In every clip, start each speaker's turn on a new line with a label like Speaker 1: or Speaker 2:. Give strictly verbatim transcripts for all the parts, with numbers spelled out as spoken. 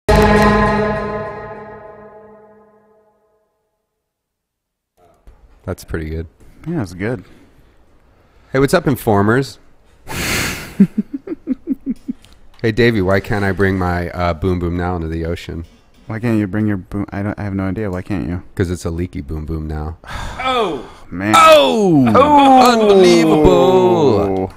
Speaker 1: That's pretty good.
Speaker 2: Yeah, it's good.
Speaker 1: Hey, what's up, Informers? Hey, Davey, why can't I bring my uh, Boom Boom Now into the ocean?
Speaker 2: Why can't you bring your boom? I don't. I have no idea. Why can't you?
Speaker 1: Because it's a leaky Boom Boom Now.
Speaker 3: Oh
Speaker 2: man!
Speaker 1: Oh, oh! Unbelievable!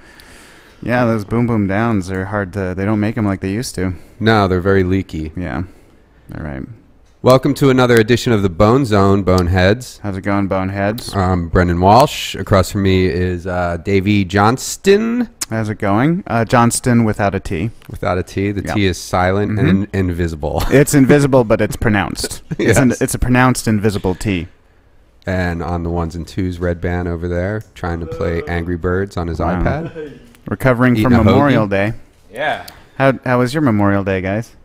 Speaker 2: Yeah, those Boom Boom Downs are hard to. They don't make them like they used to.
Speaker 1: No, they're very leaky.
Speaker 2: Yeah. All right.
Speaker 1: Welcome to another edition of the Bone Zone, Boneheads.
Speaker 2: How's it going, Boneheads?
Speaker 1: I'm Brendan Walsh. Across from me is uh, Davey Johnston.
Speaker 2: How's it going? Uh, Johnston without a T.
Speaker 1: Without a T. The
Speaker 2: Yep.
Speaker 1: T is silent
Speaker 2: Mhm.
Speaker 1: and in invisible.
Speaker 2: It's invisible, but it's pronounced.
Speaker 1: Yes.
Speaker 2: It's, an, it's a pronounced invisible T.
Speaker 1: And on the ones and twos, Red Band over there, trying to play Angry Birds on his
Speaker 2: Wow.
Speaker 1: iPad.
Speaker 2: Recovering
Speaker 1: Eating
Speaker 2: from
Speaker 1: a
Speaker 2: Memorial
Speaker 1: hoagie?
Speaker 2: Day.
Speaker 3: yeah.
Speaker 2: How how was your Memorial Day, guys?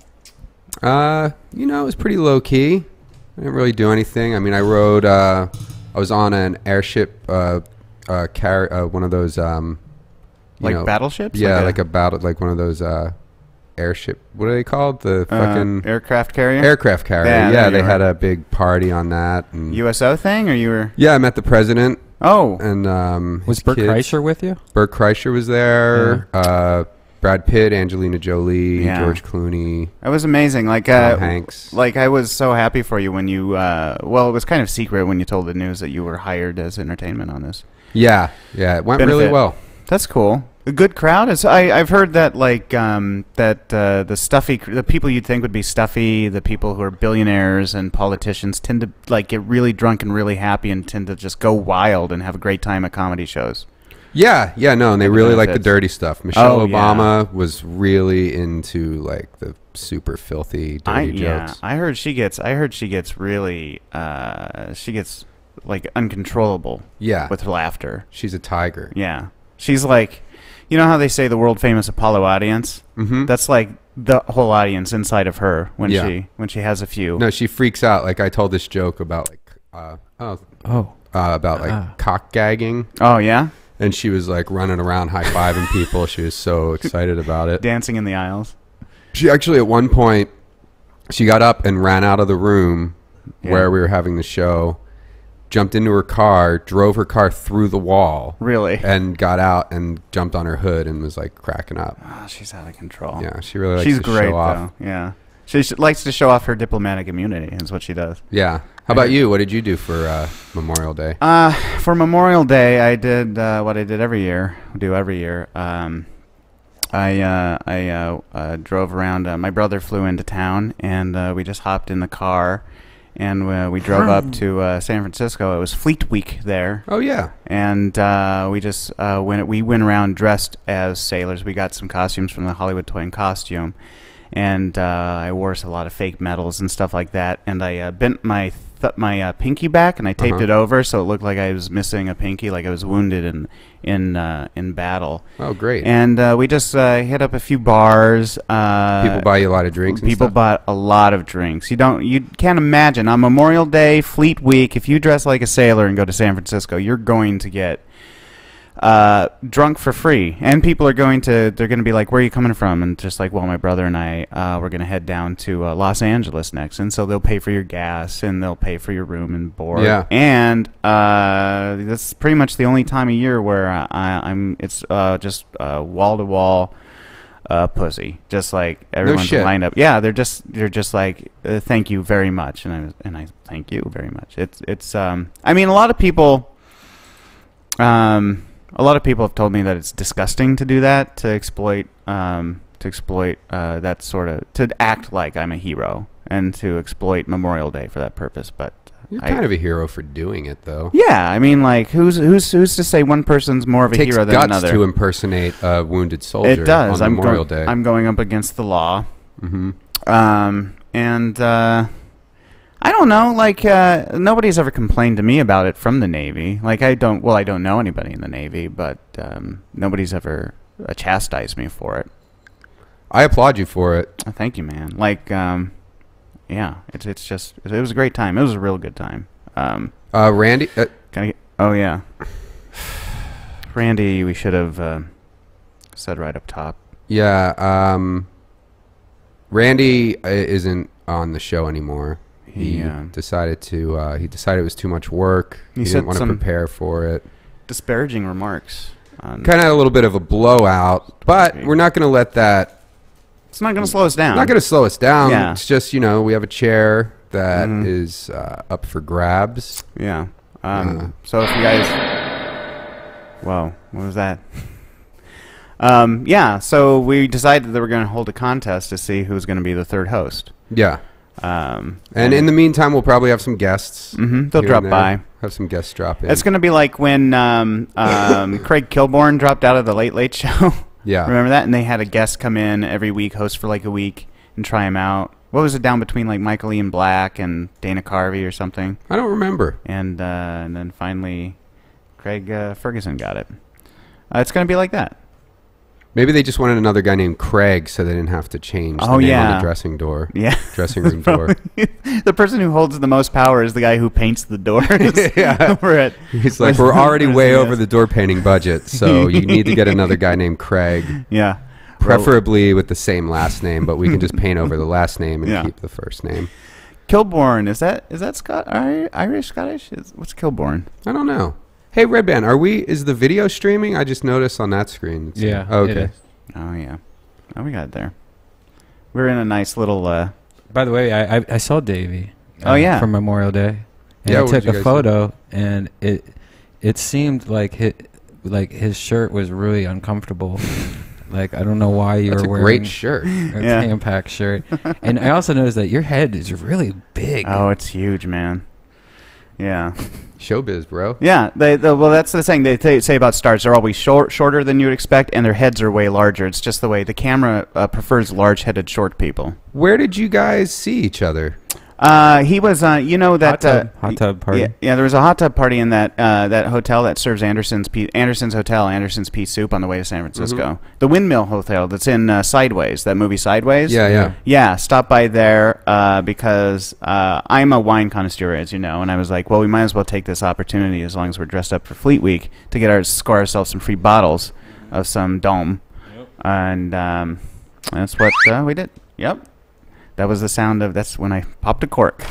Speaker 1: Uh, you know, it was pretty low key. I didn't really do anything. I mean, I rode. Uh, I was on an airship. Uh, uh, car. Uh, one of those. Um, you
Speaker 2: Like
Speaker 1: know,
Speaker 2: battleships?
Speaker 1: Yeah,
Speaker 2: Like a-
Speaker 1: like a battle. Like one of those. Uh, airship. What are they called? The
Speaker 2: Uh,
Speaker 1: fucking
Speaker 2: aircraft carrier?
Speaker 1: aircraft carrier.
Speaker 2: Yeah,
Speaker 1: Yeah,
Speaker 2: there
Speaker 1: they
Speaker 2: you
Speaker 1: had
Speaker 2: are.
Speaker 1: a big party on that. And
Speaker 2: U S O thing, or you were?
Speaker 1: yeah, I met the president
Speaker 2: Oh,
Speaker 1: and um,
Speaker 3: Was
Speaker 1: his
Speaker 3: Bert
Speaker 1: kids.
Speaker 3: Kreischer with you?
Speaker 1: Bert Kreischer was there. Uh, Brad Pitt, Angelina Jolie,
Speaker 2: Yeah.
Speaker 1: George Clooney,
Speaker 2: that was amazing. Like,
Speaker 1: Tom
Speaker 2: uh,
Speaker 1: Hanks.
Speaker 2: like I was so happy for you when you. Uh, well, it was kind of secret when you told the news that you were hired as entertainment on this.
Speaker 1: Yeah, yeah, it went really
Speaker 2: Benefit.
Speaker 1: well.
Speaker 2: That's cool. A good crowd. Is I I've heard that like um, that uh, the stuffy cr- the people you'd think would be stuffy, the people who are billionaires and politicians tend to like get really drunk and really happy and tend to just go wild and have a great time at comedy shows.
Speaker 1: Yeah, yeah, no, and they
Speaker 2: Maybe
Speaker 1: really like the
Speaker 2: benefits.
Speaker 1: dirty stuff. Michelle
Speaker 2: Oh, yeah.
Speaker 1: Obama was really into like the super filthy, dirty
Speaker 2: I yeah,
Speaker 1: jokes.
Speaker 2: I heard she gets I heard she gets really uh, she gets like uncontrollable
Speaker 1: Yeah,
Speaker 2: with laughter.
Speaker 1: she's a tiger.
Speaker 2: Yeah, she's like, you know how they say the world famous Apollo audience?
Speaker 1: Mm-hmm.
Speaker 2: That's like the whole audience inside of her when
Speaker 1: Yeah.
Speaker 2: she when she has a few.
Speaker 1: No, she freaks out. Like I told this joke about like uh, oh
Speaker 3: Oh.
Speaker 1: uh, about like
Speaker 3: Ah.
Speaker 1: cock gagging,
Speaker 2: Oh yeah,
Speaker 1: and she was like running around high fiving people. She was so excited about it.
Speaker 2: dancing in the aisles.
Speaker 1: She actually at one point she got up and ran out of the room
Speaker 2: Yeah.
Speaker 1: where we were having the show, jumped into her car, drove her car through the wall,
Speaker 2: Really?
Speaker 1: and got out and jumped on her hood and was like cracking up.
Speaker 2: Oh, she's out of control.
Speaker 1: Yeah, she really likes
Speaker 2: she's
Speaker 1: to
Speaker 2: great
Speaker 1: show off.
Speaker 2: though. Yeah, she sh- likes to show off her diplomatic immunity. Is what she does.
Speaker 1: Yeah. How about you? What did you do for uh, Memorial Day?
Speaker 2: Uh, for Memorial Day, I did uh, what I did every year. Do every year. Um, I uh, I uh, uh, drove around. Uh, my brother flew into town, and uh, we just hopped in the car, and uh, we drove up to uh, San Francisco. It was Fleet Week there,
Speaker 1: Oh yeah.
Speaker 2: and uh, we just uh, went. We went around dressed as sailors. We got some costumes from the Hollywood Toy and Costume, and uh, I wore a lot of fake medals and stuff like that. And I uh, bent my th- my uh, pinky back, and I taped
Speaker 1: Uh-huh.
Speaker 2: it over so it looked like I was missing a pinky, like I was wounded in in uh, in battle.
Speaker 1: Oh great.
Speaker 2: And uh, we just uh, hit up a few bars. Uh,
Speaker 1: People buy you a lot of drinks. And
Speaker 2: People
Speaker 1: stuff?
Speaker 2: bought a lot of drinks. You don't, you can't imagine on Memorial Day, Fleet Week, if you dress like a sailor and go to San Francisco, you're going to get uh, drunk for free. And people are going to, they're going to be like, "Where are you coming from?" And just like, "Well, my brother and I, uh, we're going to head down to uh, Los Angeles next." And so they'll pay for your gas and they'll pay for your room and board.
Speaker 1: Yeah.
Speaker 2: And uh, that's pretty much the only time of year where I, I'm. It's uh, just wall to wall. Uh, pussy, just like everyone's
Speaker 1: shit.
Speaker 2: lined up. Yeah, they're just they're just like uh, thank you very much, and I and I thank you very much. It's it's um I mean a lot of people um a lot of people have told me that it's disgusting to do that, to exploit um to exploit uh that sort of, to act like I'm a hero and to exploit Memorial Day for that purpose. But
Speaker 1: You're
Speaker 2: I-
Speaker 1: kind of a hero for doing it, though.
Speaker 2: yeah, I mean, like who's who's who's to say one person's more of a
Speaker 1: It takes
Speaker 2: hero than
Speaker 1: guts
Speaker 2: another?
Speaker 1: to impersonate a wounded soldier
Speaker 2: It does.
Speaker 1: on
Speaker 2: I'm
Speaker 1: Memorial
Speaker 2: go-
Speaker 1: Day.
Speaker 2: I'm going up against the law.
Speaker 1: hmm
Speaker 2: Um, and uh, I don't know, like uh, nobody's ever complained to me about it from the Navy. Like I don't, well, I don't know anybody in the Navy, but um, nobody's ever uh, chastised me for it.
Speaker 1: I applaud you for it.
Speaker 2: Uh, Thank you, man. Like, um, yeah, it's it's just it was a great time. It was a real good time. Um,
Speaker 1: Uh, Randy, uh,
Speaker 2: can I get, oh yeah, Randy, we should have uh, said right up top.
Speaker 1: yeah, um, Randy uh, isn't on the show anymore. He
Speaker 2: He, uh,
Speaker 1: decided to. Uh, he decided it was too much work.
Speaker 2: He
Speaker 1: He,
Speaker 2: said
Speaker 1: didn't want to
Speaker 2: some-
Speaker 1: prepare for it.
Speaker 2: Disparaging remarks. On,
Speaker 1: Kind of had a little bit of a blowout, but
Speaker 2: speak.
Speaker 1: we're not going to let that.
Speaker 2: it's not going to slow us down.
Speaker 1: Not going to slow us down.
Speaker 2: Yeah.
Speaker 1: It's just, you know, we have a chair that
Speaker 2: Mhm.
Speaker 1: is uh, up for grabs.
Speaker 2: Yeah. Um,
Speaker 1: Uh.
Speaker 2: so if you guys, whoa, what was that? um, yeah. So we decided that we're going to hold a contest to see who's going to be the third host.
Speaker 1: Yeah.
Speaker 2: Um,
Speaker 1: And in the meantime, we'll probably have some guests.
Speaker 2: hmm they'll
Speaker 1: here
Speaker 2: drop
Speaker 1: and there.
Speaker 2: by.
Speaker 1: Have some guests drop in.
Speaker 2: It's going to be like when um, um, Craig Kilborn dropped out of the Late Late Show.
Speaker 1: yeah.
Speaker 2: Remember that? And they had a guest come in every week, host for like a week, and try him out. What was it down between like Michael Ian Black and Dana Carvey or something?
Speaker 1: I don't remember.
Speaker 2: And uh, and then finally, Craig uh, Ferguson got it. Uh, it's going to be like that.
Speaker 1: Maybe they just wanted another guy named Craig, so they didn't have to change the
Speaker 2: Oh,
Speaker 1: name on
Speaker 2: yeah.
Speaker 1: the dressing door,
Speaker 2: Yeah.
Speaker 1: dressing room door.
Speaker 2: The person who holds the most power is the guy who paints the doors.
Speaker 1: Yeah.
Speaker 2: Over it.
Speaker 1: He's like,
Speaker 2: Where's
Speaker 1: we're
Speaker 2: the-
Speaker 1: already
Speaker 2: where's
Speaker 1: way
Speaker 2: the
Speaker 1: over
Speaker 2: guest?"
Speaker 1: the door painting budget, so you need to get another guy named Craig,
Speaker 2: Yeah.
Speaker 1: preferably with the same last name, but we can just paint over the last name and
Speaker 2: Yeah.
Speaker 1: keep the first name.
Speaker 2: Kilborn, is that is that Scott Ir- Irish Scottish? Is, what's Kilborn?
Speaker 1: I don't know. Hey, Red Band, are we? Is the video streaming? I just noticed on that screen. It's-
Speaker 3: Yeah.
Speaker 1: oh,
Speaker 3: it
Speaker 1: okay.
Speaker 3: is.
Speaker 2: Oh yeah. Oh, we got it there. We're in a nice little. Uh,
Speaker 3: By the way, I I, I saw Davey.
Speaker 2: Oh, yeah.
Speaker 3: For Memorial Day, and
Speaker 1: Yeah,
Speaker 3: I
Speaker 1: what
Speaker 3: took
Speaker 1: did you
Speaker 3: a
Speaker 1: guys
Speaker 3: photo, and it it seemed like his, like his shirt was really uncomfortable. Like I don't know why you
Speaker 1: That's
Speaker 3: were
Speaker 1: a
Speaker 3: wearing
Speaker 1: great shirt.
Speaker 3: a
Speaker 2: Yeah.
Speaker 3: Tampax shirt, and I also noticed that your head is really big.
Speaker 2: oh, it's huge, man. Yeah.
Speaker 1: Showbiz, bro.
Speaker 2: Yeah, they, the, well, that's the thing they th- say about stars. They're always short, shorter than you would expect, and their heads are way larger. It's just the way the camera uh, prefers large-headed, short people.
Speaker 1: Where did you guys see each other?
Speaker 2: Uh, he was, uh, you know that
Speaker 3: Hot tub-
Speaker 2: uh,
Speaker 3: hot tub party.
Speaker 2: Yeah, yeah, there was a hot tub party in that uh, that hotel that serves Anderson's Pea, Anderson's Hotel, Anderson's Pea Soup on the way to San Francisco.
Speaker 1: Mm-hmm.
Speaker 2: The Windmill Hotel that's in uh, Sideways, that movie Sideways.
Speaker 1: Yeah, yeah.
Speaker 2: Yeah, stop by there uh, because uh, I'm a wine connoisseur, as you know, and I was like, well, we might as well take this opportunity as long as we're dressed up for Fleet Week to get our score ourselves some free bottles of some Dome,
Speaker 3: Yep.
Speaker 2: and um, that's what uh, we did. Yep, that was the sound of. That's when I popped a cork.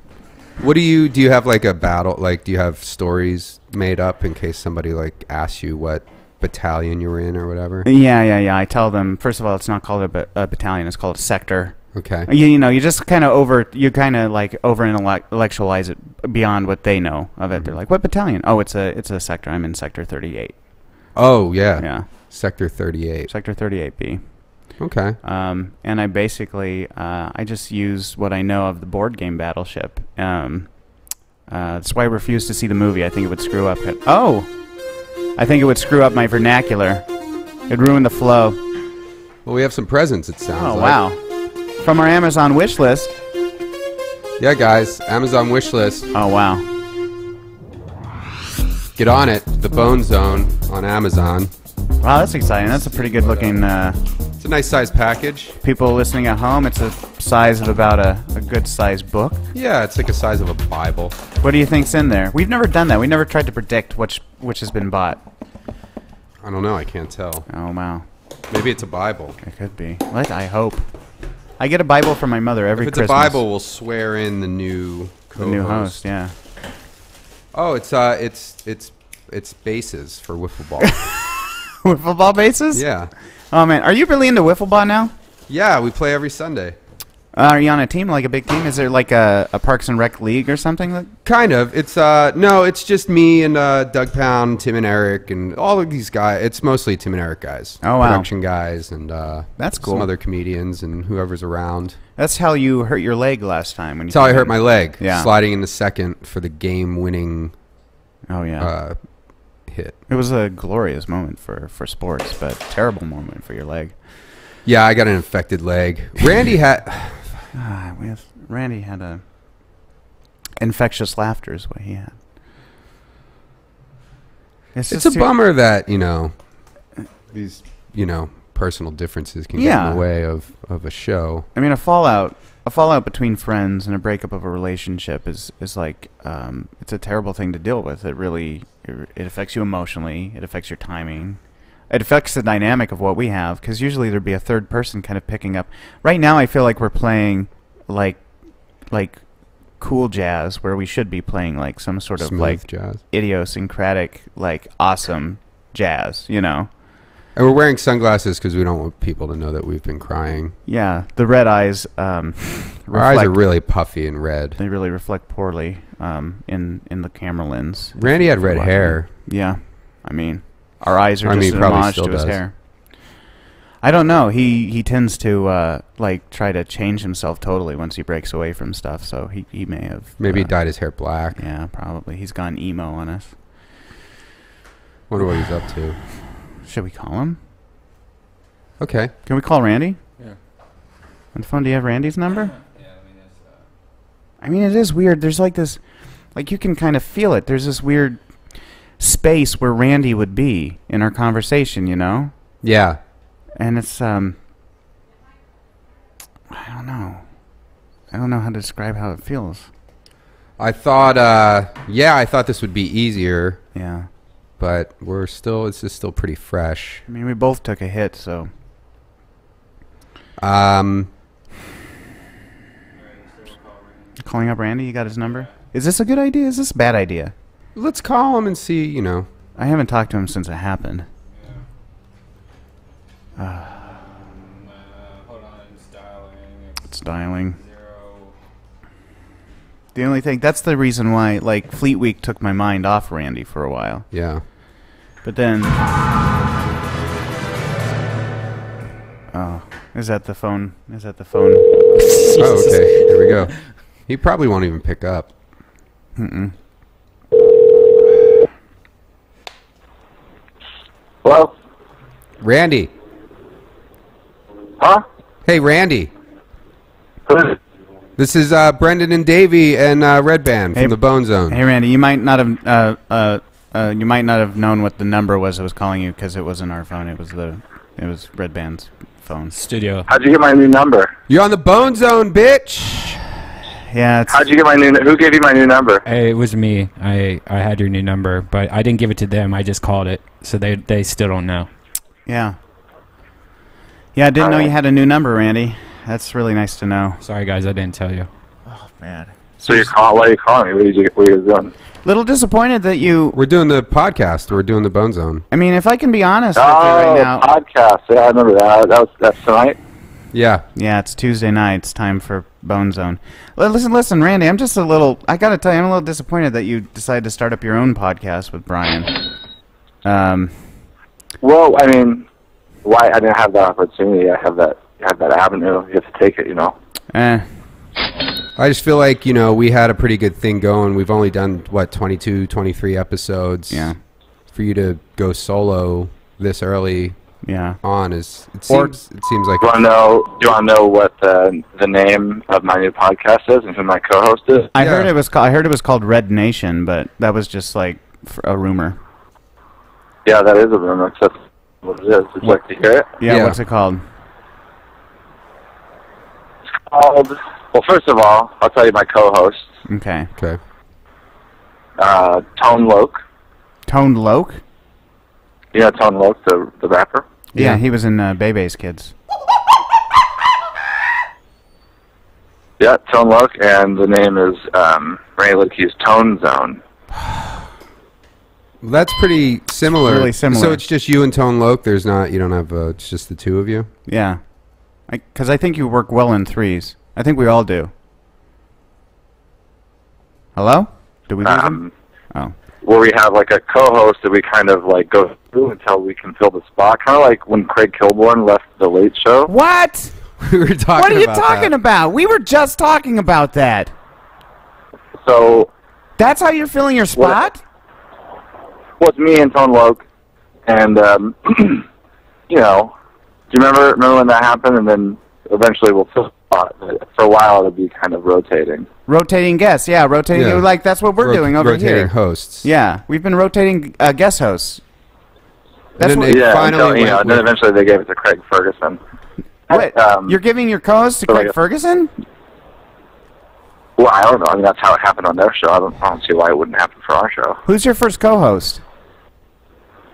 Speaker 1: What do you do? You have like a battle? Like, do you have stories made up in case somebody like asks you what battalion you were in or whatever?
Speaker 2: Yeah, yeah, yeah. I tell them first of all, it's not called a, ba- a battalion; it's called a sector.
Speaker 1: Okay.
Speaker 2: You, you know, you just kind of over, you kind of like over intellectualize it beyond what they know of it. They're like, "What battalion?" Oh, it's a, it's a sector. I'm in sector thirty-eight.
Speaker 1: Oh yeah.
Speaker 2: Yeah,
Speaker 1: Sector thirty-eight.
Speaker 2: sector thirty-eight B.
Speaker 1: Okay.
Speaker 2: Um, and I basically, uh, I just use what I know of the board game Battleship. Um, uh, that's why I refuse to see the movie. I think it would screw up. It. Oh, I think it would screw up my vernacular. It'd ruin the flow.
Speaker 1: Well, we have some presents. It sounds.
Speaker 2: Oh
Speaker 1: like.
Speaker 2: wow! From our Amazon wish list.
Speaker 1: Yeah, guys. Amazon wish list.
Speaker 2: Oh wow!
Speaker 1: Get on it. The Bone Zone on Amazon.
Speaker 2: Wow, that's exciting. That's a pretty good looking. Uh,
Speaker 1: It's a nice size package.
Speaker 2: people listening at home, it's a size of about a, a good sized book.
Speaker 1: Yeah, it's like a size of a Bible.
Speaker 2: What do you think's in there? We've never done that. We never tried to predict which which has been bought.
Speaker 1: I don't know. I can't tell.
Speaker 2: Oh wow,
Speaker 1: Maybe it's a Bible.
Speaker 2: it could be. What I hope. I get a Bible from my mother every
Speaker 1: If it's
Speaker 2: Christmas.
Speaker 1: a Bible, we'll swear in the new
Speaker 2: the
Speaker 1: co-host.
Speaker 2: new host, yeah.
Speaker 1: Oh, it's uh, it's it's it's bases for wiffle ball.
Speaker 2: Wiffle ball bases?
Speaker 1: Yeah,
Speaker 2: Oh man, are you really into wiffle ball now?
Speaker 1: yeah. We play every Sunday.
Speaker 2: Uh, are you on a team, like a big team? Is there like a, a Parks and Rec league or something? That,
Speaker 1: Kind of. It's uh, no. It's just me and uh, Doug Pound, Tim and Eric, and all of these guys. It's mostly Tim and Eric guys.
Speaker 2: Oh, wow.
Speaker 1: Production guys and uh,
Speaker 2: That's cool.
Speaker 1: Some other comedians and whoever's around.
Speaker 2: that's how you hurt your leg last time. When you
Speaker 1: That's how I
Speaker 2: came
Speaker 1: hurt
Speaker 2: in.
Speaker 1: my leg.
Speaker 2: Yeah.
Speaker 1: Sliding in the second for the game-winning
Speaker 2: Oh yeah.
Speaker 1: uh, hit.
Speaker 2: It was a glorious moment for, for sports, but terrible moment for your leg.
Speaker 1: Yeah, I got an infected leg. Randy had.
Speaker 2: Ah, we have, Randy had a infectious laughter is what he had.
Speaker 1: It's
Speaker 2: just
Speaker 1: a
Speaker 2: too-
Speaker 1: bummer that you know these you know personal differences can get in
Speaker 2: Yeah.
Speaker 1: the way of, of a show.
Speaker 2: I mean, a fallout, a fallout between friends and a breakup of a relationship is is like um, it's a terrible thing to deal with. It really it, it affects you emotionally. It affects your timing. It affects the dynamic of what we have, because usually there'd be a third person kind of picking up. Right now, I feel like we're playing like, like, cool jazz, where we should be playing like some sort of
Speaker 1: Smooth
Speaker 2: like
Speaker 1: jazz.
Speaker 2: idiosyncratic, like awesome jazz. You know?
Speaker 1: And we're wearing sunglasses because we don't want people to know that we've been crying.
Speaker 2: Yeah. The red eyes. Um,
Speaker 1: Our eyes are
Speaker 2: reflect-
Speaker 1: really puffy and red.
Speaker 2: They really reflect poorly um, in in the camera lens.
Speaker 1: Randy had red
Speaker 2: Watching.
Speaker 1: hair.
Speaker 2: Yeah. I mean, our eyes are
Speaker 1: I
Speaker 2: just
Speaker 1: mean,
Speaker 2: an
Speaker 1: probably
Speaker 2: homage
Speaker 1: still
Speaker 2: to his
Speaker 1: does.
Speaker 2: hair. I don't know. He he tends to uh, like try to change himself totally once he breaks away from stuff. So he, he may have
Speaker 1: Maybe
Speaker 2: uh,
Speaker 1: he dyed his hair black.
Speaker 2: Yeah, probably. He's gone emo on us.
Speaker 1: Wonder what he's up to.
Speaker 2: Should we call him?
Speaker 1: Okay.
Speaker 2: Can we call Randy?
Speaker 3: Yeah.
Speaker 2: On the phone, do you have Randy's number?
Speaker 3: Yeah, I mean, it's, uh,
Speaker 2: I mean, it is weird. There's like this, like you can kind of feel it. There's this weird space where Randy would be in our conversation, you know?
Speaker 1: Yeah.
Speaker 2: And it's, um, I don't know. I don't know how to describe how it feels.
Speaker 1: I thought, uh, yeah, I thought this would be easier,
Speaker 2: Yeah.
Speaker 1: but we're still, it's just still pretty fresh.
Speaker 2: I mean, we both took a hit, so.
Speaker 1: Um,
Speaker 2: Calling up Randy, you got his number? Is this a good idea? Is this a bad idea?
Speaker 1: let's call him and see, you know.
Speaker 2: I haven't talked to him since it happened. Uh,
Speaker 3: uh, hold on, it's dialing. It's
Speaker 2: it's dialing.
Speaker 3: zero.
Speaker 2: The only thing, that's the reason why, like, Fleet Week took my mind off Randy for a while.
Speaker 1: Yeah.
Speaker 2: But then... Oh, is that the phone? Is that the phone?
Speaker 1: Oh, okay. There we go. He probably won't even pick up.
Speaker 2: Mm-mm.
Speaker 4: Hello?
Speaker 1: Randy.
Speaker 4: Huh?
Speaker 1: Hey, Randy.
Speaker 4: Who is it?
Speaker 1: This is uh, Brendan and Davey and uh, Red Band from
Speaker 2: Hey-
Speaker 1: the Bone Zone.
Speaker 2: Hey, Randy, you might not have, uh, uh, uh, you might not have known what the number was that was calling you because it wasn't our phone. It was the, it was Red Band's phone.
Speaker 3: Studio.
Speaker 4: How'd you get my new number?
Speaker 1: You're on the Bone Zone, bitch.
Speaker 2: Yeah, it's,
Speaker 4: How'd you get my new? Who gave you my new number?
Speaker 3: Hey, it was me. I, I had your new number, but I didn't give it to them. I just called it, so they they still don't know.
Speaker 2: yeah. Yeah, I didn't know you
Speaker 4: Alright.
Speaker 2: had a new number, Randy. That's really nice to know.
Speaker 3: Sorry, guys, I didn't tell you.
Speaker 2: Oh, man.
Speaker 4: So you're calling? Why are you calling me? What are you, what are you doing?
Speaker 2: Little disappointed that you,
Speaker 1: We're doing the podcast. We're doing the Bone Zone.
Speaker 2: I mean, if I can be honest with you
Speaker 4: Oh,
Speaker 2: right now.
Speaker 4: podcast. Yeah, I remember that. That was that's tonight.
Speaker 1: Yeah.
Speaker 2: Yeah, it's Tuesday night. It's time for Bone Zone. L- Listen, listen, Randy. I'm just a little. I gotta tell you, I'm a little disappointed that you decided to start up your own podcast with Brian. Um,
Speaker 4: Well, I mean, why? I didn't have that opportunity. I have that. I have that avenue. You have to take it. You know.
Speaker 2: eh.
Speaker 1: I just feel like, you know, we had a pretty good thing going. We've only done, what, twenty-two, twenty-three episodes.
Speaker 2: Yeah.
Speaker 1: For you to go solo this early
Speaker 2: Yeah.
Speaker 1: on is, it
Speaker 2: Or-
Speaker 1: seems, it seems like,
Speaker 4: Do you want to know? Do you want to know what the the name of my new podcast is and who my co-host is?
Speaker 2: I
Speaker 1: Yeah.
Speaker 2: heard it was. Ca- I heard it was called Red Nation, but that was just like f- a rumor.
Speaker 4: Yeah, that is a rumor. That's what it is. Would you like to hear it?
Speaker 2: Yeah.
Speaker 1: Yeah.
Speaker 2: What's it called?
Speaker 4: It's called. Well, first of all, I'll tell you my co-host,
Speaker 2: Okay.
Speaker 1: okay.
Speaker 4: uh, Tone Loke.
Speaker 2: Tone Loke.
Speaker 4: You know Tone Loke, the the rapper.
Speaker 2: Yeah,
Speaker 1: Yeah.
Speaker 2: he was in uh, Bebe's Kids.
Speaker 4: Yeah, Tone Loke, and the name is um, Ray Litkey's Tone Zone.
Speaker 1: Well, that's pretty similar.
Speaker 2: really similar.
Speaker 1: So it's just you and Tone Loke. There's not, you don't have, uh, it's just the two of you.
Speaker 2: Yeah. Because I, think you work well in threes. I think we all do. Hello? Did we lose him?
Speaker 4: Um,
Speaker 2: Oh.
Speaker 4: where we have like a co-host that we kind of like go through until we can fill the spot. Kind of like when Craig Kilborn left the Late Show.
Speaker 2: What?
Speaker 1: we were talking
Speaker 2: What are you
Speaker 1: about
Speaker 2: talking
Speaker 1: that.
Speaker 2: about? We were just talking about that.
Speaker 4: So,
Speaker 2: That's how you're filling your spot?
Speaker 4: well, it's me and Tone Loke, and um, you know, do you remember remember when that happened? And then eventually we'll fill the spot. But for a while, it'll be kind of rotating.
Speaker 2: Rotating guests. Yeah, rotating.
Speaker 1: Yeah.
Speaker 2: Like, that's what we're
Speaker 1: Rot-
Speaker 2: doing over
Speaker 1: rotating
Speaker 2: here.
Speaker 1: hosts.
Speaker 2: Yeah, we've been rotating uh, guest hosts. That's
Speaker 1: then
Speaker 2: what,
Speaker 1: It
Speaker 4: yeah,
Speaker 1: finally
Speaker 4: until, you
Speaker 1: went
Speaker 4: know, and then
Speaker 1: with-
Speaker 4: eventually they gave it to Craig Ferguson.
Speaker 2: Wait,
Speaker 4: Um,
Speaker 2: you're giving your co-host to
Speaker 4: so
Speaker 2: Craig
Speaker 4: like a-
Speaker 2: Ferguson?
Speaker 4: Well, I don't know. I mean, that's how it happened on their show. I don't, I don't see why it wouldn't happen for our show.
Speaker 2: Who's your first co-host?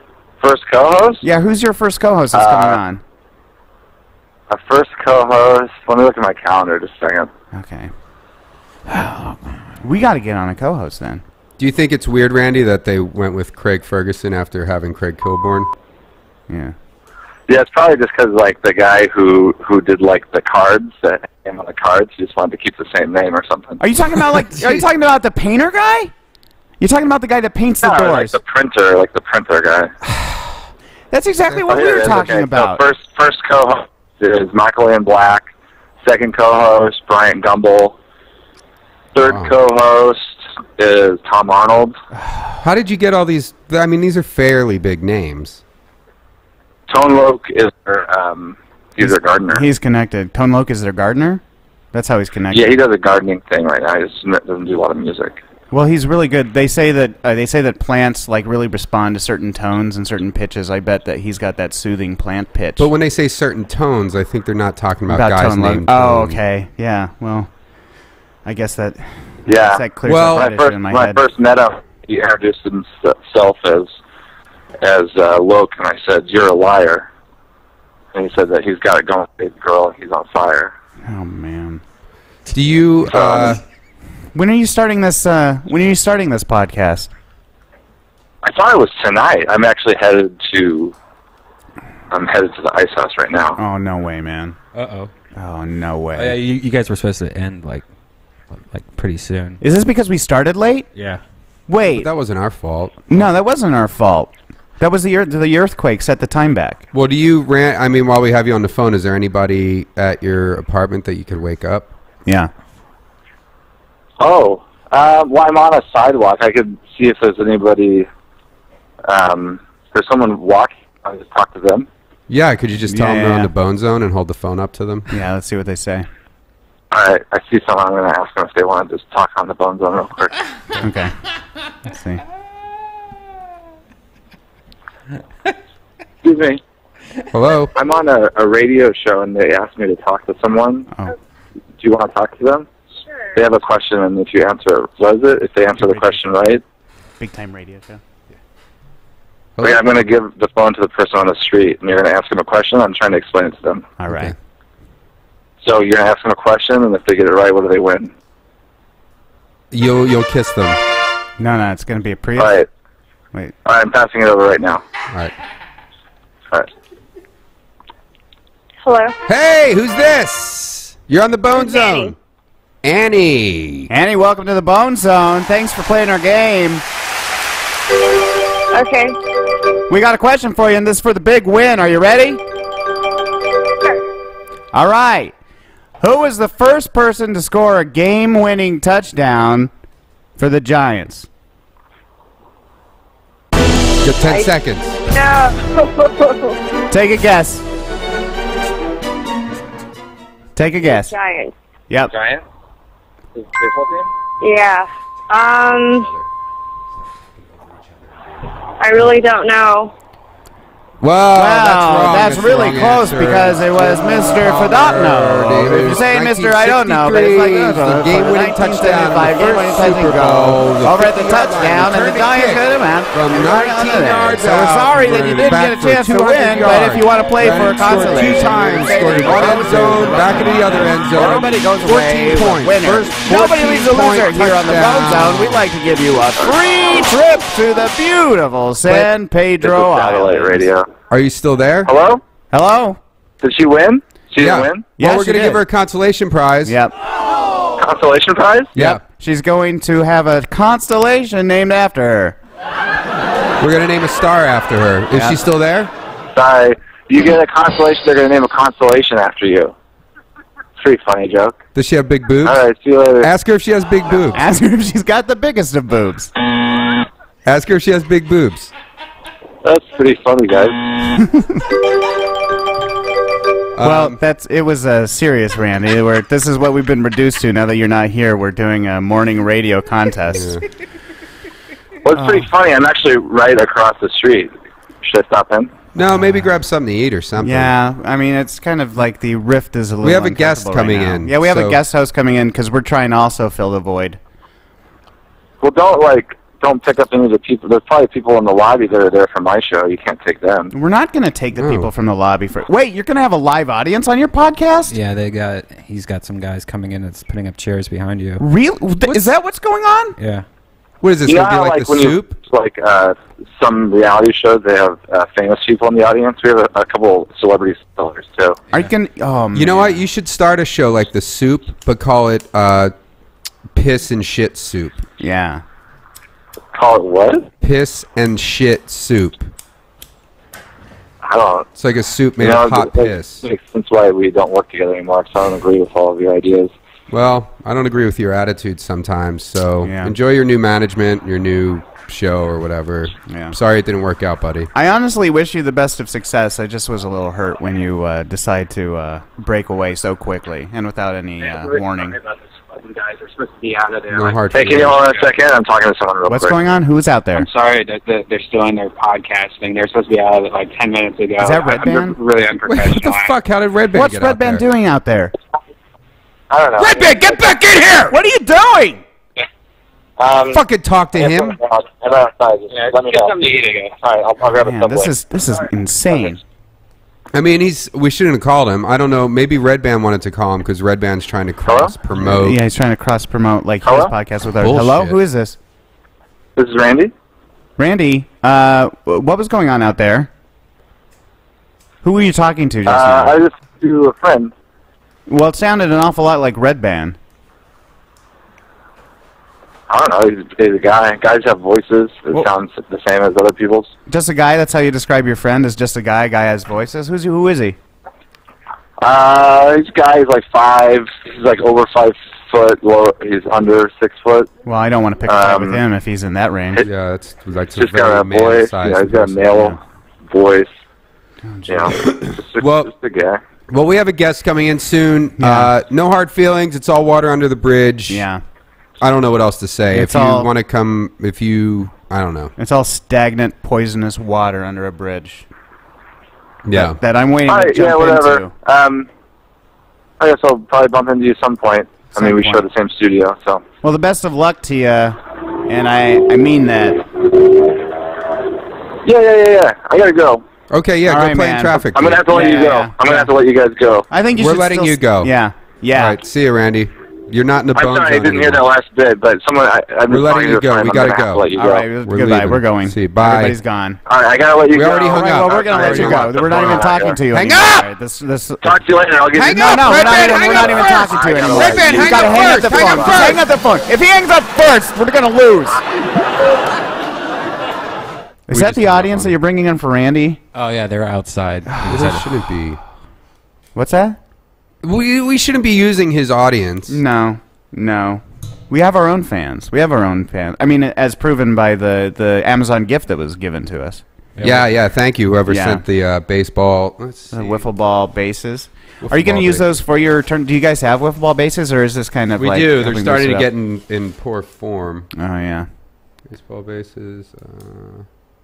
Speaker 4: first co-host?
Speaker 2: Yeah, who's your first co-host that's
Speaker 4: Uh,
Speaker 2: coming on?
Speaker 4: Our first co-host. Let me look at my calendar just a second.
Speaker 2: Okay. We got to get on a co-host then.
Speaker 1: Do you think it's weird, Randy, that they went with Craig Ferguson after having Craig Kilborn?
Speaker 2: Yeah.
Speaker 4: Yeah, it's probably just because like the guy who who did like the cards that came on the cards, he just wanted to keep the same name or something.
Speaker 2: Are you talking about like? Are you talking about the painter guy? You're talking about the guy that paints the
Speaker 4: No,
Speaker 2: doors.
Speaker 4: like the printer, like the printer guy.
Speaker 2: That's exactly what
Speaker 4: Oh,
Speaker 2: we
Speaker 4: here
Speaker 2: were
Speaker 4: it is.
Speaker 2: talking
Speaker 4: Okay,
Speaker 2: about.
Speaker 4: So first first co-host is Michael Ian Black. Second co-host Brian Gumble. Third
Speaker 1: Wow.
Speaker 4: co-host is Tom Arnold.
Speaker 1: How did you get all these? I mean, these are fairly big names.
Speaker 4: Tone Loke is their um, he's their gardener.
Speaker 2: He's connected. Tone Loke is their gardener. That's how he's connected.
Speaker 4: Yeah, he does a gardening thing right now. He just n- doesn't do a lot of music.
Speaker 2: Well, he's really good. They say that uh, they say that plants like really respond to certain tones and certain pitches. I bet that he's got that soothing plant pitch.
Speaker 1: But when they say certain tones, I think they're not talking about, guys
Speaker 2: Tone Loke.
Speaker 1: named
Speaker 2: Oh,
Speaker 1: Tone.
Speaker 2: okay. Yeah. Well, I guess that.
Speaker 4: Yeah.
Speaker 2: That clears
Speaker 1: Well,
Speaker 2: up
Speaker 4: When
Speaker 2: that
Speaker 4: I
Speaker 2: issue
Speaker 4: first,
Speaker 2: in my
Speaker 4: when I
Speaker 2: head.
Speaker 4: first met him, he introduced himself as as uh, Loke, and I said, "You're a liar." And he said that he's got it going, big girl, and he's on fire.
Speaker 2: Oh man.
Speaker 1: Do you? Uh,
Speaker 2: When are you starting this? Uh, when are you starting this podcast?
Speaker 4: I thought it was tonight. I'm actually headed to. I'm headed to the ice house right now.
Speaker 2: Oh no way, man.
Speaker 3: Uh oh.
Speaker 2: Oh no way.
Speaker 3: Oh, yeah, you, you guys were supposed to end like, like pretty soon.
Speaker 2: Is this because we started late?
Speaker 3: Yeah.
Speaker 2: Wait.
Speaker 1: that wasn't our fault.
Speaker 2: No, that wasn't our fault. That was the earth, the earthquake set the time back.
Speaker 1: Well, do you rant? I mean, while we have you on the phone, is there anybody at your apartment that you could wake up?
Speaker 2: Yeah.
Speaker 4: Oh, uh, well, I'm on a sidewalk. I could see if there's anybody. Um, there's someone walking. I just talk to them.
Speaker 1: Yeah, could you just tell them they're
Speaker 2: Yeah.
Speaker 1: on the Bone Zone and hold the phone up to them?
Speaker 2: Yeah. Let's see what they say.
Speaker 4: All right, I see someone. I'm going to ask them if they want to just talk on the Bone Zone real quick.
Speaker 2: Okay. Let's see.
Speaker 4: Excuse me.
Speaker 1: Hello.
Speaker 4: I'm on a, a radio show, and they asked me to talk to someone.
Speaker 2: Oh.
Speaker 4: Do you want to talk to them?
Speaker 5: Sure.
Speaker 4: They have a question, and if you answer, was it? If they answer the question right,
Speaker 2: Big time radio show.
Speaker 1: Hello?
Speaker 4: okay, I'm going to give the phone to the person on the street, and you're going to ask them a question. I'm trying to explain it to them.
Speaker 2: All right.
Speaker 1: Okay.
Speaker 4: So you're going to ask them a question, and if they get it right, what do they win?
Speaker 1: You'll you'll kiss them.
Speaker 2: No, no, it's gonna be a Prius.
Speaker 4: All right.
Speaker 2: Wait.
Speaker 4: All right, I'm passing it over right now.
Speaker 1: All right.
Speaker 4: All right.
Speaker 5: Hello.
Speaker 1: Hey, who's this? You're on the Bone Zone. Annie.
Speaker 2: Annie, welcome to the Bone Zone. Thanks for playing our game.
Speaker 5: Okay.
Speaker 2: We got a question for you, and this is for the big win. Are you ready?
Speaker 5: Sure.
Speaker 2: All right. Who was the first person to score a game-winning touchdown for the Giants?
Speaker 1: Got ten
Speaker 5: I-
Speaker 1: seconds.
Speaker 5: No.
Speaker 2: Take a guess. Take a guess.
Speaker 5: Giants.
Speaker 2: Yep.
Speaker 4: Giant? Is baseball team?
Speaker 5: Yeah. Um. I really don't know.
Speaker 1: Well,
Speaker 2: Wow,
Speaker 1: that's wrong.
Speaker 2: that's,
Speaker 1: the
Speaker 2: really
Speaker 1: wrong
Speaker 2: close
Speaker 1: answer.
Speaker 2: because it was Mister Fadopno. If you say Mister I don't know, but it's like
Speaker 1: the game-winning touchdown, the
Speaker 2: game-winning
Speaker 1: first Super Bowl, the
Speaker 2: over at the
Speaker 1: fifty-yard
Speaker 2: touchdown,
Speaker 1: line,
Speaker 2: and the
Speaker 1: returning
Speaker 2: Giants
Speaker 1: kick
Speaker 2: got him out
Speaker 1: from nineteen yards
Speaker 2: So we're
Speaker 1: out,
Speaker 2: sorry that you
Speaker 1: running
Speaker 2: didn't
Speaker 1: back
Speaker 2: get a
Speaker 1: for
Speaker 2: chance to
Speaker 1: two hundred
Speaker 2: win, but if you want to play
Speaker 1: yards.
Speaker 2: for a
Speaker 1: Then scored
Speaker 2: consolation,
Speaker 1: two times, scored in one end zone, back into the other end zone.
Speaker 2: Everybody goes away
Speaker 1: fourteen points.
Speaker 2: winner.
Speaker 1: First
Speaker 2: Nobody leaves a loser
Speaker 1: fourteen-point
Speaker 2: here on the Bone
Speaker 1: touchdown.
Speaker 2: Zone. We'd like to give you a free trip to the beautiful San Pedro
Speaker 4: This is satellite
Speaker 2: Islands.
Speaker 4: radio.
Speaker 1: Are you still there?
Speaker 4: Hello?
Speaker 2: Hello?
Speaker 4: Did she win? She
Speaker 1: Yeah.
Speaker 4: didn't win?
Speaker 2: Yeah,
Speaker 1: well, we're
Speaker 2: she
Speaker 1: going to
Speaker 2: did.
Speaker 1: give her a consolation prize.
Speaker 2: Yep.
Speaker 4: Consolation prize?
Speaker 1: Yeah.
Speaker 2: She's going to have a constellation named after her.
Speaker 1: We're going to name a star after her. Is
Speaker 2: Yeah.
Speaker 1: she still there?
Speaker 4: Sorry. You get a consolation, they're going to name a consolation after you. It's a pretty funny joke.
Speaker 1: Does she have big boobs?
Speaker 4: All right, see you later.
Speaker 1: Ask her if she has big boobs.
Speaker 2: Ask her if she's got the biggest of boobs.
Speaker 1: Ask her if she has big boobs.
Speaker 4: That's pretty funny, guys.
Speaker 2: Well,
Speaker 1: Um,
Speaker 2: that's it was a uh, serious, Randy. Where this is what we've been reduced to now that you're not here. We're doing a morning radio contest.
Speaker 1: Yeah.
Speaker 4: Well, it's pretty funny. I'm actually right across the street. Should I stop in?
Speaker 1: No, maybe grab something to eat or something.
Speaker 2: Yeah, I mean it's kind of like the rift is a little.
Speaker 1: We have a guest
Speaker 2: uncomfortable right
Speaker 1: coming
Speaker 2: now.
Speaker 1: in,
Speaker 2: Yeah, we have
Speaker 1: so-
Speaker 2: a guest host coming in because we're trying to also fill the void.
Speaker 4: Well, don't, like, don't pick up any of the people. There's probably people in the lobby that are there for my show. You can't take them.
Speaker 2: We're not going to take the
Speaker 1: Oh.
Speaker 2: people from the lobby for. Wait, you're going to have a live audience on your podcast?
Speaker 3: Yeah, they got. He's got some guys coming in that's putting up chairs behind you.
Speaker 2: Real? Is that what's going on?
Speaker 3: Yeah.
Speaker 1: What is this?
Speaker 4: You know
Speaker 1: Gonna be
Speaker 4: how,
Speaker 1: like,
Speaker 4: like
Speaker 1: the
Speaker 4: when
Speaker 1: soup?
Speaker 4: you like uh, some reality shows, they have uh, famous people in the audience. We have a, a couple celebrity stars too.
Speaker 2: Are you going? Oh,
Speaker 1: You know
Speaker 2: man.
Speaker 1: what? You should start a show like the soup, but call it uh, piss and shit soup.
Speaker 2: Yeah.
Speaker 4: Call it what?
Speaker 1: Piss and shit soup.
Speaker 4: I don't.
Speaker 1: It's like a soup made
Speaker 4: you know,
Speaker 1: of hot
Speaker 4: it- it
Speaker 1: piss.
Speaker 4: makes sense why we don't work together anymore. Because I don't agree with all of your ideas.
Speaker 1: Well, I don't agree with your attitude sometimes. So
Speaker 2: Yeah.
Speaker 1: enjoy your new management, your new show or whatever.
Speaker 2: Yeah.
Speaker 1: Sorry it didn't work out, buddy.
Speaker 2: I honestly wish you the best of success. I just was a little hurt when you uh, decide to uh, break away so quickly and without any uh, warning.
Speaker 6: Guys are supposed to be out of there.
Speaker 1: No hard
Speaker 4: Hey, can you
Speaker 1: feelings.
Speaker 4: hold on a second? I'm talking to someone real
Speaker 2: What's
Speaker 4: quick.
Speaker 2: going on? Who's out there?
Speaker 6: I'm sorry that that they're still in their podcasting. They're supposed to be out of it like ten minutes ago.
Speaker 2: Is that Red
Speaker 6: I'm
Speaker 2: Band?
Speaker 6: really
Speaker 1: Wait,
Speaker 6: unprofessional.
Speaker 1: what the fuck? How did Red Band
Speaker 2: What's
Speaker 1: get
Speaker 2: Red
Speaker 1: out
Speaker 2: Band
Speaker 1: there?
Speaker 2: doing out there?
Speaker 4: I don't know.
Speaker 1: Red Band, get back in here!
Speaker 2: What are you doing?
Speaker 4: Um,
Speaker 1: Fucking talk to him.
Speaker 4: I'm outside. Just
Speaker 6: Yeah,
Speaker 4: let me
Speaker 6: get
Speaker 4: know.
Speaker 6: something to eat again.
Speaker 4: All right, I'll, I'll grab a
Speaker 2: Man,
Speaker 4: Subway.
Speaker 2: this is this is insane.
Speaker 1: I mean, he's. We shouldn't have called him. I don't know. Maybe Red Band wanted to call him because Red Band's trying to cross promote.
Speaker 2: Yeah, he's trying to cross promote like his
Speaker 4: Hello?
Speaker 2: podcast with ours.
Speaker 1: Bullshit.
Speaker 2: Hello, who is this?
Speaker 4: This is Randy.
Speaker 2: Randy. Uh, w- what was going on out there? Who were you talking to just
Speaker 4: Uh,
Speaker 2: now?
Speaker 4: I just to a friend.
Speaker 2: Well, it sounded an awful lot like Red Band.
Speaker 4: I don't know. He's, he's a guy. Guys have voices that
Speaker 2: Well-
Speaker 4: sound the same as other people's.
Speaker 2: Just a guy. That's how you describe your friend? Is just a guy. Guy has voices. Who's who is he?
Speaker 4: Uh, this guy is like five. He's like over five foot. Low, he's under six foot.
Speaker 2: Well, I don't want to pick a fight with
Speaker 4: Um,
Speaker 2: him if he's in that range.
Speaker 1: Yeah, that's that's a
Speaker 4: Just got
Speaker 1: very
Speaker 4: a voice.
Speaker 1: man-sized
Speaker 4: Yeah, he's got a
Speaker 1: person.
Speaker 4: male voice.
Speaker 2: Oh,
Speaker 4: You know, just, a,
Speaker 1: Well-
Speaker 4: just a guy.
Speaker 1: Well, we have a guest coming in soon.
Speaker 2: Yeah.
Speaker 1: Uh, no hard feelings. It's all water under the bridge.
Speaker 2: Yeah,
Speaker 1: I don't know what else to say.
Speaker 2: It's
Speaker 1: if you
Speaker 2: all-
Speaker 1: want to come, if you, I don't know.
Speaker 2: it's all stagnant, poisonous water under a bridge
Speaker 1: Yeah.
Speaker 2: that I'm waiting
Speaker 4: All
Speaker 2: to
Speaker 4: right,
Speaker 2: jump
Speaker 4: yeah, whatever.
Speaker 2: into.
Speaker 4: Um, I guess I'll probably bump into you some point. I
Speaker 2: Some
Speaker 4: mean, we
Speaker 2: point.
Speaker 4: share the same studio, so.
Speaker 2: Well, the best of luck to you, and I I mean that.
Speaker 4: Yeah, yeah, yeah, yeah. I gotta go.
Speaker 1: Okay, yeah,
Speaker 2: All
Speaker 1: go
Speaker 2: right,
Speaker 1: play in
Speaker 2: man.
Speaker 1: traffic.
Speaker 4: I'm gonna
Speaker 1: dude.
Speaker 4: have to let
Speaker 2: Yeah,
Speaker 4: you go.
Speaker 2: yeah,
Speaker 4: I'm gonna
Speaker 2: yeah.
Speaker 4: have to let you guys go.
Speaker 2: I think you
Speaker 1: We're
Speaker 2: should
Speaker 1: letting
Speaker 2: still
Speaker 1: you
Speaker 2: s-
Speaker 1: go.
Speaker 2: Yeah, yeah.
Speaker 1: All right, see you, Randy. You're not in the
Speaker 4: I'm
Speaker 1: bone
Speaker 4: sorry, I
Speaker 1: zone
Speaker 4: didn't hear that
Speaker 1: anymore.
Speaker 4: last bit, but someone, I, I've
Speaker 1: We're
Speaker 4: been
Speaker 1: letting
Speaker 4: talking
Speaker 1: you
Speaker 4: to a
Speaker 1: go.
Speaker 4: friend.
Speaker 1: We
Speaker 4: I'm
Speaker 1: gotta
Speaker 4: gonna have
Speaker 1: go.
Speaker 4: to let you
Speaker 2: All
Speaker 4: go.
Speaker 2: right,
Speaker 1: We're
Speaker 2: goodbye.
Speaker 1: leaving.
Speaker 2: We're going.
Speaker 1: See you. Bye.
Speaker 2: Everybody's gone.
Speaker 4: All right, I gotta let you
Speaker 1: We
Speaker 4: go.
Speaker 1: already hung
Speaker 2: All right,
Speaker 1: up.
Speaker 2: well, we're gonna
Speaker 1: I
Speaker 2: let you
Speaker 1: already hung
Speaker 2: go.
Speaker 1: up.
Speaker 2: We're not even
Speaker 4: Hang
Speaker 2: talking
Speaker 4: up.
Speaker 2: to you
Speaker 1: Hang
Speaker 2: anymore.
Speaker 1: up!
Speaker 2: All right, this, this,
Speaker 4: Talk to you later. I'll give
Speaker 1: Hang
Speaker 4: you
Speaker 2: no,
Speaker 1: up!
Speaker 2: no, we're
Speaker 1: Red
Speaker 2: not
Speaker 1: Band,
Speaker 2: even,
Speaker 1: hang
Speaker 2: we're
Speaker 1: up
Speaker 2: not even
Speaker 1: first.
Speaker 2: talking to you
Speaker 4: Red
Speaker 2: anymore.
Speaker 1: Band,
Speaker 2: you
Speaker 1: hang
Speaker 2: gotta
Speaker 1: up
Speaker 2: hang up
Speaker 1: first.
Speaker 2: the
Speaker 1: Hang
Speaker 2: phone.
Speaker 1: up
Speaker 2: Just hang
Speaker 1: first.
Speaker 2: up the phone. If he hangs up first, we're gonna lose. Is
Speaker 1: We
Speaker 2: that
Speaker 1: just
Speaker 2: the
Speaker 1: hung up
Speaker 2: audience
Speaker 1: on
Speaker 2: that
Speaker 1: him.
Speaker 2: you're bringing in for Randy?
Speaker 3: Oh yeah, they're outside. He
Speaker 1: Well,
Speaker 3: said
Speaker 1: that
Speaker 3: it.
Speaker 1: shouldn't be.
Speaker 2: What's that?
Speaker 1: We we shouldn't be using his audience.
Speaker 2: No, no. We have our own fans. We have our own fans. I mean, as proven by the, the Amazon gift that was given to us.
Speaker 1: Yeah, yeah. Thank you, whoever
Speaker 2: Yeah.
Speaker 1: sent the uh, baseball. Let's see.
Speaker 2: The wiffle ball bases.
Speaker 1: Wiffle
Speaker 2: Are you going to
Speaker 1: ball
Speaker 2: use
Speaker 1: base.
Speaker 2: those for your turn? Do you guys have wiffle ball bases, or is this kind of
Speaker 1: We
Speaker 2: like
Speaker 1: do. They're
Speaker 2: helping
Speaker 1: starting to
Speaker 2: boost it
Speaker 1: get in, in poor form.
Speaker 2: up? Oh yeah.
Speaker 1: Baseball bases. Uh,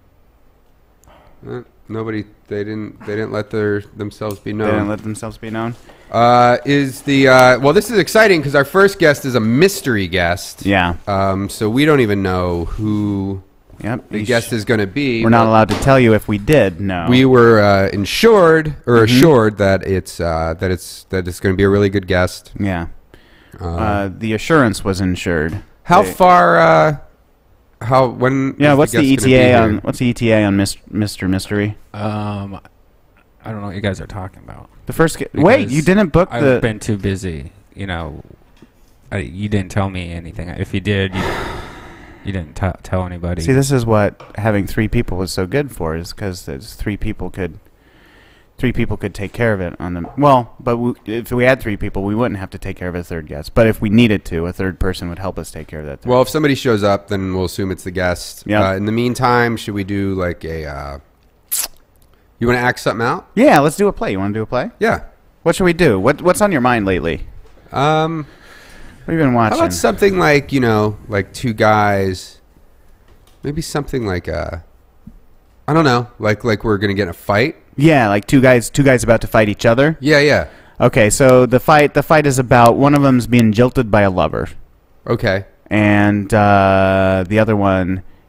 Speaker 1: eh, nobody. They didn't. They didn't let their themselves be
Speaker 2: They didn't
Speaker 1: known.
Speaker 2: let themselves be known.
Speaker 1: Uh, is the uh, well? This is exciting because our first guest is a mystery guest.
Speaker 2: Yeah.
Speaker 1: Um. So we don't even know who
Speaker 2: Yep.
Speaker 1: the
Speaker 2: You
Speaker 1: guest
Speaker 2: sh-
Speaker 1: is going to be.
Speaker 2: We're not
Speaker 1: but
Speaker 2: allowed to tell you if we did. No.
Speaker 1: We were uh, insured or
Speaker 2: Mhm.
Speaker 1: assured that it's uh, that it's that it's going to be a really good guest.
Speaker 2: Yeah.
Speaker 1: Uh,
Speaker 2: Uh, the assurance was insured.
Speaker 1: how
Speaker 2: they-
Speaker 1: far? Uh, how when?
Speaker 2: Yeah.
Speaker 1: is
Speaker 2: What's the,
Speaker 1: guest
Speaker 2: E
Speaker 1: gonna
Speaker 2: T A
Speaker 1: be
Speaker 2: on
Speaker 1: here?
Speaker 2: What's the E T A on Mis- Mister Mystery?
Speaker 3: Um, I don't know what you guys are talking about.
Speaker 2: The first. Ca- Wait,
Speaker 3: Because
Speaker 2: you didn't book
Speaker 3: I've
Speaker 2: the.
Speaker 3: been too busy. You know, I, you didn't tell me anything. If you did, you, you didn't t- tell anybody.
Speaker 2: See, this is what having three people was so good for, is because there's three people could, three people could take care of it on them. Well, but we, if we had three people, we wouldn't have to take care of a third guest. But if we needed to, a third person would help us take care of that. Third.
Speaker 1: Well, if somebody shows up, then we'll assume it's the guest.
Speaker 2: Yeah.
Speaker 1: Uh, in the meantime, should we do like a? Uh, you want to act something out?
Speaker 2: yeah, let's do a play. You want to do a play?
Speaker 1: Yeah.
Speaker 2: What should we do? What What's on your mind lately?
Speaker 1: Um.
Speaker 2: What have you been
Speaker 1: How
Speaker 2: watching?
Speaker 1: about something like you know, like two guys? Maybe something like uh, I don't know, like like we're gonna get in a fight.
Speaker 2: yeah, like two guys, two guys about to fight each other.
Speaker 1: Yeah, yeah.
Speaker 2: Okay, so the fight, the fight is about one of them's being jilted by a lover,
Speaker 1: Okay.
Speaker 2: and uh, the other one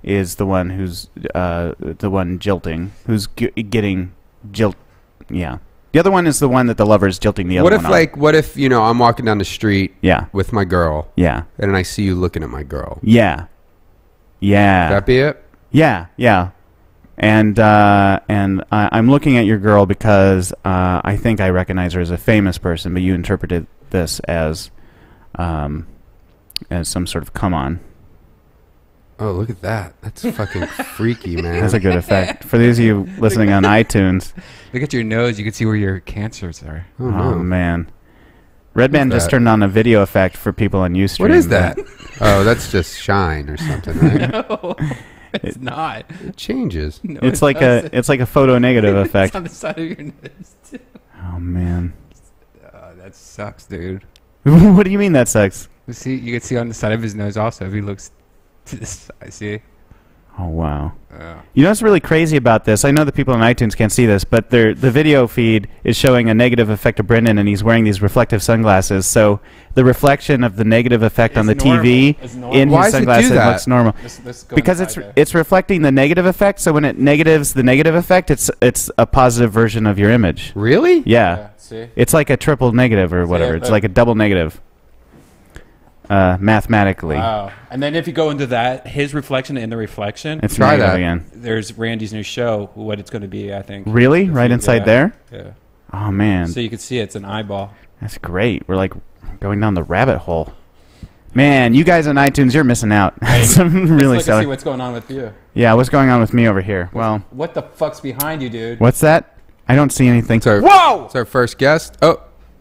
Speaker 2: is the one who's uh, the one jilting, who's g- getting jilt. Yeah, the other one is the one that the lover is jilting the other
Speaker 1: What
Speaker 2: one
Speaker 1: if
Speaker 2: on.
Speaker 1: like what if you know I'm walking down the street
Speaker 2: Yeah,
Speaker 1: with my girl
Speaker 2: yeah,
Speaker 1: and I see you looking at my girl?
Speaker 2: yeah, yeah.
Speaker 1: Would that be it?
Speaker 2: Yeah, yeah. And uh, and I, I'm looking at your girl because uh, I think I recognize her as a famous person, but you interpreted this as um, as some sort of come on.
Speaker 1: Oh, look at that. That's fucking freaky, man.
Speaker 2: That's a good effect. For those of you listening on iTunes,
Speaker 3: Look at your nose. You can see where your cancers are.
Speaker 1: Oh,
Speaker 2: oh,
Speaker 1: no.
Speaker 2: man. Redman
Speaker 1: What's
Speaker 2: just
Speaker 1: that?
Speaker 2: turned on a video effect for people on Ustream.
Speaker 1: What is that? Oh, that's just shine or something, right?
Speaker 3: No, it's not.
Speaker 1: It changes.
Speaker 3: No,
Speaker 2: It's
Speaker 3: it
Speaker 2: like
Speaker 3: doesn't.
Speaker 2: a it's like a photo negative
Speaker 3: It's
Speaker 2: effect.
Speaker 3: on the side of your nose, too.
Speaker 2: Oh man.
Speaker 3: Oh, that sucks, dude.
Speaker 2: What do you mean that sucks?
Speaker 3: See, you can see on the side of his nose also if he looks to the side. See?
Speaker 2: Oh wow.
Speaker 3: Oh.
Speaker 2: You know what's really crazy about this? I know that people on iTunes can't see this, but their the video feed is showing a negative effect of Brendan, and he's wearing these reflective sunglasses. So the reflection of the negative effect on the
Speaker 3: It's
Speaker 2: T V
Speaker 3: normal. It's normal.
Speaker 2: in
Speaker 1: Why
Speaker 2: his
Speaker 1: does it do
Speaker 2: sunglasses
Speaker 1: that?
Speaker 2: looks normal
Speaker 3: Let's, let's go
Speaker 2: because
Speaker 3: inside
Speaker 2: it's
Speaker 3: there.
Speaker 2: it's reflecting the negative effect. So when it negatives the negative effect, it's it's a positive version of your image.
Speaker 1: Really?
Speaker 2: Yeah,
Speaker 3: Yeah, see?
Speaker 2: it's like a triple negative or whatever. It's
Speaker 3: but-
Speaker 2: like a double negative. Uh, mathematically,
Speaker 3: Wow. And then if you go into that, his reflection in the reflection,
Speaker 2: it's
Speaker 1: Try
Speaker 2: negative
Speaker 1: that.
Speaker 2: again.
Speaker 3: there's Randy's new show, what it's going to be, I think.
Speaker 2: Really,
Speaker 3: If
Speaker 2: right
Speaker 3: you-
Speaker 2: inside
Speaker 3: yeah,
Speaker 2: there?
Speaker 3: Yeah.
Speaker 2: Oh man,
Speaker 3: So you can see it's an eyeball.
Speaker 2: that's great. We're like going down the rabbit hole. Man, you guys on iTunes, you're missing out. Some really
Speaker 3: Let's look and see
Speaker 2: silly.
Speaker 3: what's going on with you.
Speaker 2: Yeah, what's going on with me over here? Well,
Speaker 3: What the fuck's behind you, dude?
Speaker 2: what's that? I don't see anything.
Speaker 1: It's our,
Speaker 2: Whoa!
Speaker 1: it's our first guest. Oh,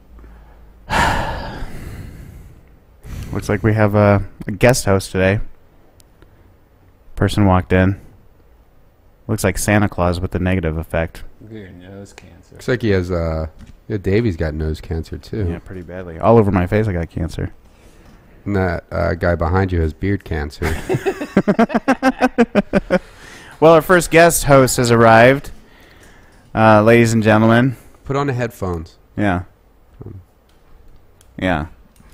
Speaker 2: Looks like we have a, a guest host today. Person walked in. Looks like Santa Claus with the negative effect.
Speaker 3: Your nose cancer.
Speaker 1: looks like he has. Uh, yeah, Davey's got nose cancer too.
Speaker 2: Yeah, pretty badly. All over my face, I got cancer.
Speaker 1: And that uh, guy behind you has beard cancer.
Speaker 2: Well, our first guest host has arrived. Uh, ladies and gentlemen.
Speaker 1: Put on the headphones.
Speaker 2: Yeah. Yeah.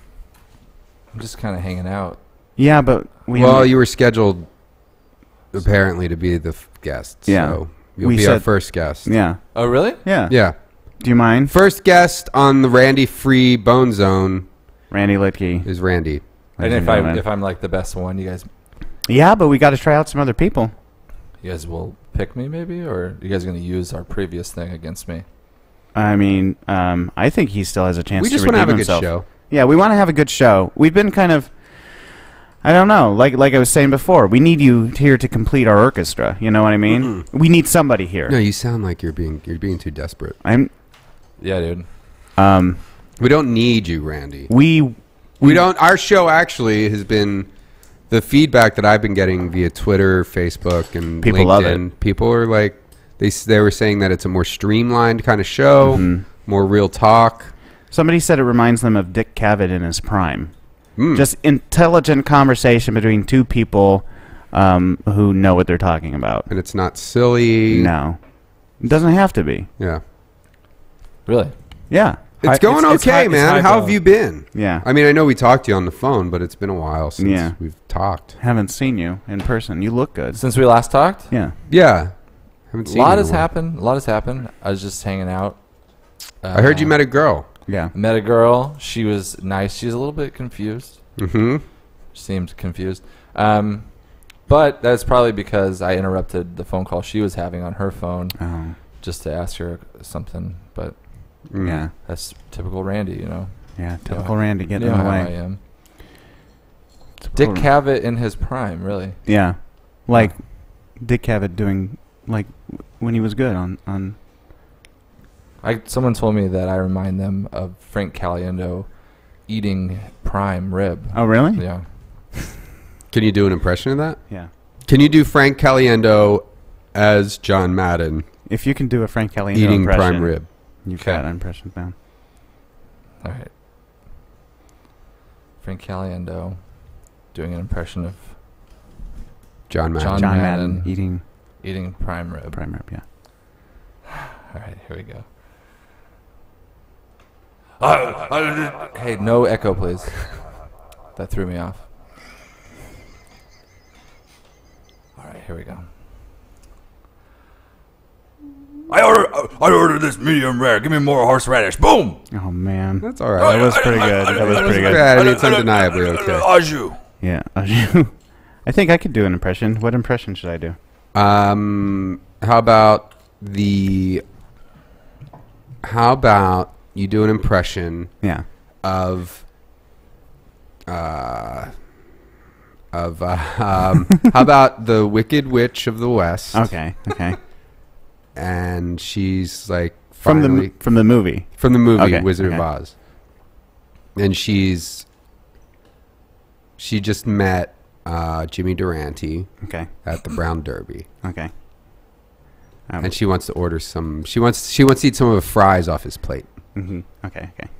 Speaker 7: I'm just kind of hanging out.
Speaker 2: Yeah, but we
Speaker 1: well, you were scheduled apparently to be the f- guest.
Speaker 2: Yeah.
Speaker 1: So you'll
Speaker 2: We
Speaker 1: be our
Speaker 2: said-
Speaker 1: first guest.
Speaker 2: Yeah.
Speaker 7: Oh, really?
Speaker 2: Yeah.
Speaker 1: Yeah.
Speaker 2: Do you mind?
Speaker 1: First guest on the Randy Free Bone Zone
Speaker 2: Randy Litke.
Speaker 1: is Randy.
Speaker 7: And
Speaker 2: ladies
Speaker 7: if I
Speaker 2: gentlemen.
Speaker 7: if I'm like the best one, you guys
Speaker 2: Yeah, but we got to try out some other people.
Speaker 7: you guys will pick me maybe, or you guys are gonna use our previous thing against me?
Speaker 2: I mean, um, I think he still has a chance
Speaker 1: We
Speaker 2: to
Speaker 1: just want to
Speaker 2: redeem
Speaker 1: have a good
Speaker 2: himself.
Speaker 1: show.
Speaker 2: Yeah, we want to have a good show. We've been kind of, I don't know, like like I was saying before, we need you here to complete our orchestra. You know what I mean? We need somebody here.
Speaker 1: No, you sound like you're being you're being too desperate.
Speaker 2: I'm.
Speaker 7: Yeah, dude.
Speaker 2: Um,
Speaker 1: We don't need you, Randy.
Speaker 2: we
Speaker 1: We don't. Our show actually has been the feedback that I've been getting via Twitter, Facebook, and
Speaker 2: People
Speaker 1: LinkedIn.
Speaker 2: love it.
Speaker 1: People are like, they s- they were saying that it's a more streamlined kind of show,
Speaker 2: Mhm.
Speaker 1: more real talk.
Speaker 2: somebody said it reminds them of Dick Cavett in his prime.
Speaker 1: Mm.
Speaker 2: Just intelligent conversation between two people um, who know what they're talking about.
Speaker 1: and it's not silly.
Speaker 2: No, it doesn't have to be.
Speaker 1: Yeah,
Speaker 7: Really?
Speaker 2: Yeah,
Speaker 1: it's
Speaker 3: Hi-
Speaker 1: going
Speaker 3: it's- it's
Speaker 1: okay,
Speaker 3: high- it's
Speaker 1: man.
Speaker 3: high
Speaker 1: How have
Speaker 3: volume.
Speaker 1: you been?
Speaker 2: yeah.
Speaker 1: I mean, I know we talked to you on the phone, but it's been a while since
Speaker 2: Yeah.
Speaker 1: we've talked.
Speaker 2: Haven't seen you in person. You look good.
Speaker 7: Since we last talked,
Speaker 2: Yeah.
Speaker 1: Yeah, haven't
Speaker 7: a
Speaker 1: seen you
Speaker 7: lot
Speaker 1: in a
Speaker 7: has
Speaker 1: while.
Speaker 7: happened. A lot has happened. I was just hanging out. Uh,
Speaker 1: I heard you met a girl.
Speaker 2: Yeah.
Speaker 7: met a girl. She was nice. She was a little bit confused.
Speaker 1: Mm-hmm.
Speaker 7: Seemed confused. Um, but that's probably because I interrupted the phone call she was having on her phone
Speaker 2: Oh.
Speaker 7: just to ask her something. But
Speaker 1: Mm.
Speaker 2: Yeah.
Speaker 7: that's typical Randy, you know.
Speaker 2: Yeah. Typical
Speaker 7: Yeah.
Speaker 2: Randy getting
Speaker 7: you know
Speaker 2: in the
Speaker 7: how I
Speaker 2: way.
Speaker 7: am. Dick
Speaker 2: Typical-
Speaker 7: Cavett in his prime, really.
Speaker 2: Yeah. Like Dick Cavett doing like when he was good on on.
Speaker 7: I someone told me that I remind them of Frank Caliendo eating prime rib.
Speaker 2: Oh really?
Speaker 7: Yeah.
Speaker 1: Can you do an impression of that?
Speaker 2: Yeah.
Speaker 1: Can you do Frank Caliendo as John Madden
Speaker 2: If you can do a Frank Caliendo
Speaker 1: eating
Speaker 2: impression,
Speaker 1: prime rib?
Speaker 2: you've
Speaker 7: Okay.
Speaker 2: got an impression down.
Speaker 7: All right. Frank Caliendo doing an impression of
Speaker 1: John Madden.
Speaker 7: John
Speaker 2: John
Speaker 7: Madden.
Speaker 2: Madden eating
Speaker 7: eating prime rib.
Speaker 2: prime rib. Yeah.
Speaker 7: All right, here we go. Hey, no echo, please. That threw me off. here we go. I order, I ordered this medium rare. Give me more horseradish. Boom.
Speaker 2: Oh man,
Speaker 1: That's all right.
Speaker 2: that was pretty good. That was pretty good.
Speaker 1: Yeah, I mean, it's undeniably okay.
Speaker 7: Au jus.
Speaker 2: Yeah, I think I could do an impression. What impression should I do?
Speaker 1: Um, how about the? How about you do an impression
Speaker 2: Yeah.
Speaker 1: of? Uh, of uh, um, how about the Wicked Witch of the West?
Speaker 2: Okay. Okay.
Speaker 1: And she's like
Speaker 2: From
Speaker 1: finally,
Speaker 2: the from the movie.
Speaker 1: from the movie
Speaker 2: Okay,
Speaker 1: Wizard of
Speaker 2: okay.
Speaker 1: Oz, and she's she just met uh, Jimmy Durante
Speaker 2: Okay.
Speaker 1: at the Brown Derby,
Speaker 2: Okay. Um,
Speaker 1: and she wants to order some. She wants she wants to eat some of the fries off his plate.
Speaker 2: mhm, Okay. Okay.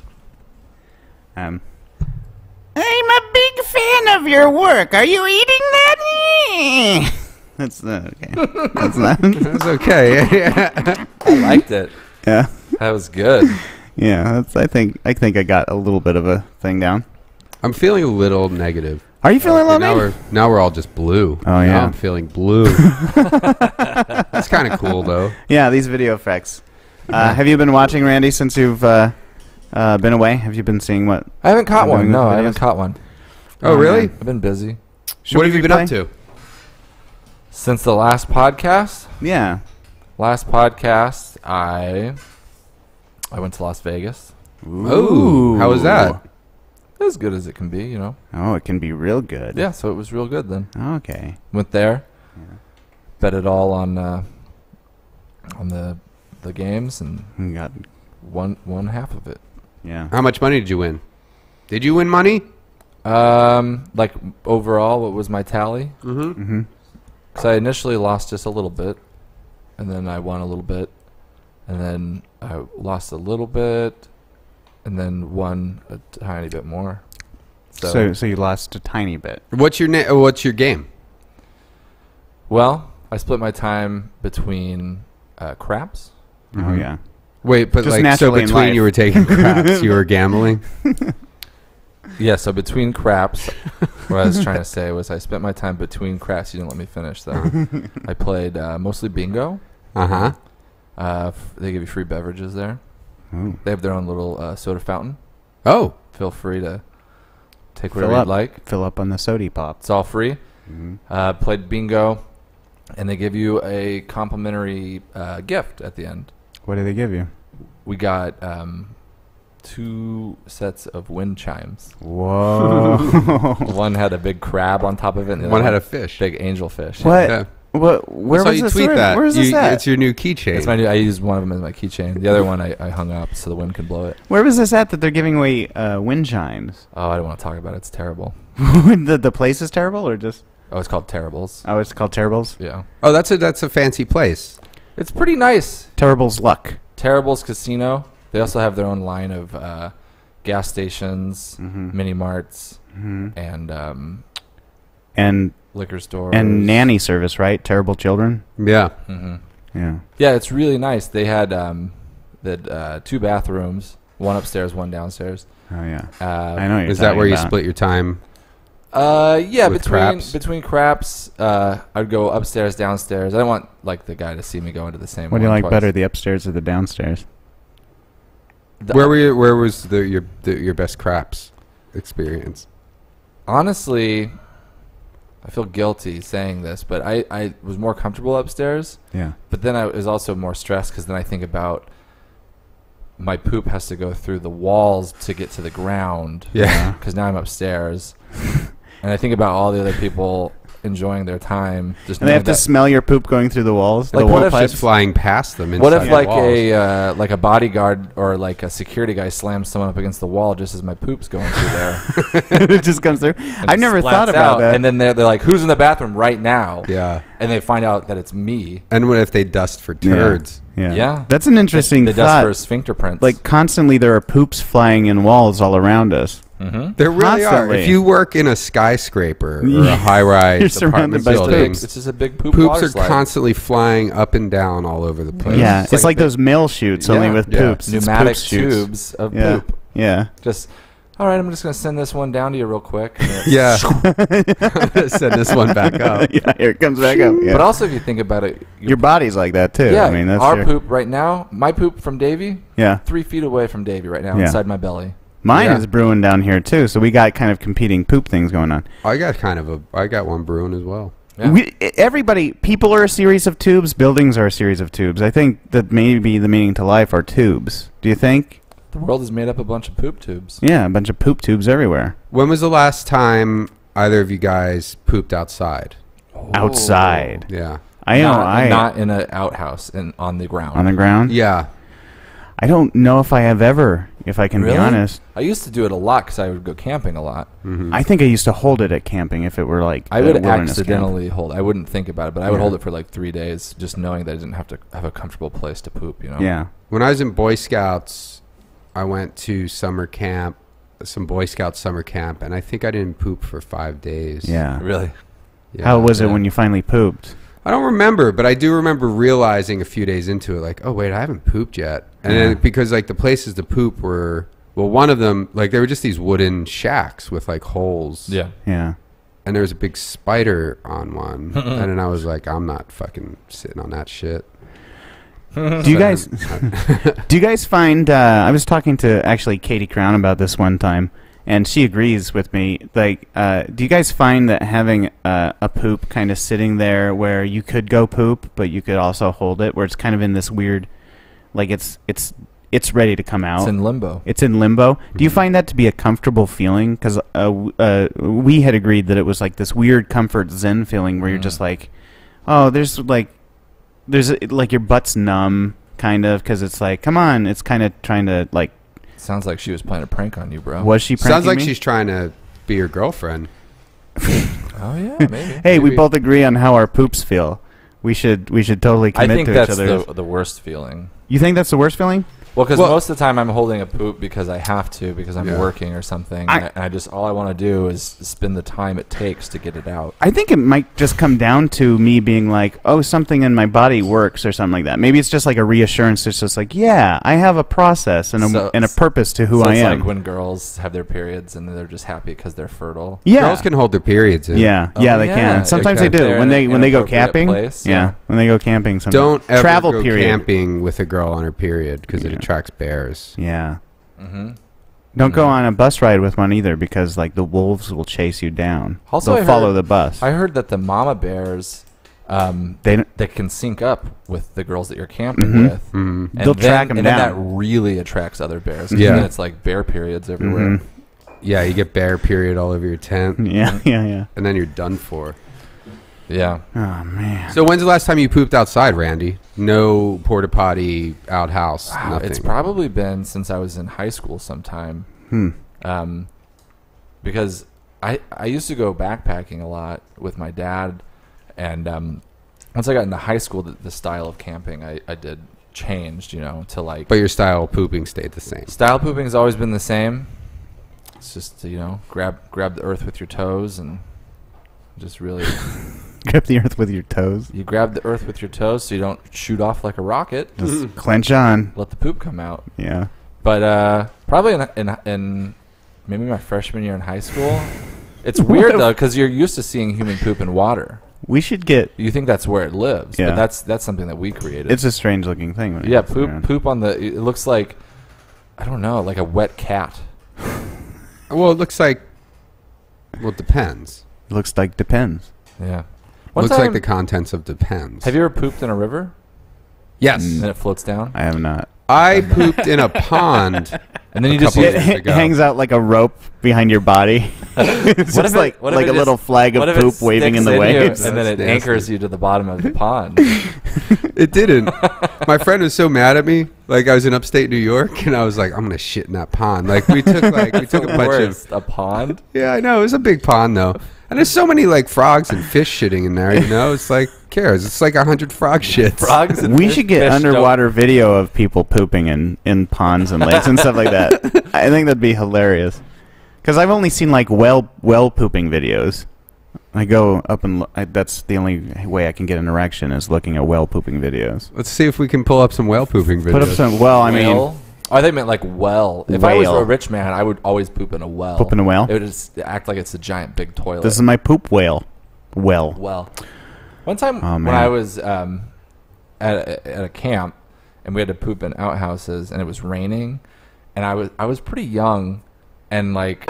Speaker 2: Um. I'm a big fan of your work. Are you eating that? That's uh, okay. That's not.
Speaker 1: That's okay.
Speaker 7: I liked it.
Speaker 2: Yeah.
Speaker 7: That was good.
Speaker 2: Yeah. That's. I think. I think I got a little bit of a thing down.
Speaker 1: I'm feeling a little negative.
Speaker 2: Are you feeling a little
Speaker 1: now
Speaker 2: negative?
Speaker 1: we're now we're all just blue.
Speaker 2: Oh,
Speaker 1: Now
Speaker 2: yeah.
Speaker 1: I'm feeling blue. That's kind of cool though.
Speaker 2: Yeah. These video effects. Uh, have you been watching, Randy, since you've uh, uh, been away? Have you been seeing what?
Speaker 7: I haven't caught
Speaker 2: Doing
Speaker 7: one.
Speaker 2: the
Speaker 7: No, I
Speaker 2: videos?
Speaker 7: haven't caught one.
Speaker 1: Oh,
Speaker 2: Oh,
Speaker 1: really?
Speaker 2: man.
Speaker 7: I've been busy.
Speaker 2: Should
Speaker 1: What
Speaker 2: we
Speaker 1: have you
Speaker 2: be
Speaker 1: been up to?
Speaker 7: Since the last podcast,
Speaker 2: Yeah.
Speaker 7: last podcast, I I went to Las Vegas.
Speaker 1: Ooh, how was that?
Speaker 7: As good as it can be, you know.
Speaker 2: Oh, it can be real good.
Speaker 7: Yeah, so it was real good then.
Speaker 2: Okay.
Speaker 7: Went there,
Speaker 2: Yeah.
Speaker 7: bet it all on uh, on the the games and
Speaker 2: We got.
Speaker 7: won one half of it.
Speaker 2: Yeah.
Speaker 1: How much money did you win? Did you win money?
Speaker 7: Um, like overall, what was my tally?
Speaker 1: Mm-hmm.
Speaker 2: Mm-hmm.
Speaker 7: Because I initially lost just a little bit, and then I won a little bit, and then I lost a little bit, and then won a tiny bit more. So,
Speaker 2: So, so you lost a tiny bit.
Speaker 1: What's your na- What's your game?
Speaker 7: well, I split my time between uh, craps.
Speaker 2: Oh
Speaker 1: Mhm.
Speaker 2: yeah.
Speaker 1: Wait, but
Speaker 2: Just
Speaker 1: like so
Speaker 2: naturally in
Speaker 1: between
Speaker 2: life.
Speaker 1: you were taking craps, you were gambling.
Speaker 7: Yeah, so between craps, what I was trying to say was I spent my time between craps. You didn't let me finish though. I played uh, mostly bingo.
Speaker 1: Uh huh.
Speaker 7: Uh, f- they give you free beverages there.
Speaker 2: Ooh.
Speaker 7: They have their own little uh, soda fountain.
Speaker 1: Oh,
Speaker 7: Feel free to take
Speaker 2: Fill
Speaker 7: whatever
Speaker 2: up.
Speaker 7: you'd like.
Speaker 2: Fill up on the sody pop.
Speaker 7: It's all free.
Speaker 2: Mm-hmm.
Speaker 7: Uh, played bingo, and they give you a complimentary uh, gift at the end.
Speaker 2: What did they give you?
Speaker 7: We got um, two sets of wind chimes.
Speaker 2: Whoa.
Speaker 7: One had a big crab on top of it, and the
Speaker 1: one
Speaker 7: other
Speaker 1: had a fish.
Speaker 7: big angelfish.
Speaker 2: What?
Speaker 1: Yeah.
Speaker 2: What? Where
Speaker 1: I saw
Speaker 2: was
Speaker 1: you
Speaker 2: this?
Speaker 1: tweet
Speaker 2: Where,
Speaker 1: that.
Speaker 2: Where's this
Speaker 1: You-
Speaker 2: at?
Speaker 1: It's your new keychain.
Speaker 7: It's my new, I used one of them as my keychain. The other one I, I hung up so the wind could blow it.
Speaker 2: Where was this at that they're giving away uh, wind chimes?
Speaker 7: Oh, I don't want to talk about it. It's terrible.
Speaker 2: the the place is terrible, or just
Speaker 7: Oh, it's called Terribles.
Speaker 2: oh, it's called Terribles.
Speaker 7: Yeah.
Speaker 1: Oh, that's a that's a fancy place.
Speaker 7: It's pretty nice.
Speaker 2: Terribles Luck.
Speaker 7: Terribles Casino. They also have their own line of uh, gas stations,
Speaker 2: Mhm.
Speaker 7: mini marts,
Speaker 2: Mm-hmm.
Speaker 7: and um,
Speaker 2: And
Speaker 7: liquor stores.
Speaker 2: and nanny service, right? Terrible Children.
Speaker 1: Yeah.
Speaker 7: hmm
Speaker 2: Yeah.
Speaker 7: Yeah, it's really nice. They had um, the uh, two bathrooms, one upstairs, one downstairs.
Speaker 2: Oh yeah.
Speaker 7: Uh,
Speaker 2: I know. What you're
Speaker 1: Is that where
Speaker 2: talking
Speaker 1: you
Speaker 2: about.
Speaker 1: split your time?
Speaker 7: Uh, yeah,
Speaker 1: With
Speaker 7: between
Speaker 1: craps?
Speaker 7: between craps, uh, I'd go upstairs, downstairs. I don't want like the guy to see me go into the same.
Speaker 2: What do you
Speaker 7: one
Speaker 2: like
Speaker 7: twice.
Speaker 2: better, the upstairs or the downstairs?
Speaker 7: The-
Speaker 1: Where were you, where was the your the, your best craps experience?
Speaker 7: Honestly, I feel guilty saying this, but I, I was more comfortable upstairs.
Speaker 2: Yeah.
Speaker 7: But then I was also more stressed because then I think about my poop has to go through the walls to get to the ground.
Speaker 1: Yeah.
Speaker 7: Because now I'm upstairs, and I think about all the other people enjoying their time. Just
Speaker 2: And they
Speaker 7: knowing
Speaker 2: have to
Speaker 7: that-
Speaker 2: smell your poop going through the walls.
Speaker 7: Like,
Speaker 2: the
Speaker 7: what
Speaker 2: wall
Speaker 7: if
Speaker 2: pipes.
Speaker 1: Just flying past them.
Speaker 7: What if
Speaker 1: inside
Speaker 7: like
Speaker 1: walls.
Speaker 7: a uh, like a bodyguard or like a security guy slams someone up against the wall just as my poop's going through there?
Speaker 2: it just comes through.
Speaker 7: and
Speaker 2: I've never
Speaker 7: splats
Speaker 2: thought about
Speaker 7: out,
Speaker 2: that.
Speaker 7: And then they're, they're like, "Who's in the bathroom right now?"
Speaker 1: Yeah.
Speaker 7: And they find out that it's me.
Speaker 1: And what if they dust for
Speaker 2: Yeah.
Speaker 1: turds?
Speaker 2: yeah.
Speaker 7: Yeah.
Speaker 2: That's an interesting
Speaker 7: They dust
Speaker 2: thought.
Speaker 7: for sphincter prints.
Speaker 2: Like constantly, there are poops flying in walls all around us.
Speaker 7: mm-hmm.
Speaker 1: There really are.
Speaker 2: Constantly.
Speaker 1: If you work in a skyscraper or
Speaker 2: Yeah.
Speaker 1: a high-rise
Speaker 2: You're surrounded
Speaker 1: apartment
Speaker 2: by
Speaker 1: building,
Speaker 2: poops.
Speaker 7: It's just a big poop
Speaker 1: poops
Speaker 7: water
Speaker 1: are
Speaker 7: slide.
Speaker 1: constantly flying up and down all over the place.
Speaker 2: Yeah, it's,
Speaker 7: It's
Speaker 2: like,
Speaker 7: like the-
Speaker 2: those mail chutes, only
Speaker 1: Yeah,
Speaker 2: with
Speaker 1: yeah.
Speaker 2: poops. It's
Speaker 7: pneumatic
Speaker 2: poop chutes.
Speaker 7: tubes of
Speaker 2: Yeah.
Speaker 7: poop.
Speaker 2: Yeah.
Speaker 7: Just all right, I'm just gonna send this one down to you real quick. And it-
Speaker 1: Yeah. I'm gonna send this one back up.
Speaker 2: Yeah, here it comes back up. Yeah.
Speaker 7: But also, if you think about it, you-
Speaker 2: your body's like that too.
Speaker 7: yeah,
Speaker 2: I mean, that's
Speaker 7: our
Speaker 2: your,
Speaker 7: poop right now, my poop from Davey,
Speaker 2: Yeah,
Speaker 7: three feet away from Davey right now,
Speaker 2: Yeah.
Speaker 7: inside my belly.
Speaker 2: mine
Speaker 1: Yeah.
Speaker 2: is brewing down here too. So we got kind of competing poop things going on.
Speaker 1: I got kind of a. I got one brewing as well.
Speaker 7: Yeah.
Speaker 2: We, everybody, people are a series of tubes. Buildings are a series of tubes. I think that maybe the meaning to life are tubes. Do you think?
Speaker 7: The world is made up of a bunch of poop tubes.
Speaker 2: Yeah, a bunch of poop tubes everywhere.
Speaker 1: When was the last time either of you guys pooped outside?
Speaker 2: Outside.
Speaker 1: Yeah.
Speaker 2: I know.
Speaker 7: not,
Speaker 2: I
Speaker 7: not in an outhouse and on the ground.
Speaker 2: on the ground.
Speaker 1: Yeah.
Speaker 2: I don't know if I have ever. If I can
Speaker 7: Really?
Speaker 2: be honest,
Speaker 7: I used to do it a lot because I would go camping a lot.
Speaker 1: hmm
Speaker 2: I think I used to hold it at camping if it were like
Speaker 7: I
Speaker 2: a
Speaker 7: would
Speaker 2: wilderness camp.
Speaker 7: accidentally hold. I wouldn't think about it, but I would
Speaker 2: Yeah.
Speaker 7: hold it for like three days, just knowing that I didn't have to have a comfortable place to poop. You know.
Speaker 2: Yeah.
Speaker 1: When I was in Boy Scouts, I went to summer camp, some Boy Scout summer camp, and I think I didn't poop for five days.
Speaker 2: Yeah.
Speaker 7: Really.
Speaker 1: Yeah.
Speaker 2: How was it
Speaker 7: Yeah.
Speaker 2: when you finally pooped?
Speaker 1: I don't remember, but I do remember realizing a few days into it, like, oh wait, I haven't pooped yet, and
Speaker 2: Yeah.
Speaker 1: then because like the places to poop were, well, one of them, like they were just these wooden shacks with like holes,
Speaker 7: Yeah.
Speaker 2: Yeah.
Speaker 1: and there was a big spider on one, and then I was like, I'm not fucking sitting on that shit.
Speaker 2: Do you guys do you guys find uh, I was talking to actually Katie Crown about this one time, and she agrees with me. Like, uh, do you guys find that having uh, a poop kind of sitting there where you could go poop, but you could also hold it, where it's kind of in this weird, like it's it's it's ready to come out.
Speaker 7: It's in limbo.
Speaker 2: It's in limbo. Do you find that to be a comfortable feeling? Because uh, w- uh, we had agreed that it was like this weird comfort zen feeling where you're
Speaker 7: Mm.
Speaker 2: just like, oh, there's like, there's a, like your butt's numb, kind of, because it's like, come on, it's kind of trying to like.
Speaker 7: Sounds like she was playing a prank on you, bro.
Speaker 2: Was she pranking
Speaker 1: Sounds like
Speaker 2: me?
Speaker 1: she's trying to be your girlfriend.
Speaker 7: Oh yeah, maybe.
Speaker 2: Hey, we
Speaker 1: maybe.
Speaker 2: both agree on how our poops feel. We should we should totally
Speaker 7: I
Speaker 2: commit
Speaker 7: think
Speaker 2: to each
Speaker 7: that's
Speaker 2: other.
Speaker 7: the the worst feeling.
Speaker 2: You think that's the worst feeling?
Speaker 7: Well, because
Speaker 1: Well-
Speaker 7: most of the time I'm holding a poop because I have to, because I'm
Speaker 1: Yeah.
Speaker 7: working or something,
Speaker 2: I-
Speaker 7: and, I, and I just all I want to do is spend the time it takes to get it out.
Speaker 2: I think it might just come down to me being like, oh, something in my body works or something like that. Maybe it's just like a reassurance. It's just like, yeah, I have a process and a,
Speaker 7: So-
Speaker 2: and a purpose to who
Speaker 7: so
Speaker 2: I
Speaker 7: it's
Speaker 2: am.
Speaker 7: like when girls have their periods and they're just happy because they're fertile.
Speaker 2: yeah.
Speaker 1: Girls can hold their periods in.
Speaker 2: Yeah,
Speaker 7: Oh,
Speaker 2: yeah, they
Speaker 7: yeah,
Speaker 2: can.
Speaker 7: they
Speaker 2: Sometimes
Speaker 1: can.
Speaker 2: they do
Speaker 7: They're
Speaker 2: when
Speaker 7: in
Speaker 2: they
Speaker 7: an
Speaker 2: when they go
Speaker 7: inappropriate
Speaker 2: camping.
Speaker 7: place,
Speaker 2: yeah.
Speaker 7: yeah.
Speaker 2: when they go camping. Sometimes.
Speaker 1: Don't ever
Speaker 2: travel
Speaker 1: go
Speaker 2: period.
Speaker 1: camping with a girl on her period because it
Speaker 2: Yeah.
Speaker 1: attracts bears.
Speaker 2: Yeah.
Speaker 7: Mm-hmm.
Speaker 2: Don't go
Speaker 7: Mhm.
Speaker 2: on a bus ride with one either because like the wolves will chase you down.
Speaker 7: Also,
Speaker 2: They'll
Speaker 7: I
Speaker 2: follow
Speaker 7: heard-
Speaker 2: the bus.
Speaker 7: I heard that the mama bears, um,
Speaker 2: they don't-
Speaker 7: they can sync up with the girls that you're camping
Speaker 2: Mhm.
Speaker 7: with.
Speaker 1: Mm.
Speaker 7: And
Speaker 2: They'll
Speaker 7: then,
Speaker 2: track 'em
Speaker 7: and then
Speaker 2: down.
Speaker 7: that really attracts other bears. 'cause
Speaker 1: Yeah.
Speaker 7: then it's like bear periods everywhere.
Speaker 2: Mhm.
Speaker 1: Yeah, you get bear period all over your tent,
Speaker 2: Yeah, yeah, yeah.
Speaker 1: and then you're done for.
Speaker 7: Yeah.
Speaker 2: Oh man.
Speaker 1: So when's the last time you pooped outside, Randy? No porta potty, outhouse,
Speaker 7: Wow,
Speaker 1: nothing.
Speaker 7: it's probably been since I was in high school sometime.
Speaker 2: Hmm.
Speaker 7: Um, because I I used to go backpacking a lot with my dad, and um, once I got into high school, the, the style of camping I, I did changed, you know, to like
Speaker 1: But your style of pooping stayed the same.
Speaker 7: style pooping has always been the same. It's just, you know, grab grab the earth with your toes and just really
Speaker 2: Grip the earth with your toes.
Speaker 7: you grab the earth with your toes so you don't shoot off like a rocket.
Speaker 2: Just clench on.
Speaker 7: Let the poop come out.
Speaker 2: Yeah.
Speaker 7: But uh, probably in, in in maybe my freshman year in high school. It's weird
Speaker 2: What?
Speaker 7: though because you're used to seeing human poop in water.
Speaker 2: We should get.
Speaker 7: You think that's where it lives,
Speaker 2: Yeah.
Speaker 7: but that's that's something that we created.
Speaker 2: It's a strange looking thing. When it
Speaker 7: yeah,
Speaker 2: gets
Speaker 7: poop
Speaker 2: around.
Speaker 7: poop on the. It looks like I don't know, like a wet cat.
Speaker 1: Well, it looks like. Well, it depends.
Speaker 2: Looks like depends.
Speaker 7: Yeah. One
Speaker 1: looks
Speaker 7: time-
Speaker 1: like the contents of depends.
Speaker 7: Have you ever pooped in a river
Speaker 1: Yes.
Speaker 2: Mm.
Speaker 7: and it floats down?
Speaker 2: I have not.
Speaker 1: I pooped in a pond.
Speaker 7: And then
Speaker 1: A
Speaker 7: you just
Speaker 1: couple
Speaker 7: use
Speaker 1: years
Speaker 2: It
Speaker 1: ago.
Speaker 2: hangs out like a rope behind your body. it's
Speaker 7: What
Speaker 2: just
Speaker 7: if it-
Speaker 2: like
Speaker 7: what if
Speaker 2: like
Speaker 7: it
Speaker 2: a little
Speaker 7: just-
Speaker 2: flag of
Speaker 7: what if it
Speaker 2: poop waving in
Speaker 7: sticks
Speaker 2: the
Speaker 7: you
Speaker 2: waves.
Speaker 7: and then it
Speaker 1: That's
Speaker 7: anchors
Speaker 1: nasty.
Speaker 7: you to the bottom of the pond.
Speaker 1: It didn't. My friend was so mad at me. Like I was in upstate New York, and I was like, "I'm gonna shit in that pond." Like we took like we took a
Speaker 7: The
Speaker 1: bunch of.
Speaker 7: worst, a pond.
Speaker 1: Yeah, I know. It was a big pond though, and there's so many like frogs and fish shitting in there. You know, it's like who cares? It's like a hundred frog shits.
Speaker 7: Frogs and
Speaker 2: We
Speaker 7: fish-
Speaker 2: should get
Speaker 7: fish don't-
Speaker 2: underwater video of people pooping in, in ponds and lakes and stuff like that. I think that'd be hilarious. Because I've only seen like well well pooping videos. I go up and lo- I, that's the only way I can get an erection is looking at well pooping videos.
Speaker 1: Let's see if we can pull up some whale pooping videos.
Speaker 2: Put up some. Well, I mean,
Speaker 7: Whale? Oh, they meant like well. If I was
Speaker 2: Whale.
Speaker 7: a rich man, I would always poop in a well.
Speaker 2: Poop in a well?
Speaker 7: It would just act like it's a giant big toilet.
Speaker 2: This is my poop whale. Well.
Speaker 7: well. One time
Speaker 2: Oh,
Speaker 7: when
Speaker 2: man.
Speaker 7: I was um, at a, at a camp and we had to poop in outhouses and it was raining, and I was I was pretty young, and like.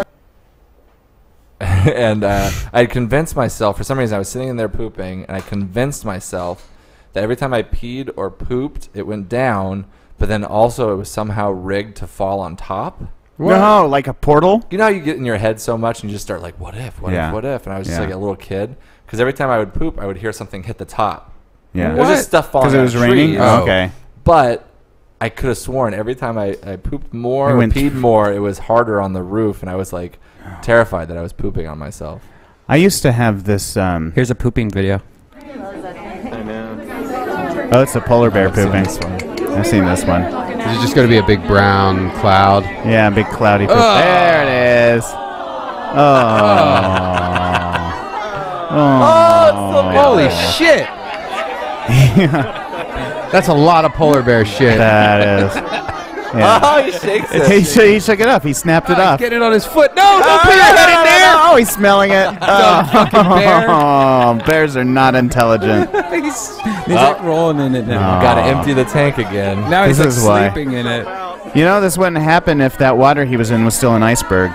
Speaker 7: and uh, I convinced myself, for some reason I was sitting in there pooping, and I convinced myself that every time I peed or pooped, it went down, but then also it was somehow rigged to fall on top.
Speaker 2: No, like a portal?
Speaker 7: You know how you get in your head so much and you just start like, what if, what
Speaker 2: Yeah.
Speaker 7: if, what if? And I was just
Speaker 2: Yeah.
Speaker 7: like a little kid, because every time I would poop, I would hear something hit the top.
Speaker 2: Yeah.
Speaker 7: It was just stuff falling
Speaker 2: Because it
Speaker 7: out
Speaker 2: was
Speaker 7: of
Speaker 2: raining?
Speaker 7: trees.
Speaker 2: Oh, okay.
Speaker 7: But I could have sworn every time I, I pooped more
Speaker 2: It
Speaker 7: or
Speaker 2: went-
Speaker 7: peed more, it was harder on the roof, and I was like terrified that I was pooping on myself.
Speaker 2: I used to have this. Um,
Speaker 3: Here's a pooping video.
Speaker 2: oh, it's a polar bear
Speaker 7: I've seen
Speaker 2: pooping.
Speaker 7: this one.
Speaker 2: I've seen this one.
Speaker 1: Is it just going to be a big brown cloud?
Speaker 2: Yeah, big cloudy poop.
Speaker 1: Oh.
Speaker 2: There it is. Oh. Oh.
Speaker 1: Holy shit! That's a lot of polar bear shit.
Speaker 2: That is. Yeah.
Speaker 7: Oh, he shakes it.
Speaker 2: he, sh- he shook it up. He snapped it off.
Speaker 1: Get it on his foot. No, don't put your head in there.
Speaker 2: Oh, he's smelling it. Oh,
Speaker 1: fucking bear.
Speaker 2: oh, bears are not intelligent.
Speaker 3: he's he's like rolling in it now.
Speaker 2: Oh.
Speaker 7: Gotta empty the tank again.
Speaker 3: Now he's
Speaker 2: This
Speaker 3: like
Speaker 2: is why.
Speaker 3: sleeping in it.
Speaker 2: You know, this wouldn't happen if that water he was in was still an iceberg.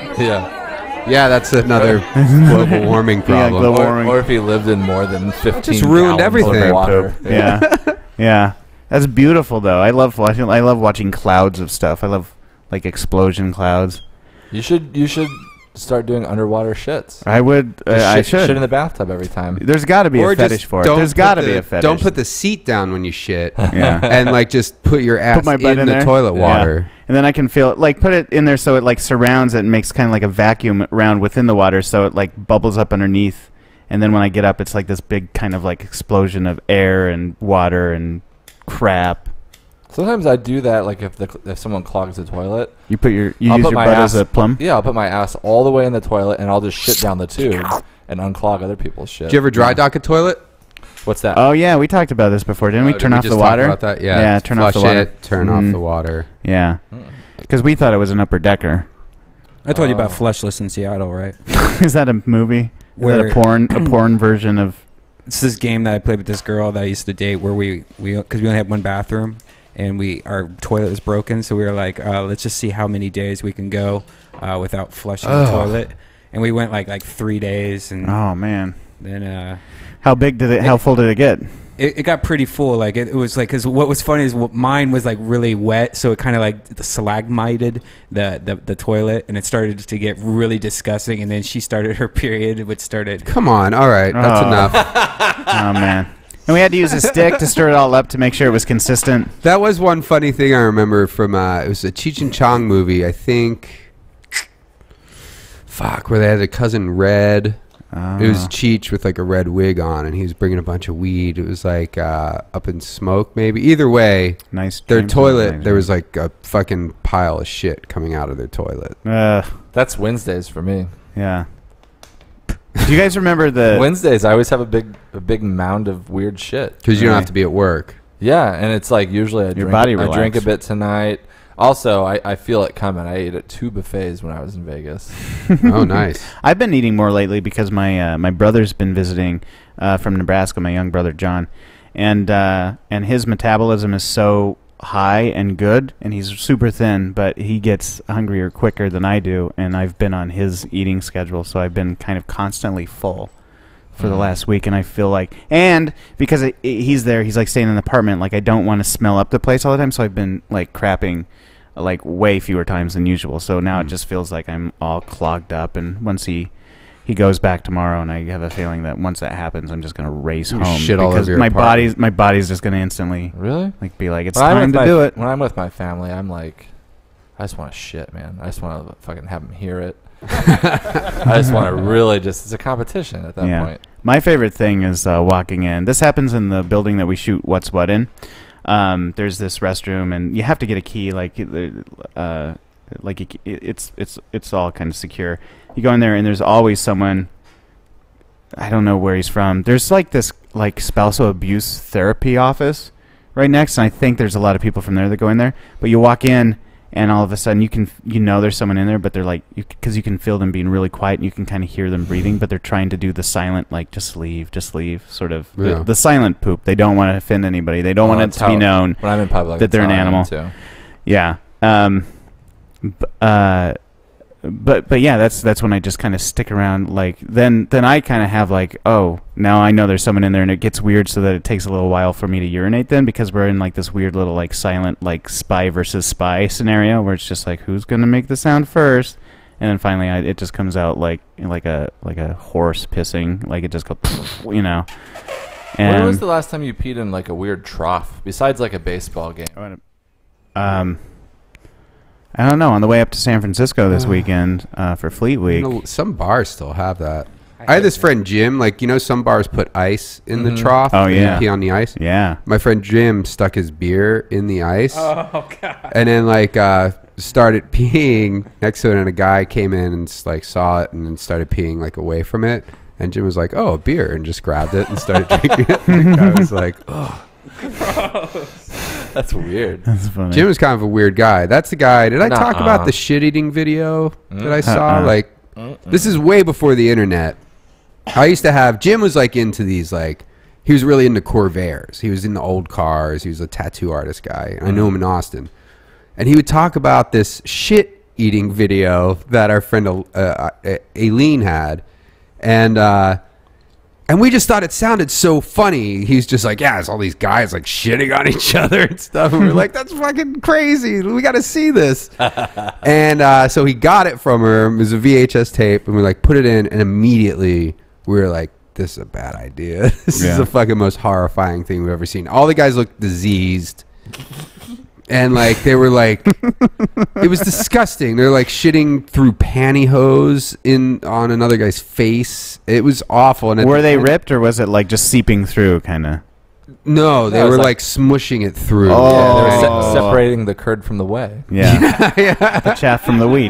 Speaker 7: Yeah.
Speaker 1: Yeah, that's another global warming problem.
Speaker 2: global-
Speaker 7: Or,
Speaker 2: Boring.
Speaker 7: or if he lived in more than fifteen
Speaker 1: just ruined
Speaker 7: gallons of
Speaker 1: everything.
Speaker 7: water.
Speaker 2: Yeah, yeah. That's beautiful, though. I love watching. I love watching clouds of stuff. I love like explosion clouds.
Speaker 7: You should you should start doing underwater shits.
Speaker 2: I would. Uh,
Speaker 7: Just
Speaker 2: I
Speaker 7: shit,
Speaker 2: should.
Speaker 7: shit in the bathtub every time.
Speaker 2: There's got to be
Speaker 1: Or
Speaker 2: a fetish
Speaker 1: just
Speaker 2: for it.
Speaker 1: don't
Speaker 2: There's
Speaker 1: put
Speaker 2: got to
Speaker 1: the-
Speaker 2: be a fetish.
Speaker 1: Don't put the seat down when you shit.
Speaker 2: Yeah.
Speaker 1: And like just put your ass
Speaker 2: Put my butt
Speaker 1: in,
Speaker 2: in
Speaker 1: the
Speaker 2: there.
Speaker 1: toilet
Speaker 2: Yeah.
Speaker 1: water.
Speaker 2: And then I can feel it, like put it in there so it like surrounds it and makes kind of like a vacuum around within the water, so it like bubbles up underneath. And then when I get up, it's like this big kind of like explosion of air and water and crap.
Speaker 7: Sometimes I do that, like if the if someone clogs the toilet.
Speaker 2: You put your you
Speaker 7: I'll
Speaker 2: use
Speaker 7: put
Speaker 2: your
Speaker 7: my
Speaker 2: butt
Speaker 7: ass,
Speaker 2: as a plum.
Speaker 7: Yeah, I'll put my ass all the way in the toilet, and I'll just shit down the tube and unclog other people's shit.
Speaker 1: Did you ever dry dock a toilet?
Speaker 7: What's that?
Speaker 2: Oh yeah, we talked about this before, didn't
Speaker 1: Oh,
Speaker 2: we?
Speaker 1: did
Speaker 2: Turn off
Speaker 1: just
Speaker 2: the
Speaker 1: talk
Speaker 2: water.
Speaker 1: About that? Yeah.
Speaker 2: Yeah, turn off
Speaker 1: Flush
Speaker 2: the water.
Speaker 1: It, turn
Speaker 2: Mm.
Speaker 1: off the water.
Speaker 2: Yeah,
Speaker 7: Mm.
Speaker 2: because we thought it was an upper decker.
Speaker 3: I told you about
Speaker 7: Oh.
Speaker 3: Fleshless in Seattle, right?
Speaker 2: Is that a movie? Is
Speaker 3: Where-
Speaker 2: that a porn a porn version of?
Speaker 3: It's this game that I played with this girl that I used to date, where we we because we only had one bathroom, and we our toilet was broken, so we were like, uh, let's just see how many days we can go uh, without flushing the
Speaker 1: Ugh.
Speaker 3: toilet, and we went like like three days, and
Speaker 2: Oh man,
Speaker 3: then uh,
Speaker 2: how big did it? How full did it get?
Speaker 3: it, it got pretty full. Like it, it was like, because what was funny is what, mine was like really wet, so it kind of like stalagmited the, the the toilet, and it started to get really disgusting. And then she started her period, which started.
Speaker 1: Come on. All right. That's
Speaker 2: Oh.
Speaker 1: enough.
Speaker 2: Oh man, and we had to use a stick to stir it all up to make sure it was consistent.
Speaker 1: That was one funny thing I remember from uh, it was a Cheech and Chong movie, I think. Fuck, where they had a cousin Red.
Speaker 2: Uh,
Speaker 1: It was Cheech with like a red wig on, and he was bringing a bunch of weed. It was like uh, Up in Smoke, maybe. Either way,
Speaker 2: nice.
Speaker 1: their
Speaker 2: James
Speaker 1: toilet,
Speaker 2: Bond.
Speaker 1: there was like a fucking pile of shit coming out of their toilet.
Speaker 2: Uh,
Speaker 7: That's Wednesdays for me.
Speaker 2: yeah. Do you guys remember the?
Speaker 7: Wednesdays, I always have a big a big mound of weird shit.
Speaker 1: Because you don't
Speaker 2: Right.
Speaker 1: have to be at work.
Speaker 7: Yeah, and it's like usually I
Speaker 2: Your
Speaker 7: drink,
Speaker 2: body
Speaker 7: I drink a
Speaker 2: relax.
Speaker 7: bit tonight. Also, I, I feel it coming. I ate at two buffets when I was in Vegas.
Speaker 1: Oh, nice.
Speaker 2: I've been eating more lately because my uh, my brother's been visiting uh, from Nebraska. My young brother John, and uh, and his metabolism is so high and good, and he's super thin, but he gets hungrier quicker than I do. And I've been on his eating schedule, so I've been kind of constantly full for the
Speaker 7: Mhm.
Speaker 2: last week, and I feel like, and because it, it, he's there, he's like staying in an apartment, like I don't want to smell up the place all the time, so I've been like crapping uh, like way fewer times than usual. So now it
Speaker 1: Mm.
Speaker 2: just feels like I'm all clogged up, and once he he goes back tomorrow, and I have a feeling that once that happens, I'm just gonna race
Speaker 1: You
Speaker 2: home
Speaker 1: shit all
Speaker 2: because
Speaker 1: over your
Speaker 2: my
Speaker 1: apartment.
Speaker 2: body's my body's just gonna instantly
Speaker 7: Really?
Speaker 2: like be like, it's
Speaker 7: When I'm
Speaker 2: time
Speaker 7: with
Speaker 2: to
Speaker 7: my-
Speaker 2: do it.
Speaker 7: When I'm with my family, I'm like, I just want to shit, man. I just want to fucking have them hear it. I just want to really just, it's a competition at that
Speaker 2: Yeah.
Speaker 7: point.
Speaker 2: My favorite thing is uh, walking in. This happens in the building that we shoot What's What in. Um, there's this restroom, and you have to get a key. Like, uh, like you, it's it's it's all kind of secure. You go in there, and there's always someone. I don't know where he's from. There's like this like spousal abuse therapy office right next, and I think there's a lot of people from there that go in there. But you walk in, and all of a sudden you can you know there's someone in there, but they're like, because you, you can feel them being really quiet, and you can kind of hear them breathing, but they're trying to do the silent, like, just leave, just leave, sort of
Speaker 1: Yeah.
Speaker 2: the, the silent poop. They don't want to offend anybody. They don't
Speaker 7: Oh,
Speaker 2: want it
Speaker 7: that's
Speaker 2: to be
Speaker 7: how-
Speaker 2: known
Speaker 7: When I'm in public,
Speaker 2: that
Speaker 7: that's
Speaker 2: they're an
Speaker 7: how I am,
Speaker 2: animal.
Speaker 7: too.
Speaker 2: Yeah. Um. b- Uh. But but yeah, that's that's when I just kind of stick around. Like then then I kind of have like, oh, now I know there's someone in there, and it gets weird, so that it takes a little while for me to urinate. Then because we're in like this weird little like silent like spy versus spy scenario where it's just like, who's gonna make the sound first? And then finally, I, it just comes out like like a like a horse pissing, like it just goes, you know. And
Speaker 7: When was the last time you peed in like a weird trough besides like a baseball game?
Speaker 2: um. I don't know. On the way up to San Francisco this weekend uh, for Fleet
Speaker 1: You
Speaker 2: Week.
Speaker 1: know, some bars still have that. I had this friend Jim. Like, you know, some bars put ice in the trough.
Speaker 2: Oh,
Speaker 1: and
Speaker 2: yeah.
Speaker 1: you pee on the ice.
Speaker 2: Yeah.
Speaker 1: My friend Jim stuck his beer in the ice.
Speaker 3: Oh god.
Speaker 1: And then like uh, started peeing next to it, and a guy came in and just, like saw it and then started peeing like away from it. And Jim was like, "Oh, a beer," and just grabbed it and started drinking it. And the guy was like, "Oh."
Speaker 7: That's weird.
Speaker 2: That's funny.
Speaker 1: Jim was kind of a weird guy. That's the guy. Did I talk
Speaker 7: Nuh-uh.
Speaker 1: about the shit eating video that I saw?
Speaker 2: Uh-uh.
Speaker 1: Like, this is way before the internet. I used to have Jim was like into these like he was really into Corvairs. He was into old cars. He was a tattoo artist guy. I knew him in Austin, and he would talk about this shit eating video that our friend uh, uh, Aileen had, and. uh And we just thought it sounded so funny. He's just like, yeah, it's all these guys like shitting on each other and stuff. And we're like, that's fucking crazy. We got to see this. And uh, so he got it from her. It was a V H S tape. And we like put it in. And immediately we were like, this is a bad idea. This is
Speaker 2: Yeah.
Speaker 1: the fucking most horrifying thing we've ever seen. All the guys looked diseased. And like they were like, it was disgusting. They're like shitting through pantyhose in on another guy's face. It was awful. And at
Speaker 2: Were
Speaker 1: the
Speaker 2: they
Speaker 1: end-
Speaker 2: ripped, or was it like just seeping through, kind of?
Speaker 1: No, they
Speaker 7: No, it was
Speaker 1: were
Speaker 7: like-
Speaker 1: like, smushing it through.
Speaker 2: Oh.
Speaker 7: Yeah, they were se-
Speaker 2: Oh.
Speaker 7: separating the curd from the whey.
Speaker 2: Yeah.
Speaker 1: yeah.
Speaker 2: The chaff from the wheat.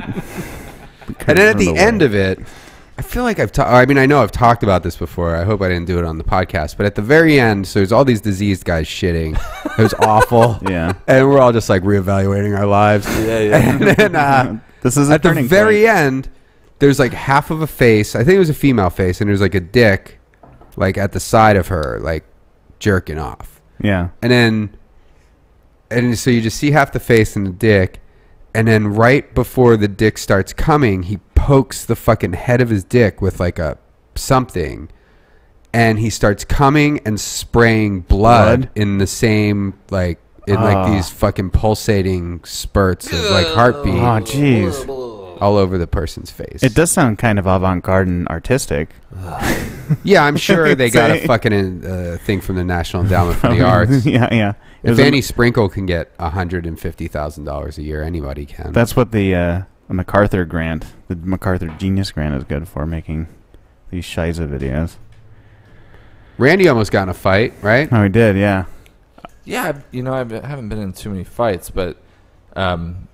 Speaker 1: And then at the end of it, I feel like I've talked. I mean, I know I've talked about this before. I hope I didn't do it on the podcast. But at the very end, so there's all these diseased guys shitting. It was awful.
Speaker 2: Yeah.
Speaker 1: And we're all just like reevaluating our lives.
Speaker 7: Yeah, yeah.
Speaker 1: And then uh,
Speaker 2: This is a
Speaker 1: at the
Speaker 2: turning
Speaker 1: very
Speaker 2: point.
Speaker 1: end, there's like half of a face. I think it was a female face, and there's like a dick, like at the side of her, like jerking off.
Speaker 2: Yeah.
Speaker 1: And then, and so you just see half the face and the dick, and then right before the dick starts coming, he pokes the fucking head of his dick with like a something, and he starts coming and spraying blood,
Speaker 2: Blood?
Speaker 1: in the same like in like
Speaker 2: Ah.
Speaker 1: these fucking pulsating spurts of like heartbeat
Speaker 2: Oh, jeez.
Speaker 1: all over the person's face.
Speaker 2: It does sound kind of avant-garde and artistic.
Speaker 1: Yeah, I'm sure they got a
Speaker 2: Say-
Speaker 1: fucking uh, thing from the National Endowment for the Arts.
Speaker 2: yeah, yeah.
Speaker 1: If
Speaker 2: There's a-
Speaker 1: Annie Sprinkle can get one hundred fifty thousand dollars a year, anybody can.
Speaker 2: That's what the uh, MacArthur grant, the MacArthur Genius Grant, is good for, making these Shiza videos.
Speaker 1: Randy almost got in a fight, right?
Speaker 2: Oh, he did, yeah.
Speaker 7: Yeah, I've- you know, I've, I haven't been in too many fights, but um,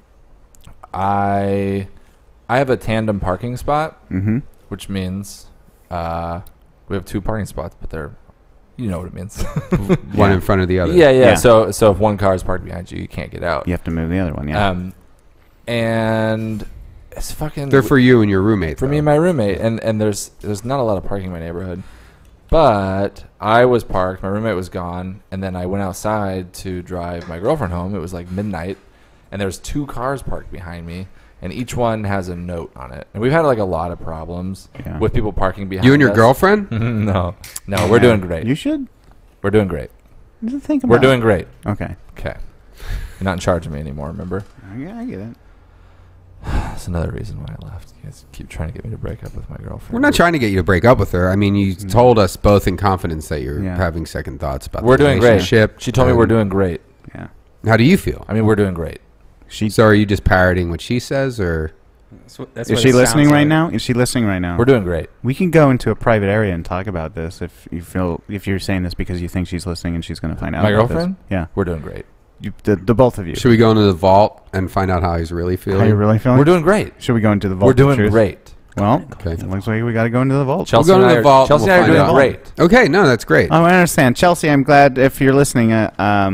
Speaker 7: I I have a tandem parking spot,
Speaker 2: Mm-hmm.
Speaker 7: which means uh, we have two parking spots, but they're, you know what it means.
Speaker 1: One
Speaker 2: Yeah.
Speaker 1: in front of the other.
Speaker 7: yeah, yeah,
Speaker 2: Yeah.
Speaker 7: So so if one car is parked behind you, you can't get out.
Speaker 2: You have to move the other one, yeah.
Speaker 7: Um, and it's fucking.
Speaker 1: They're for you and your roommate.
Speaker 7: for
Speaker 1: though.
Speaker 7: me and my roommate, and and there's there's not a lot of parking in my neighborhood, but I was parked, my roommate was gone, and then I went outside to drive my girlfriend home. It was like midnight, and there's two cars parked behind me, and each one has a note on it. And we've had like a lot of problems
Speaker 2: Yeah.
Speaker 7: with people parking behind
Speaker 1: You and your
Speaker 7: us.
Speaker 1: girlfriend?
Speaker 7: no, no, we're doing great.
Speaker 2: You should
Speaker 7: We're doing great.
Speaker 2: just think about
Speaker 7: We're doing great.
Speaker 2: Okay.
Speaker 7: Okay, you're not in charge of me anymore. Remember?
Speaker 2: Yeah, I get it.
Speaker 7: That's another reason why I left. You guys keep trying to get me to break up with my girlfriend.
Speaker 1: We're not trying to get you to break up with her. I mean, you told us both in confidence that you're
Speaker 2: Yeah.
Speaker 1: having second thoughts about
Speaker 7: We're
Speaker 1: the
Speaker 7: doing great.
Speaker 1: relationship.
Speaker 7: She told me we're
Speaker 1: and
Speaker 7: doing great.
Speaker 2: Yeah.
Speaker 1: How do you feel?
Speaker 7: I mean, we're doing great.
Speaker 2: She
Speaker 1: So are you just parroting what she says, or
Speaker 3: That's what, that's
Speaker 2: is
Speaker 3: what
Speaker 2: she
Speaker 3: it
Speaker 2: listening
Speaker 3: sounds
Speaker 2: right
Speaker 3: like.
Speaker 2: now? Is she listening right now?
Speaker 7: We're doing great.
Speaker 2: We can go into a private area and talk about this if you feel if you're saying this because you think she's listening and she's going to find out.
Speaker 7: My
Speaker 2: about this.
Speaker 7: girlfriend?
Speaker 2: Yeah.
Speaker 7: We're doing great.
Speaker 2: You, the, the both of you.
Speaker 1: should we go into the vault and find out how he's really feeling?
Speaker 2: How you really feeling?
Speaker 7: We're doing great.
Speaker 2: Should we go into the vault?
Speaker 7: We're
Speaker 2: of
Speaker 7: doing
Speaker 2: truth?
Speaker 7: great.
Speaker 2: Well,
Speaker 1: Okay.
Speaker 2: it looks like we got to go into the vault.
Speaker 7: Chelsea
Speaker 1: go
Speaker 7: and
Speaker 1: to
Speaker 7: I
Speaker 1: the
Speaker 7: are,
Speaker 1: vault and
Speaker 7: Chelsea
Speaker 1: we'll
Speaker 7: and I are
Speaker 1: find
Speaker 7: doing
Speaker 1: out.
Speaker 7: great.
Speaker 1: Okay, no, that's great.
Speaker 2: Oh, I understand. Chelsea, I'm glad if you're listening. Uh, um,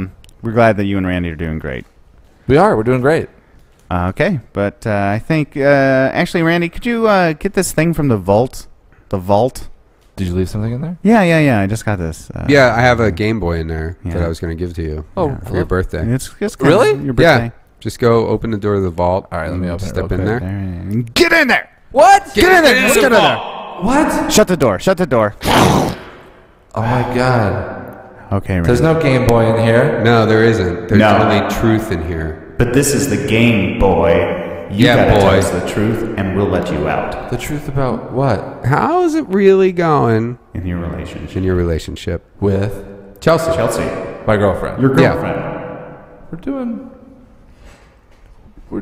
Speaker 2: we're glad that you and Randy are doing great.
Speaker 7: We are. We're doing great.
Speaker 2: Uh, okay, but uh, I think uh, actually, Randy, could you uh, get this thing from the vault? The vault.
Speaker 7: Did you leave something in there?
Speaker 2: Yeah, yeah, yeah. I just got this. Uh,
Speaker 1: Yeah, I have a Game Boy in there that
Speaker 2: Yeah.
Speaker 1: I was going to give to you
Speaker 7: Oh,
Speaker 1: for your birthday.
Speaker 2: It's just kinda
Speaker 7: Really?
Speaker 2: your birthday.
Speaker 1: Yeah, just go open the door to the vault.
Speaker 7: All right, let me open it
Speaker 1: Step
Speaker 7: real
Speaker 1: in
Speaker 7: quick.
Speaker 1: there.
Speaker 2: There. Get in there!
Speaker 7: What?
Speaker 2: Get in there! Get in there!
Speaker 7: What?
Speaker 2: Shut the door! Shut the door!
Speaker 7: Oh my God.
Speaker 2: Okay, Randy.
Speaker 7: There's no Game Boy in here.
Speaker 1: No, there isn't. There's
Speaker 2: No.
Speaker 1: only truth in here.
Speaker 2: But this is the Game Boy. You
Speaker 1: Yeah,
Speaker 2: gotta
Speaker 1: boy.
Speaker 2: tell us the truth, and we'll let you out
Speaker 7: The truth about what?
Speaker 1: How is it really going
Speaker 2: in your relationship.
Speaker 1: in your relationship?
Speaker 7: With
Speaker 1: Chelsea.
Speaker 2: Chelsea,
Speaker 7: my girlfriend.
Speaker 2: your
Speaker 1: Yeah.
Speaker 2: girlfriend.
Speaker 7: We're doing. We're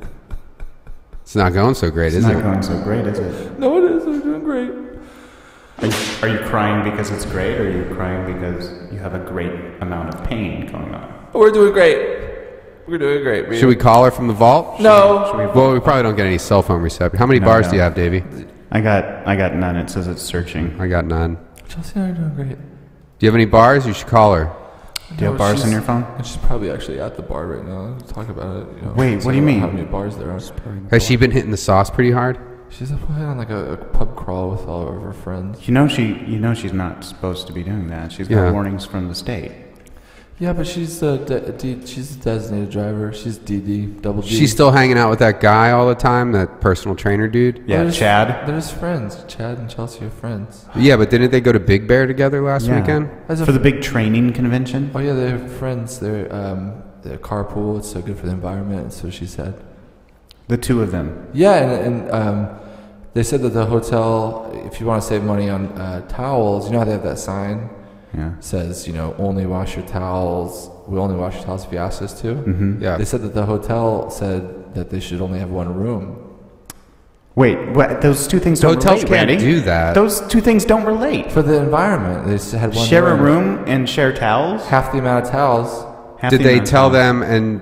Speaker 1: It's not going so great,
Speaker 2: It's
Speaker 1: is
Speaker 2: not
Speaker 1: it?
Speaker 2: going so great, is it?
Speaker 7: no, it is. We're doing great.
Speaker 2: Are you, are you crying because it's great, or are you crying because you have a great amount of pain going on?
Speaker 7: We're doing great. We're doing great.
Speaker 1: Should we call her from the vault?
Speaker 7: No.
Speaker 1: Well, we probably don't get any cell phone reception. How many
Speaker 2: No,
Speaker 1: bars
Speaker 2: no.
Speaker 1: do you have, Davey?
Speaker 2: I got, I got none. It says it's searching.
Speaker 1: I got none.
Speaker 7: Chelsea and I are doing great.
Speaker 1: Do you have any bars? You should call her.
Speaker 2: Do you have
Speaker 7: No,
Speaker 2: bars
Speaker 7: she's-
Speaker 2: in your phone?
Speaker 7: And she's probably actually at the bar right now. Let's talk about it. You know,
Speaker 2: Wait,
Speaker 7: so
Speaker 2: what do you
Speaker 7: I don't
Speaker 2: mean?
Speaker 7: know How many bars there are?
Speaker 1: Has she been hitting the sauce pretty hard?
Speaker 7: She's probably on like a, a pub crawl with all of her friends.
Speaker 2: You know she, you know she's not supposed to be doing that. She's got
Speaker 1: Yeah.
Speaker 2: warnings from the state.
Speaker 7: Yeah, but she's a de- D, she's a designated driver. She's D D, double D.
Speaker 1: She's still hanging out with that guy all the time, that personal trainer dude?
Speaker 2: Yeah,
Speaker 7: They're just-
Speaker 2: Chad.
Speaker 7: They're just friends. Chad and Chelsea are friends.
Speaker 1: Yeah, but didn't they go to Big Bear together last
Speaker 2: Yeah.
Speaker 1: weekend?
Speaker 7: As a
Speaker 2: For the big training convention.
Speaker 7: Oh yeah, they're friends. They're um, they're carpool. It's so good for the environment. So she said.
Speaker 2: The two of them.
Speaker 7: Yeah, and, and um, they said that the hotel, if you want to save money on uh, towels, you know how they have that sign
Speaker 2: Yeah.
Speaker 7: says, you know, only wash your towels. We only wash your towels if you ask us to.
Speaker 2: Mm-hmm.
Speaker 1: Yeah.
Speaker 7: They said that the hotel said that they should only have one room.
Speaker 2: Wait, what? Those two things don't
Speaker 1: Hotels
Speaker 2: relate,
Speaker 1: can't
Speaker 2: Randy.
Speaker 1: do that.
Speaker 2: Those two things don't relate.
Speaker 7: For the environment, they just had one
Speaker 2: Share a
Speaker 7: room.
Speaker 2: room and share towels.
Speaker 7: Half the amount of towels.
Speaker 2: Half
Speaker 1: Did
Speaker 2: the
Speaker 1: they
Speaker 2: amount of
Speaker 1: tell
Speaker 2: towels.
Speaker 1: them, and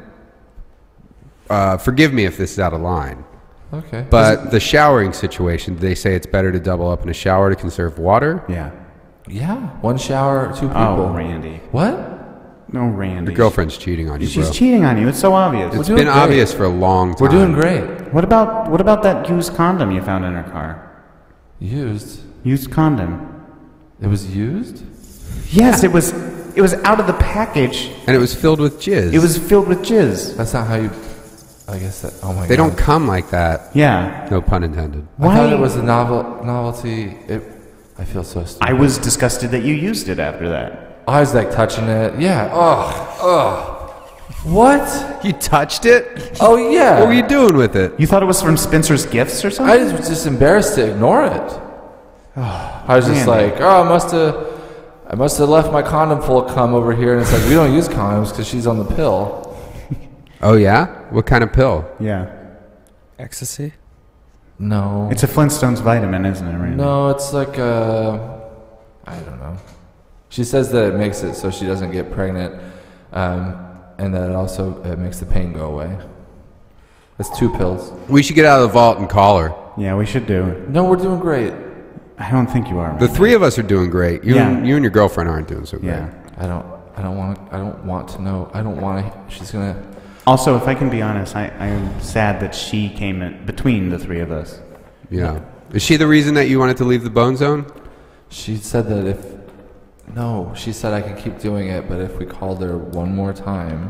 Speaker 1: uh, forgive me if this is out of line,
Speaker 7: Okay.
Speaker 1: but the showering situation, did they say it's better to double up in a shower to conserve water?
Speaker 2: Yeah.
Speaker 7: Yeah, one shower, two people.
Speaker 2: Oh, Randy.
Speaker 7: What?
Speaker 2: No, Randy.
Speaker 1: Your girlfriend's cheating on you,
Speaker 2: She's
Speaker 1: bro.
Speaker 2: cheating on you. It's so obvious.
Speaker 1: It's
Speaker 7: doing
Speaker 1: been
Speaker 7: great.
Speaker 1: obvious for a long time.
Speaker 7: We're doing great.
Speaker 2: What about what about that used condom you found in her car?
Speaker 7: Used.
Speaker 2: Used condom.
Speaker 7: It was used?
Speaker 2: Yes, it was. It was out of the package.
Speaker 1: And it was filled with jizz.
Speaker 2: It was filled with jizz.
Speaker 7: That's not how you. I guess that. Oh my
Speaker 1: They
Speaker 7: god.
Speaker 1: don't come like that.
Speaker 2: Yeah.
Speaker 1: No pun intended.
Speaker 7: I thought
Speaker 2: Why-
Speaker 7: it was a novel novelty. It. I feel so stupid.
Speaker 2: I was disgusted that you used it after that.
Speaker 7: I was like touching it. Yeah. Oh. Oh. What?
Speaker 1: You touched it?
Speaker 7: Oh yeah.
Speaker 1: What were you doing with it?
Speaker 2: You thought it was from Spencer's Gifts or
Speaker 7: I
Speaker 2: something?
Speaker 7: just was just embarrassed to ignore it. I was just
Speaker 2: man.
Speaker 7: like, oh, I must have. I must have left my condom full of cum over here, and it's like we don't use condoms because she's on the pill.
Speaker 1: Oh, yeah? What kind of pill?
Speaker 2: Yeah.
Speaker 3: Ecstasy?
Speaker 7: No.
Speaker 2: It's a Flintstones vitamin, isn't it, Randy?
Speaker 7: No, it's like uh, I don't know. She says that it makes it so she doesn't get pregnant, um, and that it also it makes the pain go away. It's two pills.
Speaker 1: We should get out of the vault and call her.
Speaker 2: Yeah, we should do it.
Speaker 7: No, we're doing great.
Speaker 2: I don't think you are.
Speaker 1: The
Speaker 2: Randy.
Speaker 1: three of us are doing great. You,
Speaker 2: Yeah.
Speaker 1: and, you and your girlfriend aren't doing so great.
Speaker 2: Yeah.
Speaker 7: I don't. I don't want. I don't want to know. I don't want to. She's gonna.
Speaker 2: Also, if I can be honest, I, I am sad that she came in between the three of us.
Speaker 1: Yeah. Is she the reason that you wanted to leave the Bone Zone?
Speaker 7: She said that if. No, she said I could keep doing it, but if we called her one more time,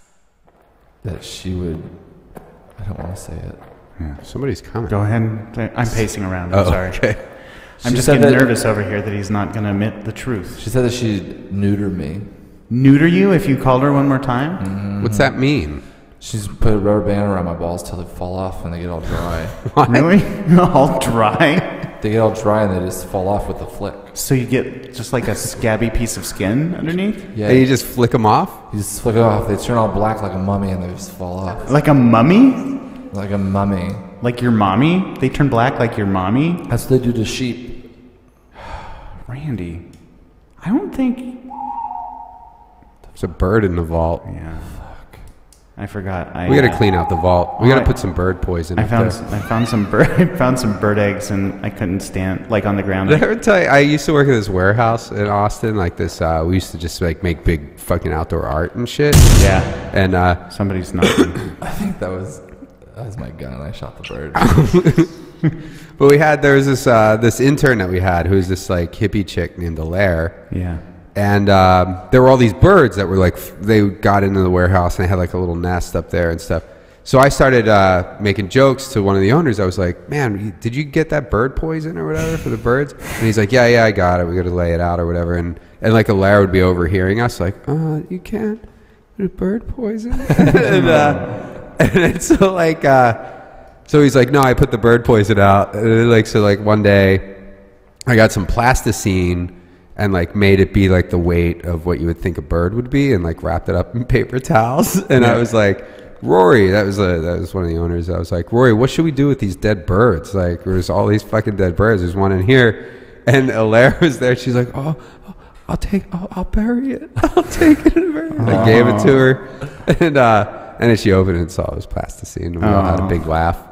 Speaker 7: that she would. I don't want to say it.
Speaker 1: Somebody's coming.
Speaker 2: Go ahead. And say, I'm pacing around. I'm
Speaker 1: Oh,
Speaker 2: sorry.
Speaker 1: okay.
Speaker 2: I'm
Speaker 7: She
Speaker 2: just
Speaker 7: said
Speaker 2: getting
Speaker 7: that-
Speaker 2: nervous over here that he's not going to admit the truth.
Speaker 7: She said that she'd neuter me.
Speaker 2: Neuter you if you called her one more time?
Speaker 1: What's that mean?
Speaker 7: She's put a rubber band around my balls till they fall off and they get all dry.
Speaker 2: Really? All dry?
Speaker 7: They get all dry and they just fall off with a flick.
Speaker 2: So you get just like a scabby piece of skin underneath?
Speaker 7: Yeah,
Speaker 1: And you just flick them off?
Speaker 7: you just flick it off. They turn all black like a mummy and they just fall off
Speaker 2: Like a mummy?
Speaker 7: like a mummy.
Speaker 2: Like your mommy? They turn black like your mommy?
Speaker 7: That's what they do to sheep.
Speaker 2: Randy, I don't think...
Speaker 1: There's a bird in the vault.
Speaker 2: Yeah. I forgot. I,
Speaker 1: We got to
Speaker 2: uh,
Speaker 1: clean out the vault. We
Speaker 2: oh,
Speaker 1: got to
Speaker 2: I-
Speaker 1: put some bird poison.
Speaker 2: I
Speaker 1: up
Speaker 2: found
Speaker 1: there.
Speaker 2: I found some bird I found some bird eggs and I couldn't stand like on the ground.
Speaker 1: Did I ever tell you? I used to work at this warehouse in Austin. Like this, uh, we used to just like make big fucking outdoor art and shit.
Speaker 2: Yeah,
Speaker 1: And uh,
Speaker 2: somebody's knocking.
Speaker 7: I think that was that was my gun. I shot the bird.
Speaker 1: but we had there was this uh, this intern that we had who was this like hippie chick named Alaire.
Speaker 2: Yeah.
Speaker 1: And um, there were all these birds that were like, f- they got into the warehouse and they had like a little nest up there and stuff. So I started uh, making jokes to one of the owners. I was like, man, did you get that bird poison or whatever for the birds? And he's like, yeah, yeah, I got it. We got to lay it out or whatever. And, and like Alaire would be overhearing us like, uh, you can't do bird poison? and, uh, and so like, uh, so he's like, no, I put the bird poison out. And then, like, so like one day I got some plasticine and like made it be like the weight of what you would think a bird would be, and like wrapped it up in paper towels. And I was like, Rory, that was a, that was one of the owners. I was like, Rory, what should we do with these dead birds? Like, there's all these fucking dead birds. There's one in here, and Alaire was there. She's like, oh, oh, I'll take, I'll, I'll bury it. I'll take it and bury it. I gave it to her, and uh, and then she opened it and saw it was plasticine, and we all had a big laugh.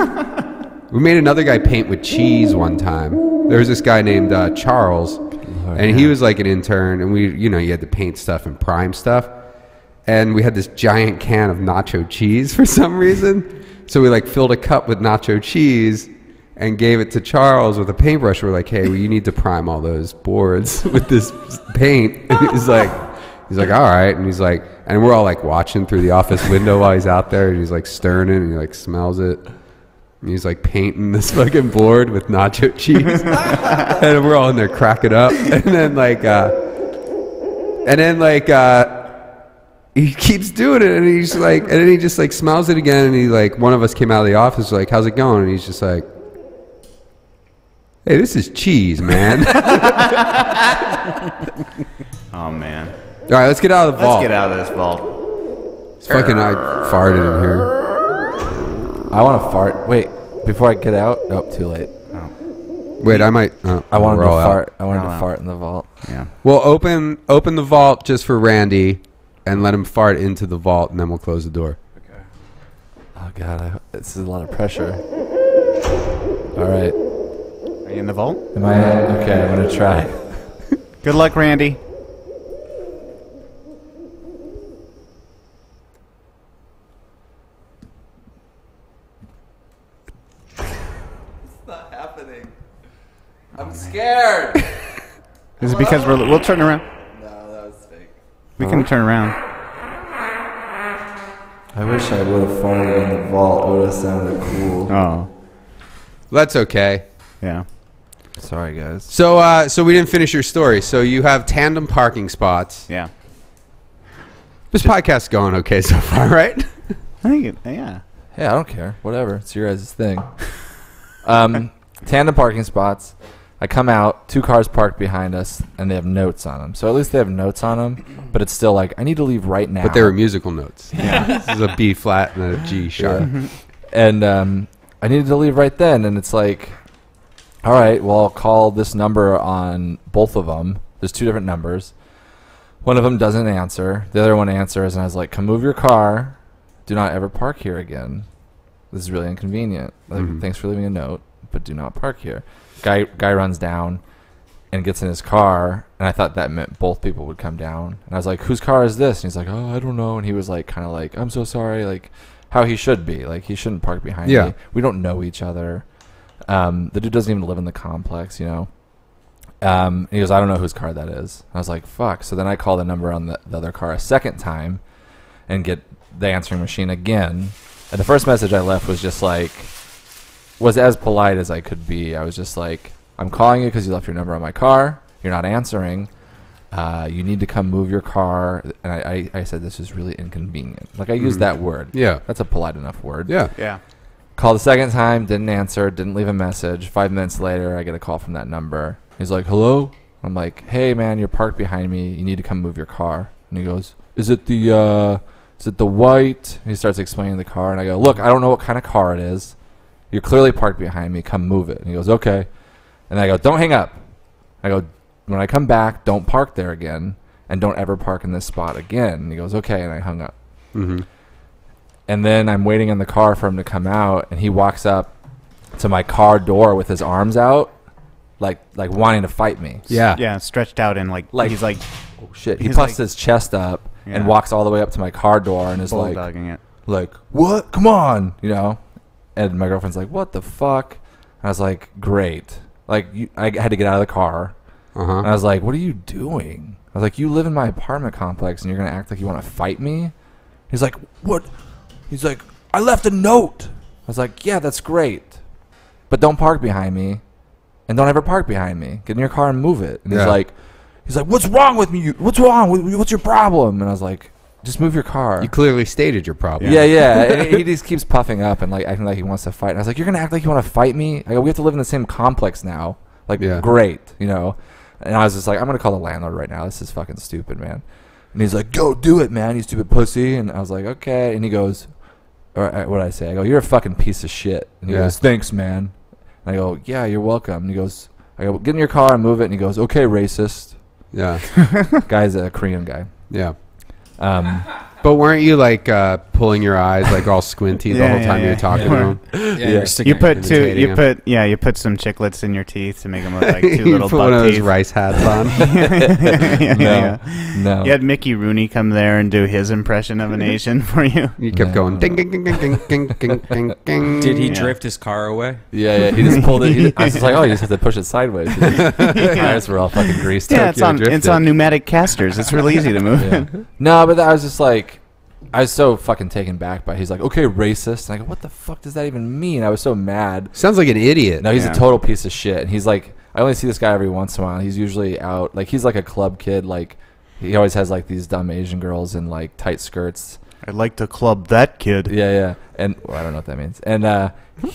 Speaker 1: We made another guy paint with cheese one time. There was this guy named uh, Charles. And he was like an intern, and we, you know, you had to paint stuff and prime stuff. And we had this giant can of nacho cheese for some reason. So we like filled a cup with nacho cheese and gave it to Charles with a paintbrush. We're like, hey, well, you need to prime all those boards with this paint. And he's like, he's like, all right. And he's like, and we're all like watching through the office window while he's out there, and he's like stirring it, and he like smells it. And he's like painting this fucking board with nacho cheese. And we're all in there cracking up. And then like, uh, and then like, uh, he keeps doing it, and he's like, and then he just like smells it again. And he like, one of us came out of the office like, how's it going? And he's just like, hey, this is cheese, man.
Speaker 2: Oh man.
Speaker 1: All right, let's get out of the vault.
Speaker 2: Let's get out of this vault.
Speaker 1: It's fucking, I farted in here.
Speaker 7: I want to fart. Wait, before I get out. Oh, too late.
Speaker 1: Wait, I might. Oh,
Speaker 7: I wanted
Speaker 1: we're
Speaker 7: to
Speaker 1: all out.
Speaker 7: fart. I wanted
Speaker 2: All
Speaker 7: to
Speaker 2: out.
Speaker 7: fart in the vault.
Speaker 2: Yeah.
Speaker 1: Well, open open the vault just for Randy, and let him fart into the vault, and then we'll close the door.
Speaker 7: Oh god, I, this is a lot of pressure. All right,
Speaker 2: Are you in the vault?
Speaker 7: am I in? Okay, I'm gonna try.
Speaker 2: Good luck, Randy.
Speaker 7: Not happening. I'm scared.
Speaker 2: Is it because we're, we'll turn around?
Speaker 7: No, that was fake.
Speaker 2: We can turn around.
Speaker 7: I wish I would have farted in the vault. It would have sounded cool.
Speaker 2: Oh.
Speaker 1: That's okay.
Speaker 2: Yeah.
Speaker 7: Sorry, guys.
Speaker 1: So, uh, so we didn't finish your story. So you have tandem parking spots.
Speaker 2: Yeah.
Speaker 1: This podcast's going okay so far, right?
Speaker 2: I think it, yeah.
Speaker 7: Hey, I don't care. Whatever. It's your guys' thing. Um, tandem parking spots. I come out, two cars parked behind us, and they have notes on them. So at least they have notes on them, but it's still like, I need to leave right now.
Speaker 1: But they were musical notes. Yeah. This is a B flat and a G sharp.
Speaker 7: Yeah. And um, I needed to leave right then, and it's like, all right, well, I'll call this number on both of them. There's two different numbers. One of them doesn't answer. The other one answers, and I was like, come move your car. Do not ever park here again. This is really inconvenient. Like,
Speaker 1: Mhm.
Speaker 7: thanks for leaving a note, but do not park here. Guy guy runs down and gets in his car, and I thought that meant both people would come down. And I was like, whose car is this? And he's like, oh, I don't know. And he was like, kind of like, I'm so sorry. Like, how he should be. Like, he shouldn't park behind
Speaker 1: Yeah.
Speaker 7: me. We don't know each other. Um, the dude doesn't even live in the complex, you know. Um, and he goes, I don't know whose car that is. I was like, fuck. So then I call the number on the, the other car a second time and get the answering machine again. And the first message I left was just like, was as polite as I could be. I was just like, I'm calling you because you left your number on my car. You're not answering. Uh, you need to come move your car. And I, I, I said, this is really inconvenient. Like, I used
Speaker 1: Mhm.
Speaker 7: that word.
Speaker 1: Yeah.
Speaker 7: That's a polite enough word.
Speaker 1: Yeah.
Speaker 2: Yeah.
Speaker 7: Called the second time, didn't answer, didn't leave a message. Five minutes later, I get a call from that number. He's like, hello? I'm like, hey, man, you're parked behind me. You need to come move your car. And he goes, is it the, uh, is it the white? And he starts explaining the car. And I go, look, I don't know what kind of car it is. You're clearly parked behind me. Come move it. And he goes, okay. And I go, don't hang up. I go, when I come back, don't park there again. And don't ever park in this spot again. And he goes, okay. And I hung up.
Speaker 1: Mm-hmm.
Speaker 7: And then I'm waiting in the car for him to come out, and he walks up to my car door with his arms out, like like wanting to fight me.
Speaker 1: Yeah.
Speaker 2: Yeah, stretched out and like,
Speaker 7: Like-
Speaker 2: he's like
Speaker 7: Oh shit! He
Speaker 2: He's
Speaker 7: puffs
Speaker 2: like-
Speaker 7: his chest up
Speaker 2: Yeah.
Speaker 7: and walks all the way up to my car door and is like,
Speaker 2: bulldogging it.
Speaker 7: like, what? Come on, you know. And my girlfriend's like, what the fuck? And I was like, great. Like, you, I had to get out of the car.
Speaker 1: Uh huh.
Speaker 7: And I was like, what are you doing? I was like, you live in my apartment complex and you're going to act like you want to fight me? He's like, what? He's like, I left a note. I was like, yeah, that's great. But don't park behind me. And don't ever park behind me. Get in your car and move it. And
Speaker 1: Yeah.
Speaker 7: he's like, he's like, what's wrong with me? What's wrong? with What's your problem? And I was like, just move your car.
Speaker 1: You clearly stated your problem.
Speaker 7: Yeah, yeah. And he just keeps puffing up and like acting like he wants to fight. And I was like, you're gonna act like you want to fight me? I go, we have to live in the same complex now. Like,
Speaker 1: Yeah.
Speaker 7: great, you know. And I was just like, I'm gonna call the landlord right now. This is fucking stupid, man. And he's like, go do it, man, you stupid pussy. And I was like, okay. And he goes, or what did I say? I go, you're a fucking piece of shit. And he
Speaker 1: Yeah.
Speaker 7: goes, thanks, man. And I go, yeah, you're welcome. And he goes, I go, get in your car and move it. And he goes, okay, racist.
Speaker 1: Yeah.
Speaker 7: Guy's a Korean guy.
Speaker 1: Yeah.
Speaker 7: Um,
Speaker 1: But weren't you like uh, pulling your eyes like all squinty the
Speaker 2: Yeah,
Speaker 1: whole
Speaker 2: yeah,
Speaker 1: time you
Speaker 2: yeah.
Speaker 1: were talking
Speaker 2: Yeah.
Speaker 1: to him?
Speaker 3: Yeah,
Speaker 7: Yeah.
Speaker 3: you're sticking
Speaker 2: You put
Speaker 3: it-
Speaker 2: two.
Speaker 1: imitating
Speaker 2: You
Speaker 1: him.
Speaker 2: put yeah. You put some chiclets in your teeth to make them look like two
Speaker 1: you
Speaker 2: little
Speaker 1: put
Speaker 2: buck
Speaker 1: one of those
Speaker 2: teeth.
Speaker 1: rice hats on.
Speaker 2: yeah,
Speaker 7: no,
Speaker 2: yeah.
Speaker 7: no.
Speaker 2: You had Mickey Rooney come there and do his impression of an Asian for you.
Speaker 1: You kept
Speaker 7: No.
Speaker 1: going ding ding ding ding ding ding ding ding ding.
Speaker 3: Did he
Speaker 2: Yeah.
Speaker 3: drift his car away?
Speaker 7: Yeah, yeah. He just pulled it. He, I was just like, oh, you just have to push it sideways. The tires were all fucking greased.
Speaker 2: Yeah, it's
Speaker 1: Tokyo
Speaker 2: on it's
Speaker 1: drifted.
Speaker 2: on pneumatic casters. It's really easy to move.
Speaker 7: Yeah. No, but I was just like, I was so fucking taken back by. He's like, okay, racist. And I go, what the fuck does that even mean? I was so mad.
Speaker 1: Sounds like an idiot.
Speaker 7: No, he's
Speaker 2: Yeah.
Speaker 7: a total piece of shit. And he's like, I only see this guy every once in a while. He's usually out, like he's like a club kid. Like he always has like these dumb Asian girls in like tight skirts.
Speaker 2: I'd like to club that kid.
Speaker 7: Yeah, yeah. And well, I don't know what that means. And uh,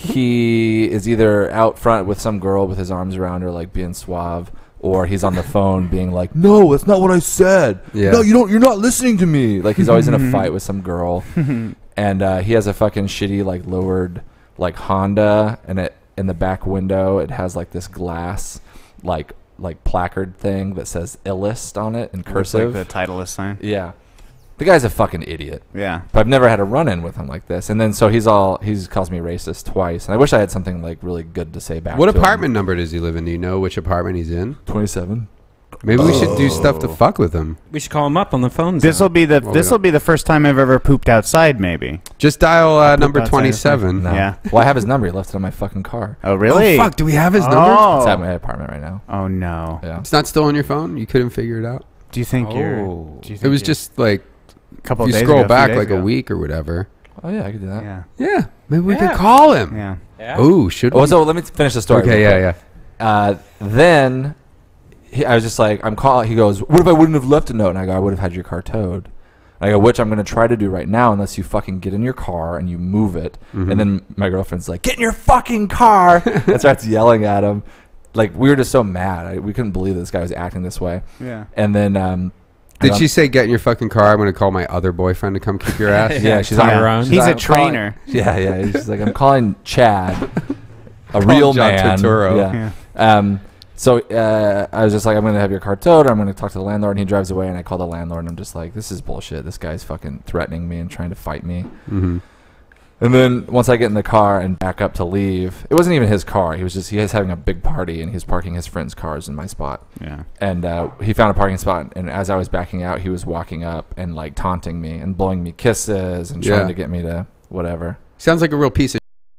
Speaker 7: he is either out front with some girl with his arms around her, like being suave, or he's on the phone being like, "No, that's not what I said.
Speaker 1: Yeah.
Speaker 7: No, you don't. You're not listening to me." Like he's always in a fight with some girl, and uh, he has a fucking shitty like lowered like Honda, and it in the back window it has like this glass like like placard thing that says "Illest" on it in
Speaker 2: Looks
Speaker 7: cursive.
Speaker 2: like the Titleist sign.
Speaker 7: Yeah, the guy's a fucking idiot.
Speaker 2: Yeah.
Speaker 7: But I've never had a run-in with him like this. And then so he's all he's calls me racist twice. And I wish I had something like really good to say back.
Speaker 1: What
Speaker 7: to
Speaker 1: apartment number does he live in? Do you know which apartment he's in?
Speaker 7: Him. twenty-seven.
Speaker 1: Maybe we should do stuff to
Speaker 2: Oh.
Speaker 1: fuck with him.
Speaker 3: We should call him up on the phone.
Speaker 2: This will be the
Speaker 1: Well, we
Speaker 2: this will be the first time I've ever pooped outside. Maybe.
Speaker 1: Just dial uh,
Speaker 2: poop
Speaker 1: number
Speaker 2: outside
Speaker 1: twenty-seven.
Speaker 7: No.
Speaker 2: Yeah.
Speaker 7: Well, I have his number. He left it on my fucking car.
Speaker 2: Oh really?
Speaker 1: Oh, fuck. Do we have his
Speaker 2: Oh.
Speaker 1: number?
Speaker 7: It's at my apartment right now.
Speaker 2: Oh no.
Speaker 7: Yeah.
Speaker 1: It's not still on your phone? You couldn't figure it out?
Speaker 2: Do you think you're?
Speaker 3: Oh.
Speaker 2: Do you think
Speaker 1: It was
Speaker 2: you're-
Speaker 1: just like,
Speaker 2: a couple
Speaker 1: if you
Speaker 2: days
Speaker 1: scroll
Speaker 2: ago, few
Speaker 1: back
Speaker 2: days
Speaker 1: like a
Speaker 2: ago.
Speaker 1: week or whatever.
Speaker 7: Oh yeah, I could do that.
Speaker 2: Yeah.
Speaker 1: Yeah. Maybe we
Speaker 3: Yeah.
Speaker 1: could call him.
Speaker 2: Yeah.
Speaker 3: Yeah.
Speaker 1: Oh, should we?
Speaker 7: Oh, so let me finish the story.
Speaker 1: okay,
Speaker 7: real
Speaker 1: yeah,
Speaker 7: quick.
Speaker 1: yeah.
Speaker 7: Uh, then he, I was just like, I'm calling. He goes, "What if I wouldn't have left a note?" And I go, "I would have had your car towed." And I go, "Which I'm going to try to do right now, unless you fucking get in your car and you move it."
Speaker 1: Mhm.
Speaker 7: And then my girlfriend's like, "Get in your fucking car!" and starts yelling at him. Like we were just so mad. I, we couldn't believe this guy was acting this way.
Speaker 2: Yeah.
Speaker 7: And then, um,
Speaker 1: Did
Speaker 7: and
Speaker 1: she say, get in your fucking car? I'm going to call my other boyfriend to come kick your ass?
Speaker 7: Yeah, she's
Speaker 3: Tyrone.
Speaker 7: on. she's
Speaker 2: He's a
Speaker 7: on- calling-
Speaker 2: trainer.
Speaker 7: Yeah, yeah. She's like, I'm calling Chad, a
Speaker 1: Call
Speaker 7: real
Speaker 1: John
Speaker 7: man.
Speaker 1: Turturro.
Speaker 7: Yeah. Um, so uh, I was just like, I'm gonna have your car towed. Or I'm gonna talk to the landlord, and he drives away. And I call the landlord, and I'm just like, this is bullshit. This guy's fucking threatening me and trying to fight me.
Speaker 1: Mm-hmm.
Speaker 7: And then once I get in the car and back up to leave, it wasn't even his car. He was just he was having a big party, and he was parking his friends' cars in my spot.
Speaker 2: Yeah.
Speaker 7: And uh, he found a parking spot, and as I was backing out, he was walking up and like taunting me and blowing me kisses and trying
Speaker 1: Yeah.
Speaker 7: to get me to whatever.
Speaker 1: Sounds like a real piece of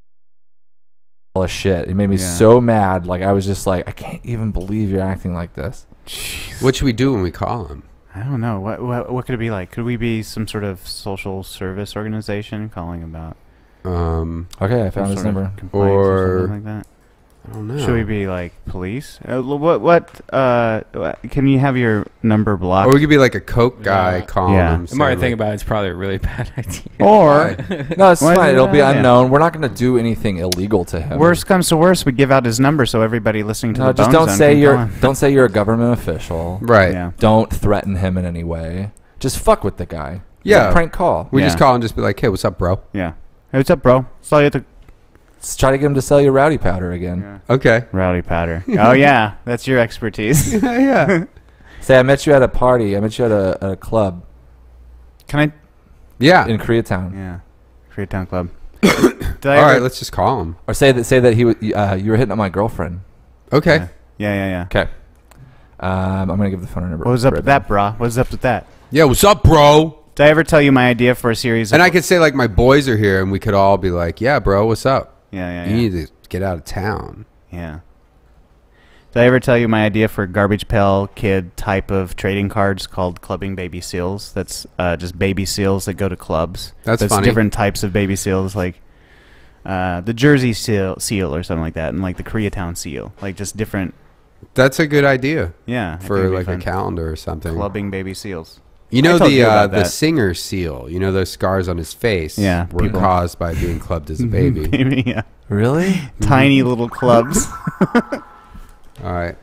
Speaker 7: All this shit. It made me
Speaker 2: Yeah.
Speaker 7: so mad. Like I was just like, I can't even believe you're acting like this.
Speaker 2: Jeez.
Speaker 1: What should we do when we call him?
Speaker 2: I don't know. What, what what could it be like? Could we be some sort of social service organization calling about
Speaker 1: Um,
Speaker 7: Okay, I
Speaker 2: some
Speaker 7: found his
Speaker 2: sort of
Speaker 7: number.
Speaker 2: complaints or,
Speaker 1: Or-
Speaker 2: something like that?
Speaker 1: I don't know.
Speaker 2: Should we be like police? Uh, l- what what uh wha- can you have your number blocked?
Speaker 1: Or we could be like a coke guy
Speaker 3: Yeah.
Speaker 1: calling
Speaker 2: Yeah.
Speaker 1: him.
Speaker 3: The more I
Speaker 1: saying,
Speaker 3: think
Speaker 1: like,
Speaker 3: about it, it's probably a really bad idea.
Speaker 2: Or
Speaker 7: No, it's
Speaker 2: Why is
Speaker 7: fine.
Speaker 2: it
Speaker 7: It'll be
Speaker 2: that? Yeah.
Speaker 7: unknown. We're not going to do anything illegal to him.
Speaker 2: worst comes to worst, we give out his number so everybody listening to
Speaker 7: No,
Speaker 2: the
Speaker 7: just
Speaker 2: Bone
Speaker 7: don't
Speaker 2: Zone
Speaker 7: say
Speaker 2: can
Speaker 7: you're
Speaker 2: call him.
Speaker 7: don't say you're a government official.
Speaker 1: Right.
Speaker 2: Yeah.
Speaker 7: Don't threaten him in any way. Just fuck with the guy. It's
Speaker 1: Yeah.
Speaker 7: a prank call.
Speaker 1: We
Speaker 2: Yeah.
Speaker 1: just call and just be like, hey, what's up, bro?
Speaker 2: Yeah. Hey, what's up, bro? Saw you at the
Speaker 7: Let's try to get him to sell you rowdy powder again.
Speaker 1: Okay.
Speaker 2: Rowdy Powder. Oh yeah, that's your expertise.
Speaker 1: yeah.
Speaker 7: Say I met you at a party. I met you at a, at a club
Speaker 2: Can I?
Speaker 1: Yeah.
Speaker 7: in Koreatown.
Speaker 2: Yeah. Koreatown Club.
Speaker 1: All
Speaker 2: Did I
Speaker 1: right,
Speaker 2: ever-
Speaker 1: let's just call him.
Speaker 7: Or say that say that he was uh, you were hitting on my girlfriend.
Speaker 1: Okay.
Speaker 2: Yeah, yeah, yeah. yeah.
Speaker 7: Okay. Um, I'm gonna give the phone number.
Speaker 2: What was up
Speaker 7: right
Speaker 2: with
Speaker 7: now.
Speaker 2: that, brah? What's up with that?
Speaker 1: Yeah, what's up, bro?
Speaker 2: Did I ever tell you my idea for a series?
Speaker 1: And
Speaker 2: of,
Speaker 1: I could say like my boys are here, and we could all be like, "Yeah, bro, what's up?
Speaker 2: Yeah, yeah,
Speaker 1: You
Speaker 2: yeah.
Speaker 1: need to get out of town."
Speaker 2: Yeah. Did I ever tell you my idea for a garbage pail kid type of trading cards called clubbing baby seals? That's uh, just baby seals that go to clubs.
Speaker 1: That's
Speaker 2: There's
Speaker 1: funny.
Speaker 2: different types of baby seals, like uh, the Jersey seal, seal or something like that, and like the Koreatown seal, like just different.
Speaker 1: That's a good idea
Speaker 2: Yeah, I think
Speaker 1: for
Speaker 2: it'd be
Speaker 1: like a
Speaker 2: fun.
Speaker 1: calendar or something.
Speaker 2: Clubbing baby seals.
Speaker 1: You
Speaker 2: I
Speaker 1: know
Speaker 2: told
Speaker 1: the
Speaker 2: you
Speaker 1: uh,
Speaker 2: about
Speaker 1: the
Speaker 2: that.
Speaker 1: singer seal. You know those scars on his face.
Speaker 2: Yeah,
Speaker 1: were
Speaker 2: people-
Speaker 1: caused by being clubbed as a baby.
Speaker 2: Baby, yeah.
Speaker 7: Really?
Speaker 2: Tiny little clubs.
Speaker 1: All right.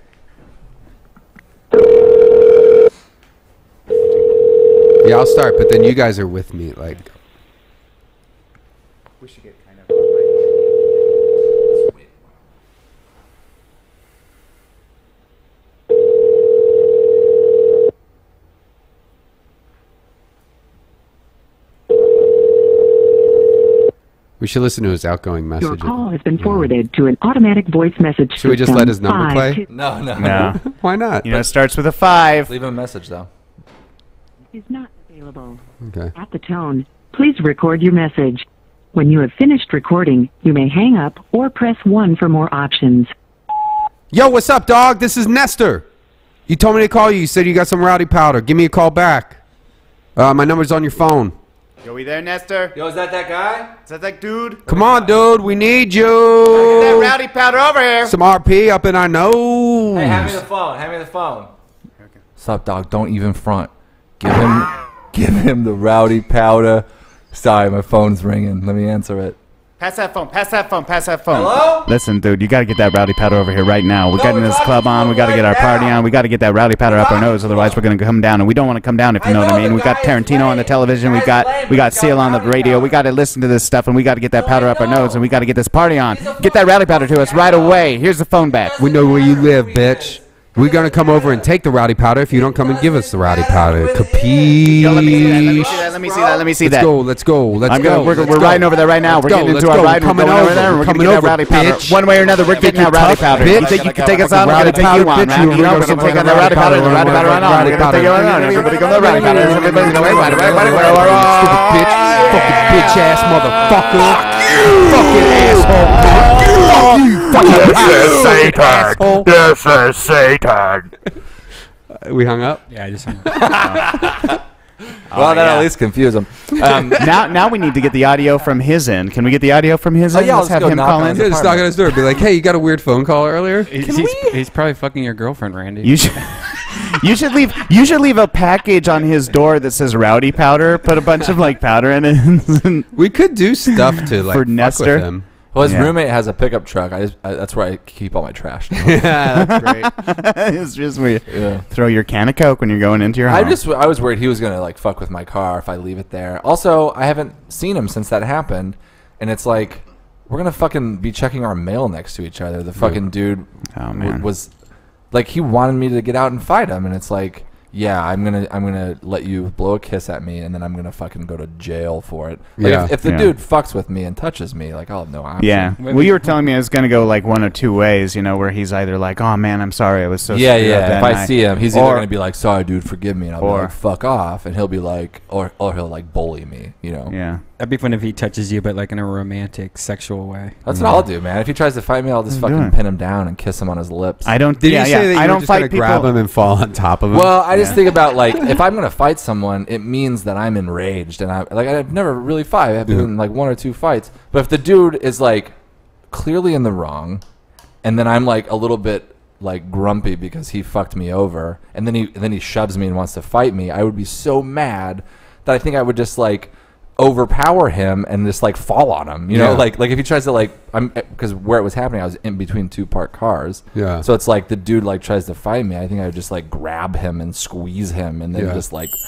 Speaker 1: Yeah, I'll start, but then you guys are with me. Like,
Speaker 2: We should get kind of.
Speaker 1: we should listen to his outgoing
Speaker 8: Your
Speaker 1: message.
Speaker 8: call has been forwarded to an automatic voice message
Speaker 1: Should we just
Speaker 8: system.
Speaker 1: let his number
Speaker 8: Five
Speaker 1: play?
Speaker 8: two-
Speaker 7: No, no.
Speaker 2: No.
Speaker 1: Why not?
Speaker 2: You know, it starts with a five.
Speaker 7: Leave him a message though.
Speaker 8: Is not available.
Speaker 1: Okay.
Speaker 8: At the tone, please record your message. When you have finished recording, you may hang up or press one for more options.
Speaker 1: Yo, what's up, dog? This is Nestor. You told me to call you. You said you got some rowdy powder. Give me a call back. Uh, my number's on your phone.
Speaker 2: Yo, we there, Nestor?
Speaker 7: Yo, is that that guy?
Speaker 2: Is that that dude?
Speaker 1: Come on, dude. We need
Speaker 2: That
Speaker 1: you.
Speaker 2: rowdy powder over here.
Speaker 1: Some R P up in our nose.
Speaker 7: Hey, hand me the phone. Hand me the phone. What's up, dog? Don't even front. Give him, give him the rowdy powder. Sorry, my phone's ringing. Let me answer it.
Speaker 2: Pass that phone. Pass that phone. Pass that phone.
Speaker 7: Hello?
Speaker 2: Listen, dude, you gotta get that rowdy powder over here right now. We
Speaker 7: No,
Speaker 2: got
Speaker 7: we're
Speaker 2: this
Speaker 7: talking
Speaker 2: club on. We gotta
Speaker 7: right
Speaker 2: get our party
Speaker 7: now.
Speaker 2: on. We gotta get that rowdy powder up our nose. Otherwise, we're gonna come down, and we don't want to come down. If you
Speaker 7: I
Speaker 2: know what I
Speaker 7: know
Speaker 2: mean.
Speaker 7: the
Speaker 2: We got
Speaker 7: guy is
Speaker 2: Tarantino on the
Speaker 7: lame.
Speaker 2: television. We
Speaker 7: The
Speaker 2: got
Speaker 7: guy's lame,
Speaker 2: we got
Speaker 7: but he's
Speaker 2: Seal
Speaker 7: got
Speaker 2: on the
Speaker 7: rowdy
Speaker 2: radio.
Speaker 7: powder.
Speaker 2: We gotta listen to this stuff, and we gotta get that
Speaker 7: No,
Speaker 2: powder
Speaker 7: I
Speaker 2: up our
Speaker 7: know.
Speaker 2: nose, and we gotta get this party on.
Speaker 7: He's a
Speaker 2: Get that rowdy powder to us right away. Here's the phone back.
Speaker 1: We know where you live, bitch. We're gonna come over and take the rowdy powder if you don't come and give us the rowdy powder. Capiche?
Speaker 2: Yo, let me see that. Let me see that. Let me see that. Let me see
Speaker 1: Let's
Speaker 2: that.
Speaker 1: go. Let's go. Let's
Speaker 2: I'm
Speaker 1: go.
Speaker 2: gonna, we're
Speaker 1: let's
Speaker 2: we're
Speaker 1: go.
Speaker 2: riding over there right now.
Speaker 1: Let's
Speaker 2: we're
Speaker 1: go,
Speaker 2: getting
Speaker 1: let's
Speaker 2: into our
Speaker 1: go.
Speaker 2: ride. We're
Speaker 1: Coming
Speaker 2: going over
Speaker 1: over.
Speaker 2: there. and We're
Speaker 1: We're
Speaker 2: gonna
Speaker 1: coming
Speaker 2: get that
Speaker 1: over,
Speaker 2: rowdy powder.
Speaker 1: bitch.
Speaker 2: One way or another, we're getting that rowdy powder.
Speaker 1: bitch.
Speaker 2: You think you can take us
Speaker 1: Fucking
Speaker 2: on? We're gonna
Speaker 1: rowdy
Speaker 2: take you
Speaker 1: powder,
Speaker 2: on,
Speaker 1: bitch.
Speaker 2: man.
Speaker 1: We're
Speaker 2: You know,
Speaker 1: gonna
Speaker 2: we're gonna
Speaker 1: go
Speaker 2: take on
Speaker 1: rowdy
Speaker 2: that rowdy powder.
Speaker 1: powder.
Speaker 2: The rowdy powder on.
Speaker 1: Rowdy
Speaker 2: We're gonna take you on.
Speaker 1: powder.
Speaker 2: Everybody go the rowdy powder. Everybody go the rowdy powder. Everybody go the
Speaker 1: Stupid
Speaker 2: rowdy powder.
Speaker 1: bitch. Fucking bitch ass motherfucker. Fucking asshole. Fuck you. Fucking asshole.
Speaker 9: This is Satan.
Speaker 1: We hung up.
Speaker 3: Yeah, I just.
Speaker 7: Well, that
Speaker 2: yeah.
Speaker 7: at least confuse him. Um,
Speaker 2: Now, now we need to get the audio from his end. Can we get the audio from his
Speaker 7: Oh,
Speaker 2: end?
Speaker 7: yeah,
Speaker 2: Let's
Speaker 7: let's
Speaker 2: have
Speaker 7: go
Speaker 2: him
Speaker 7: knock
Speaker 2: call
Speaker 7: on
Speaker 2: in.
Speaker 7: his-
Speaker 1: Just knock on his door. Be like, hey, you got a weird phone call earlier?
Speaker 3: He's, he's, he's probably fucking your girlfriend, Randy.
Speaker 2: You should, you should leave. You should leave a package on his door that says "rowdy powder." Put a bunch of like powder in it.
Speaker 1: We could do stuff to like
Speaker 2: For
Speaker 1: fuck
Speaker 2: Nestor.
Speaker 1: with him.
Speaker 7: well, his
Speaker 2: Yeah.
Speaker 7: roommate has a pickup truck. I, just, I that's where I keep all my trash. Now.
Speaker 1: Yeah, that's great.
Speaker 2: It's just weird.
Speaker 7: Yeah.
Speaker 2: Throw your can of Coke when you're going into your home.
Speaker 7: I just I was worried he was gonna like fuck with my car if I leave it there. Also, I haven't seen him since that happened, and it's like we're gonna fucking be checking our mail next to each other. The fucking dude
Speaker 2: Oh,
Speaker 7: w-
Speaker 2: man.
Speaker 7: was like he wanted me to get out and fight him, and it's like yeah, I'm gonna I'm gonna let you blow a kiss at me, and then I'm gonna fucking go to jail for it. Like
Speaker 1: Yeah.
Speaker 7: if, if the
Speaker 2: Yeah.
Speaker 7: dude fucks with me and touches me, like I'll have no option.
Speaker 2: Yeah.
Speaker 3: Wait,
Speaker 2: Well, you were telling me it was going to go like one of two ways, you know, where he's either like, "Oh man, I'm sorry, I was so
Speaker 7: Yeah,
Speaker 2: screwed up
Speaker 7: yeah.
Speaker 2: that
Speaker 7: If I
Speaker 2: night,"
Speaker 7: see him, he's either
Speaker 2: or-
Speaker 7: gonna be like, "Sorry, dude, forgive me," and I'll
Speaker 2: or-
Speaker 7: be like, "Fuck off," and he'll be like, or or he'll like bully me, you know.
Speaker 2: Yeah.
Speaker 3: That'd be fun if he touches you, but like in a romantic, sexual way.
Speaker 7: That's what I'll do, man. If he tries to fight me, I'll just
Speaker 2: What are you
Speaker 7: fucking
Speaker 2: doing?
Speaker 7: pin him down and kiss him on his lips.
Speaker 2: I don't.
Speaker 1: Did
Speaker 2: yeah,
Speaker 1: you
Speaker 2: yeah.
Speaker 1: say that you
Speaker 2: I
Speaker 1: were
Speaker 2: don't
Speaker 1: just
Speaker 2: fight
Speaker 1: gonna
Speaker 2: people.
Speaker 1: grab him and fall on top of him?
Speaker 7: Well, I just
Speaker 2: Yeah.
Speaker 7: think about like if I'm gonna fight someone, it means that I'm enraged, and I like I've never really fought. I've been
Speaker 1: Yeah.
Speaker 7: in like one or two fights, but if the dude is like clearly in the wrong, and then I'm like a little bit like grumpy because he fucked me over, and then he and then he shoves me and wants to fight me, I would be so mad that I think I would just like overpower him and just like fall on him. You know,
Speaker 1: Yeah.
Speaker 7: like like if he tries to like I'm because where it was happening, I was in between two parked cars.
Speaker 1: Yeah.
Speaker 7: So it's like the dude like tries to fight me. I think I would just like grab him and squeeze him and then
Speaker 1: Yeah.
Speaker 7: just like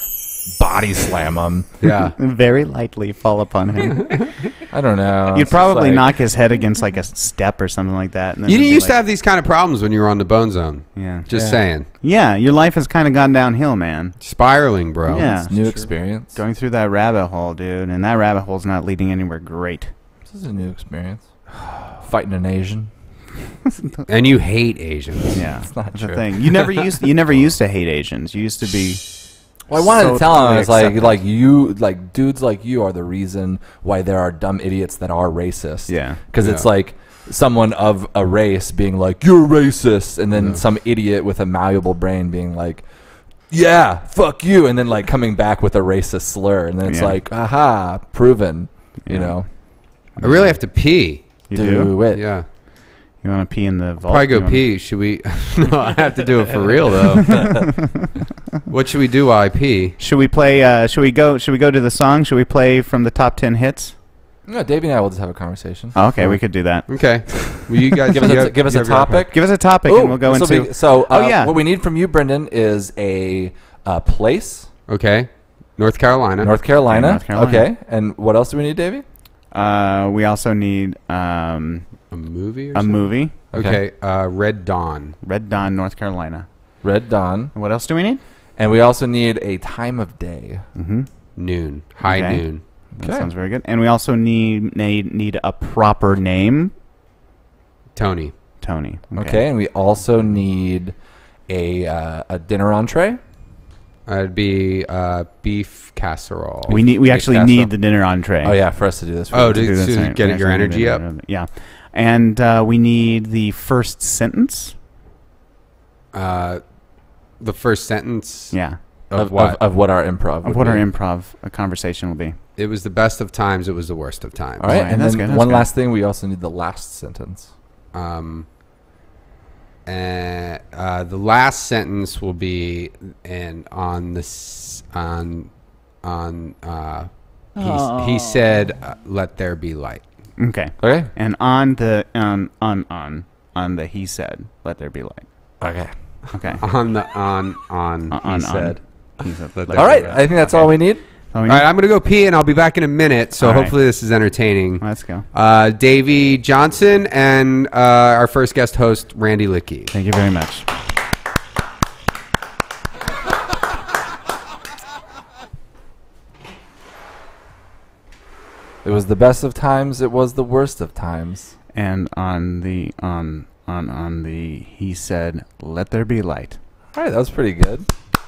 Speaker 7: body slam him.
Speaker 1: Yeah.
Speaker 2: Very lightly fall upon him.
Speaker 7: I don't know.
Speaker 2: You'd
Speaker 7: It's
Speaker 2: probably
Speaker 7: like-
Speaker 2: knock his head against like a step or something like that. And then
Speaker 1: You
Speaker 2: it'd
Speaker 1: didn't
Speaker 2: be
Speaker 1: used to
Speaker 2: like-
Speaker 1: have these kind of problems when you were on the Bone Zone.
Speaker 2: Yeah.
Speaker 1: Just
Speaker 3: Yeah.
Speaker 1: saying.
Speaker 2: Yeah, your life has kind of gone downhill, man.
Speaker 1: Spiraling, bro.
Speaker 2: Yeah.
Speaker 7: It's new experience.
Speaker 2: Going through that rabbit hole, dude, and that rabbit hole's not leading anywhere great.
Speaker 7: This is a new experience. Fighting an Asian.
Speaker 1: And you hate Asians.
Speaker 2: Yeah,
Speaker 7: It's not
Speaker 2: that's the
Speaker 7: true.
Speaker 2: thing. You never used you never used to hate Asians. You used to be.
Speaker 7: Well, I wanted
Speaker 2: so
Speaker 7: to tell him,
Speaker 2: totally
Speaker 7: it's like,
Speaker 2: accepted.
Speaker 7: like you, like dudes like you are the reason why there are dumb idiots that are racist.
Speaker 2: Yeah.
Speaker 7: Because it's
Speaker 1: Yeah.
Speaker 7: like someone of a race being like, you're racist. And then
Speaker 1: Yeah.
Speaker 7: some idiot with a malleable brain being like, yeah, fuck you. And then like coming back with a racist slur. And then it's
Speaker 2: Yeah.
Speaker 7: like, aha, proven, you
Speaker 2: Yeah.
Speaker 7: know.
Speaker 1: I really have to pee.
Speaker 2: You
Speaker 7: do,
Speaker 2: do?
Speaker 7: it.
Speaker 1: Yeah.
Speaker 2: You want to pee in the vault?
Speaker 1: Probably go
Speaker 2: You wanna-
Speaker 1: pee. Should we? No, I have to do it for real though. What should we do while I pee?
Speaker 2: Should we play? Uh, should we go? Should we go to the song? Should we play from the top ten hits?
Speaker 7: No, Davey and I will just have a conversation.
Speaker 2: Oh, okay, we could do that.
Speaker 1: Okay. Will you guys
Speaker 7: Give us
Speaker 1: you
Speaker 7: a,
Speaker 1: have-
Speaker 7: give us
Speaker 1: you
Speaker 7: a
Speaker 1: have your iPad?
Speaker 7: topic.
Speaker 2: Give us a topic,
Speaker 7: Ooh,
Speaker 2: and we'll go
Speaker 7: this'll
Speaker 2: into.
Speaker 7: be- so, uh,
Speaker 2: Oh, yeah.
Speaker 7: what we need from you, Brendan, is a uh, place,
Speaker 1: Okay. North Carolina.
Speaker 7: North Carolina.
Speaker 2: Yeah, North Carolina.
Speaker 7: Okay. And what else do we need, Davey?
Speaker 2: Uh, we also need um,
Speaker 1: a movie. Or
Speaker 2: a
Speaker 1: something?
Speaker 2: movie.
Speaker 1: Okay. Uh, Red Dawn.
Speaker 2: Red Dawn, North Carolina.
Speaker 7: Red Dawn.
Speaker 2: And what else do we need?
Speaker 7: And we also need a time of day.
Speaker 2: Mm-hmm.
Speaker 1: Noon. High
Speaker 2: Okay.
Speaker 1: noon.
Speaker 2: That
Speaker 7: Okay.
Speaker 2: sounds very good. And we also need need, need a proper name.
Speaker 1: Tony.
Speaker 2: Tony.
Speaker 7: Okay. And we also need a uh, a dinner entree.
Speaker 1: Uh, it'd be uh, beef casserole.
Speaker 2: We need. We
Speaker 7: Beef
Speaker 2: actually
Speaker 7: casserole.
Speaker 2: need the dinner entree.
Speaker 7: Oh yeah, for us to do this.
Speaker 1: Oh,
Speaker 2: to
Speaker 1: to-
Speaker 2: do this
Speaker 1: to
Speaker 2: thing.
Speaker 1: get
Speaker 2: We
Speaker 1: your
Speaker 2: actually need
Speaker 1: energy
Speaker 2: the-
Speaker 1: up?
Speaker 2: Yeah. And uh, we need the first sentence.
Speaker 1: Uh, the first sentence.
Speaker 2: Yeah.
Speaker 1: Of,
Speaker 7: of,
Speaker 1: what?
Speaker 7: Of, of what our improv.
Speaker 2: Of
Speaker 7: would
Speaker 2: what our
Speaker 7: be.
Speaker 2: improv uh, conversation will be.
Speaker 1: It was the best of times. It was the worst of times.
Speaker 7: All right,
Speaker 2: Alright,
Speaker 7: and
Speaker 2: that's
Speaker 7: then
Speaker 2: good, that's
Speaker 7: one
Speaker 2: good.
Speaker 7: last thing, we also need the last sentence.
Speaker 1: Um, and uh, the last sentence will be and on this on on uh, he, he said, uh, "Let there be light."
Speaker 2: Okay.
Speaker 7: Okay.
Speaker 2: And on the on on on on the he said, "Let there be light."
Speaker 7: Okay.
Speaker 2: Okay.
Speaker 1: On the on on
Speaker 2: On- on-
Speaker 1: he said.
Speaker 2: He said,
Speaker 1: Let
Speaker 2: "Let
Speaker 1: there
Speaker 7: All
Speaker 1: be
Speaker 7: right.
Speaker 1: light."
Speaker 7: I think that's all we need.
Speaker 2: Oh, we
Speaker 1: All
Speaker 2: need-
Speaker 1: right, I'm gonna go pee and I'll be back in a minute. So
Speaker 2: All right.
Speaker 1: hopefully this is entertaining.
Speaker 2: Let's go.
Speaker 1: Uh, Davey Johnson and uh, our first guest host Randy Lickey.
Speaker 2: Thank you very much.
Speaker 7: It was the best of times. It was the worst of times.
Speaker 2: And on the on on on the he said, "Let there be light."
Speaker 7: All right, that was pretty good.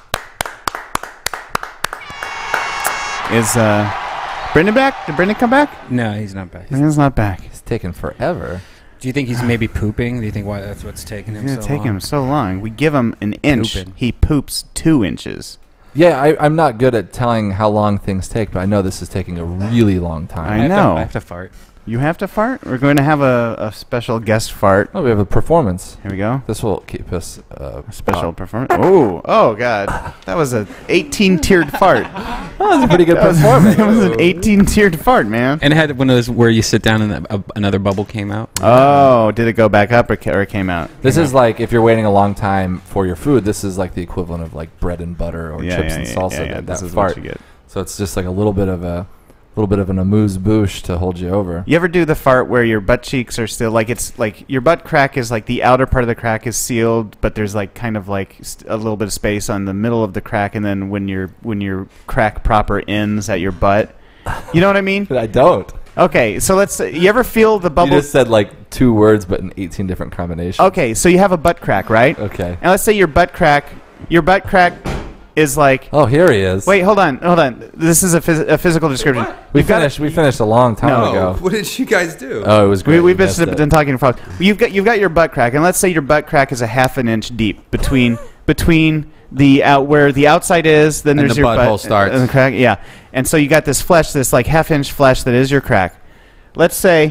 Speaker 2: Is uh Brendan back? Did Brendan come back?
Speaker 3: No, he's not back.
Speaker 2: Brendan's not back.
Speaker 7: It's taken forever.
Speaker 3: Do you think he's maybe pooping? Do you think why that's what's taking him
Speaker 2: It's gonna
Speaker 3: so
Speaker 2: take
Speaker 3: long?
Speaker 2: him so long. We give him an inch.
Speaker 3: Pooping.
Speaker 2: He poops two inches.
Speaker 7: Yeah, I, I'm not good at telling how long things take, but I know this is taking a really long time.
Speaker 2: I
Speaker 3: have to-
Speaker 2: know.
Speaker 3: I have to fart.
Speaker 2: You have to fart? We're going to have a, a special guest fart.
Speaker 7: Oh, we have a performance.
Speaker 2: Here we go.
Speaker 7: This will keep us uh,
Speaker 2: Special
Speaker 7: on.
Speaker 2: performance. Oh, oh God. That was a eighteen tiered fart.
Speaker 7: That was a pretty good
Speaker 2: That was,
Speaker 7: performance.
Speaker 2: that was an eighteen tiered fart, man.
Speaker 3: And it had one of those where you sit down and a, another bubble came out.
Speaker 2: Oh, did it go back up or, ca- or it came out?
Speaker 7: This
Speaker 2: Came
Speaker 7: is like if you're waiting a long time for your food. This is like the equivalent of like bread and butter or
Speaker 2: Yeah,
Speaker 7: chips
Speaker 2: yeah,
Speaker 7: and
Speaker 2: yeah,
Speaker 7: salsa.
Speaker 2: yeah, yeah.
Speaker 7: That,
Speaker 2: This
Speaker 7: that
Speaker 2: is what
Speaker 7: fart.
Speaker 2: you get.
Speaker 7: So it's just like a little bit of a little bit of an amuse bouche to hold you over.
Speaker 2: You ever do the fart where your butt cheeks are still like it's like your butt crack is like the outer part of the crack is sealed, but there's like kind of like st- a little bit of space on the middle of the crack, and then when your when your crack proper ends at your butt, you know what I mean?
Speaker 7: I don't.
Speaker 2: Okay, so let's. You ever feel the
Speaker 7: You
Speaker 2: bubble?
Speaker 7: just said like two words, but in eighteen different combinations.
Speaker 2: Okay, so you have a butt crack, right?
Speaker 7: Okay.
Speaker 2: And let's say your butt crack, your butt crack is like.
Speaker 7: Oh, here he is.
Speaker 2: Wait, hold on, hold on. This is a, phys- a physical description.
Speaker 7: we
Speaker 2: You've got
Speaker 7: finished. We finished a long time
Speaker 2: No.
Speaker 7: ago.
Speaker 1: What did you guys do?
Speaker 7: Oh, it was great.
Speaker 2: We, we've
Speaker 7: You
Speaker 2: been,
Speaker 7: missed
Speaker 2: been,
Speaker 7: it.
Speaker 2: been talking for. You've got you've got your butt crack, and let's say your butt crack is a half an inch deep between between the out where the outside is, then
Speaker 1: And
Speaker 2: there's
Speaker 1: the
Speaker 2: your
Speaker 1: butthole
Speaker 2: butt,
Speaker 1: starts.
Speaker 2: and the crack. Yeah, and so you got this flesh, this like half inch flesh that is your crack. Let's say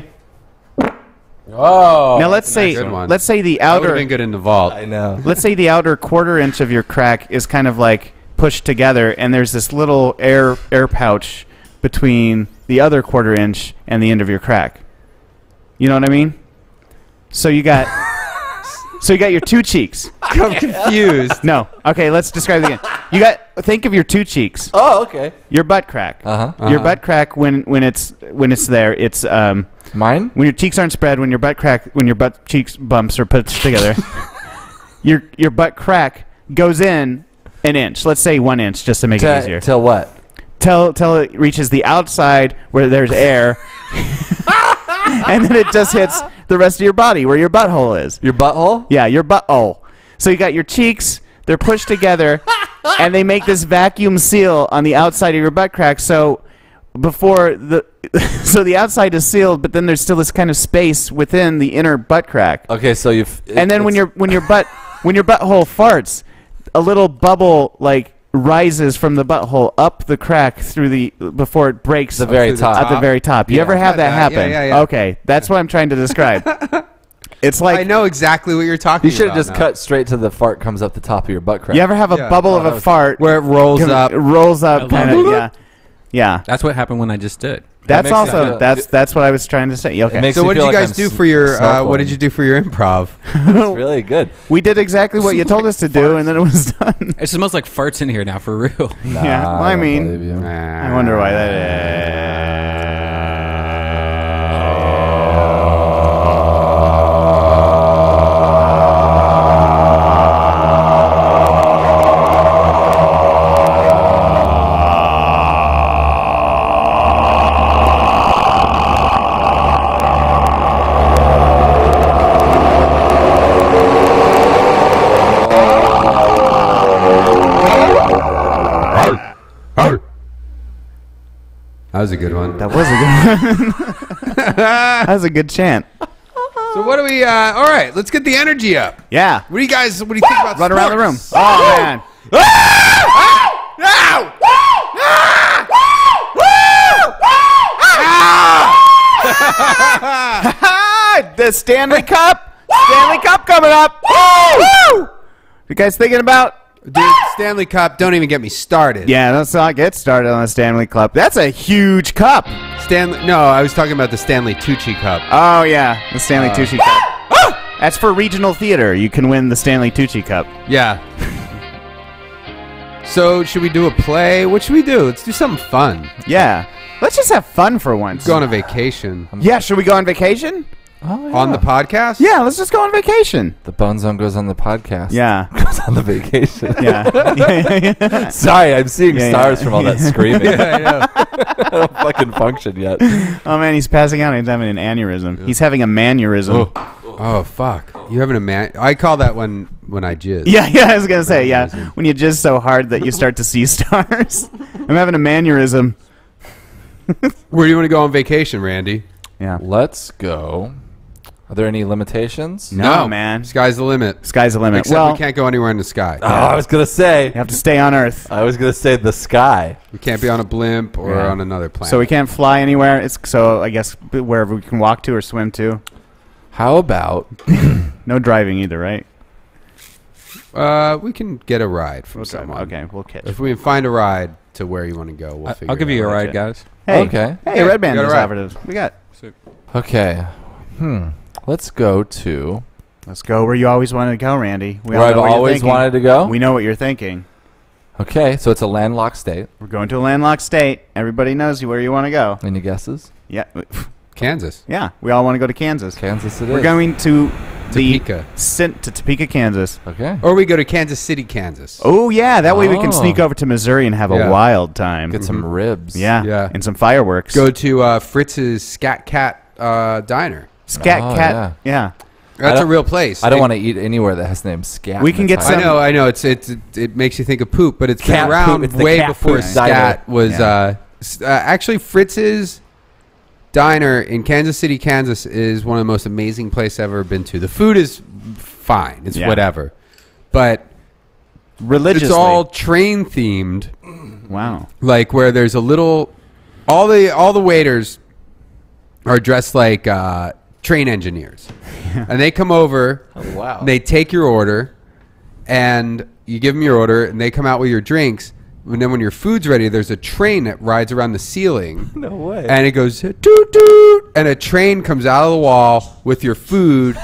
Speaker 7: Oh.
Speaker 2: now. Let's
Speaker 1: a
Speaker 2: say
Speaker 1: nice good one.
Speaker 2: let's say the
Speaker 1: That would have
Speaker 2: outer
Speaker 1: been good in the vault.
Speaker 7: I know.
Speaker 2: let's say the outer quarter inch of your crack is kind of like pushed together, and there's this little air air pouch between the other quarter inch and the end of your crack. You know what I mean? So you got so you got your two cheeks.
Speaker 1: I'm confused.
Speaker 2: No. Okay, let's describe it again. You got think of your two cheeks.
Speaker 7: Oh, okay.
Speaker 2: Your butt crack.
Speaker 7: Uh-huh.
Speaker 2: Your
Speaker 1: Uh-huh.
Speaker 2: butt crack when when it's when it's there. It's um
Speaker 7: Mine?
Speaker 2: when your cheeks aren't spread. When your butt crack when your butt cheeks bumps are put together. your your butt crack goes in an inch. Let's say one inch just to make it easier.
Speaker 7: Till what?
Speaker 2: Till till it reaches the outside where there's air. And then it just hits the rest of your body where your butthole is.
Speaker 7: Your butthole?
Speaker 2: Yeah, your butthole. So you got your cheeks, they're pushed together, and they make this vacuum seal on the outside of your butt crack. So before the so the outside is sealed, but then there's still this kind of space within the inner butt crack.
Speaker 7: Okay, so you've...
Speaker 2: And then when your when your butt when your butthole farts, a little bubble like rises from the butthole up the crack through the before it breaks
Speaker 7: The very
Speaker 1: through the
Speaker 7: top.
Speaker 2: at the very top. You
Speaker 1: Yeah.
Speaker 2: ever have
Speaker 1: Got
Speaker 2: that
Speaker 1: that. Yeah,
Speaker 2: happen?
Speaker 1: yeah, yeah.
Speaker 2: Okay, that's what I'm trying to describe. It's like
Speaker 1: I know exactly what you're talking
Speaker 7: You should
Speaker 1: about.
Speaker 7: have just
Speaker 1: now.
Speaker 7: cut straight to the fart comes up the top of your butt crack.
Speaker 2: you ever have a
Speaker 1: Yeah.
Speaker 2: bubble
Speaker 7: Oh,
Speaker 2: of
Speaker 7: that
Speaker 2: a
Speaker 7: was-
Speaker 2: fart
Speaker 1: where it rolls
Speaker 2: Come-
Speaker 1: up.
Speaker 2: It rolls
Speaker 3: I
Speaker 2: up,
Speaker 3: love
Speaker 2: kind of.
Speaker 3: it.
Speaker 2: Yeah, yeah.
Speaker 3: That's what happened when I just did.
Speaker 2: That's
Speaker 7: makes me
Speaker 2: also
Speaker 7: feel-
Speaker 2: that's that's what I was trying to say. Yeah, Okay,
Speaker 7: makes
Speaker 1: So
Speaker 7: me
Speaker 1: what did
Speaker 7: feel
Speaker 1: you
Speaker 7: like
Speaker 1: guys
Speaker 7: I'm
Speaker 1: do
Speaker 7: s-
Speaker 1: for your? Uh, what
Speaker 7: snorkeling.
Speaker 1: did you do for your improv?
Speaker 7: It's really good.
Speaker 2: we did exactly what you told us to do, and then it was done.
Speaker 3: It smells like farts in here now, for real.
Speaker 7: Nah,
Speaker 2: Yeah, well, I
Speaker 7: don't
Speaker 2: mean-
Speaker 7: believe you.
Speaker 2: I wonder why that
Speaker 1: That was a good one.
Speaker 2: That was a good one. That was a good chant.
Speaker 1: So what do we? Uh, all right, let's get the energy up.
Speaker 2: Yeah.
Speaker 1: What do you guys? What do you think about?
Speaker 2: Run around the room.
Speaker 1: sports?
Speaker 2: Oh man. The Stanley Cup. Stanley Cup coming up. Woo! You guys thinking about?
Speaker 1: Dude, Stanley Cup. Don't even get me started.
Speaker 2: Yeah, let's not get started on the Stanley Cup. That's a huge cup.
Speaker 1: Stanley. No, I was talking about the Stanley Tucci Cup.
Speaker 2: Oh yeah, the Stanley
Speaker 1: Uh,
Speaker 2: Tucci Cup. That's for regional theater. You can win the Stanley Tucci Cup.
Speaker 1: Yeah. So should we do a play? What should we do? Let's do something fun.
Speaker 2: Yeah. Let's just have fun for once.
Speaker 1: Go on a vacation
Speaker 2: Yeah, should we go on vacation?
Speaker 7: Oh, yeah.
Speaker 1: on the podcast.
Speaker 2: Yeah, let's just go on vacation.
Speaker 7: The Bone Zone goes on the podcast.
Speaker 2: Yeah.
Speaker 7: Goes on the vacation.
Speaker 2: Yeah. yeah, yeah.
Speaker 7: Sorry, I'm seeing
Speaker 2: Yeah,
Speaker 7: stars
Speaker 2: yeah.
Speaker 7: from all that
Speaker 2: Yeah.
Speaker 7: screaming.
Speaker 1: Yeah, I know.
Speaker 7: I don't fucking function yet.
Speaker 2: Oh man, he's passing out. He's having an aneurysm. He's having a manurism.
Speaker 1: Oh fuck! You having a man? I call that when when I jizz.
Speaker 2: Yeah, yeah. I was gonna say, yeah.
Speaker 1: Manurism.
Speaker 2: When you jizz so hard that you start to see stars. I'm having a manurism.
Speaker 1: Where do you want to go on vacation, Randy?
Speaker 2: Yeah.
Speaker 7: Let's go. Are there any limitations?
Speaker 2: No, man.
Speaker 1: Sky's the limit.
Speaker 2: Sky's the limit.
Speaker 1: Except
Speaker 2: well,
Speaker 1: we can't go anywhere in the sky.
Speaker 7: Oh, I was gonna say.
Speaker 2: you have to stay on Earth,
Speaker 7: I was gonna say the sky.
Speaker 1: We can't be on a blimp or
Speaker 2: Yeah.
Speaker 1: on another planet.
Speaker 2: so we can't fly anywhere. It's so I guess wherever we can walk to or swim to.
Speaker 7: How about
Speaker 2: No driving either, right?
Speaker 1: Uh, we can get a ride from
Speaker 2: Okay,
Speaker 1: someone.
Speaker 2: okay, we'll catch.
Speaker 1: If we can find a ride to where you want to go, we'll
Speaker 3: I,
Speaker 1: figure.
Speaker 3: I'll give
Speaker 1: it
Speaker 3: you a
Speaker 1: out.
Speaker 3: ride, guys.
Speaker 2: Hey,
Speaker 7: Okay.
Speaker 2: Hey,
Speaker 1: Yeah,
Speaker 2: Red Band
Speaker 1: got a
Speaker 2: is
Speaker 1: ride.
Speaker 2: operative. We got.
Speaker 7: okay? Hmm. Let's go to
Speaker 2: Let's go where you always wanted to go, Randy. We
Speaker 7: where
Speaker 2: all
Speaker 7: I've
Speaker 2: know what you're
Speaker 7: always
Speaker 2: thinking.
Speaker 7: wanted to go.
Speaker 2: We know what you're thinking.
Speaker 7: Okay, so it's a landlocked state.
Speaker 2: We're going to a landlocked state. Everybody knows you where you want to go.
Speaker 7: Any guesses?
Speaker 2: Yeah,
Speaker 1: Kansas,
Speaker 2: yeah. We all want to go to Kansas.
Speaker 7: Kansas it
Speaker 2: We're
Speaker 7: is.
Speaker 2: going to the
Speaker 1: Topeka,
Speaker 2: Cin- to Topeka, Kansas.
Speaker 7: Okay.
Speaker 1: or we go to Kansas City, Kansas.
Speaker 2: Oh yeah, that way we can
Speaker 7: Oh.
Speaker 2: sneak over to Missouri and have
Speaker 1: Yeah.
Speaker 2: a wild time.
Speaker 7: Get some ribs.
Speaker 2: yeah,
Speaker 1: Yeah.
Speaker 2: and some fireworks.
Speaker 1: Go to uh, Fritz's Scat Cat uh, Diner.
Speaker 2: Scat
Speaker 7: Oh,
Speaker 2: Cat. Yeah.
Speaker 1: That's a
Speaker 7: don't-
Speaker 1: real place.
Speaker 7: I don't
Speaker 1: It-
Speaker 7: want to eat anywhere that has the name Scat.
Speaker 2: We can
Speaker 7: in
Speaker 2: get
Speaker 7: its
Speaker 1: I
Speaker 2: some-
Speaker 7: title.
Speaker 1: know, I know. It's it's it, it makes you think of poop, but it's
Speaker 7: Cat
Speaker 1: been around
Speaker 7: poop. It's the
Speaker 1: way
Speaker 7: cat
Speaker 1: before
Speaker 7: poop
Speaker 1: Scat
Speaker 7: diner.
Speaker 1: was.
Speaker 2: Yeah.
Speaker 1: Uh, s- uh, actually, Fritz's Diner in Kansas City, Kansas, is one of the most amazing places I've ever been to. The food is fine; it's
Speaker 2: Yeah.
Speaker 1: whatever, but
Speaker 2: Religiously.
Speaker 1: it's all train themed.
Speaker 2: wow.
Speaker 1: Like where there's a little, all the all the waiters are dressed like uh, train engineers, and they come over.
Speaker 7: Oh, wow.
Speaker 1: They take your order, and you give them your order, and they come out with your drinks. And then when your food's ready, there's a train that rides around the ceiling,
Speaker 7: No way.
Speaker 1: and it goes toot toot, and a train comes out of the wall with your food,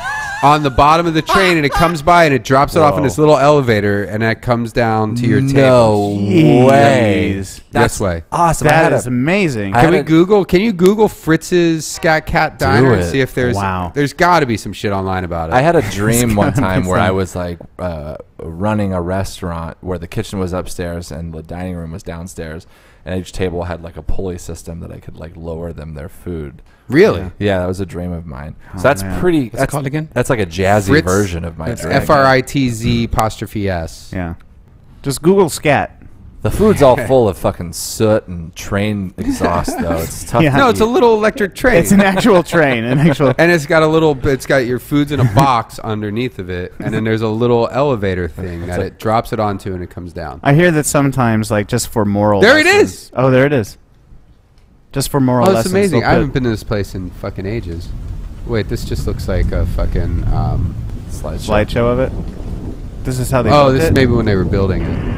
Speaker 1: on the bottom of the train, and it comes by and it drops it off in
Speaker 7: Whoa.
Speaker 1: this little elevator, and that comes down to your
Speaker 7: No
Speaker 1: table.
Speaker 7: way.
Speaker 2: Jeez.
Speaker 1: This way.
Speaker 7: Awesome. I
Speaker 2: That
Speaker 7: had
Speaker 2: is
Speaker 7: a-
Speaker 2: amazing.
Speaker 7: I
Speaker 1: Can
Speaker 7: had
Speaker 1: we
Speaker 7: a-
Speaker 1: Google? Can you Google Fritz's Scat Cat Diner and
Speaker 7: it.
Speaker 1: see if there's
Speaker 2: Wow.
Speaker 1: there's got to be some shit online about it.
Speaker 7: I had a dream one
Speaker 2: gotta be
Speaker 7: time where I
Speaker 2: fun.
Speaker 7: was like uh, running a restaurant where the kitchen was upstairs and the dining room was downstairs, and each table had like a pulley system that I could like lower them their food.
Speaker 1: really.
Speaker 7: Yeah, that was a dream of mine.
Speaker 2: Oh,
Speaker 7: so that's
Speaker 2: man.
Speaker 7: pretty.
Speaker 3: What's it
Speaker 7: that's
Speaker 3: called again?
Speaker 7: That's like a jazzy
Speaker 1: Fritz-
Speaker 7: version of my
Speaker 1: It's
Speaker 7: dream.
Speaker 1: F R I T Z apostrophe S.
Speaker 2: Yeah. Just Google scat.
Speaker 7: The food's all full of fucking soot and train exhaust, though. It's tough.
Speaker 2: Yeah.
Speaker 7: to
Speaker 1: No, it's a
Speaker 7: eat.
Speaker 1: little electric train.
Speaker 2: It's an actual train. An actual.
Speaker 1: and it's got a little. It's got your food's in a box underneath of it, and then there's a little elevator thing that it drops it onto, and it comes down.
Speaker 2: I hear that sometimes, like, just for moral.
Speaker 1: There it
Speaker 2: lessons-
Speaker 1: is!
Speaker 2: Oh, there it is. Just for moral
Speaker 1: Oh, that's
Speaker 2: lessons.
Speaker 1: amazing.
Speaker 2: they'll
Speaker 1: I
Speaker 2: put-
Speaker 1: haven't been to this place in fucking ages. Wait, this just looks like a fucking. Um,
Speaker 7: slideshow.
Speaker 2: slideshow of it. This is how they.
Speaker 1: oh,
Speaker 2: built
Speaker 1: this
Speaker 2: it?
Speaker 1: is maybe when they were building it.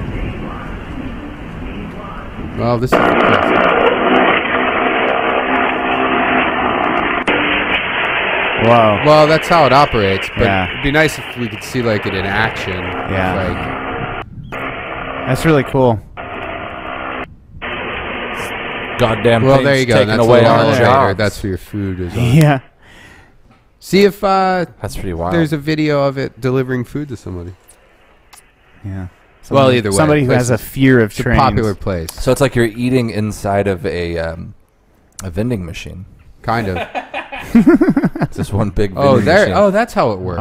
Speaker 1: Well, this is.
Speaker 2: Wow.
Speaker 1: Well, that's how it operates. But
Speaker 2: Yeah.
Speaker 1: it'd be nice if we could see like it in action.
Speaker 2: Yeah. That's really cool.
Speaker 7: Goddamn.
Speaker 1: Like, well,
Speaker 7: thing's
Speaker 1: there you go.
Speaker 7: Taking
Speaker 1: That's
Speaker 7: away
Speaker 1: the
Speaker 7: our
Speaker 1: elevator.
Speaker 7: jobs.
Speaker 1: That's where your food is on.
Speaker 2: Yeah.
Speaker 1: See if uh,
Speaker 7: That's pretty wild.
Speaker 1: there's a video of it delivering food to somebody.
Speaker 2: Yeah.
Speaker 1: Well, either way,
Speaker 2: somebody who
Speaker 1: place
Speaker 2: has a
Speaker 1: is-
Speaker 2: fear of
Speaker 1: It's a
Speaker 2: trains.
Speaker 1: popular place.
Speaker 7: So it's like you're eating inside of a um, a vending machine.
Speaker 1: Kind of.
Speaker 7: It's just one big vending
Speaker 1: Oh, there.
Speaker 7: machine.
Speaker 1: Oh, that's how it works.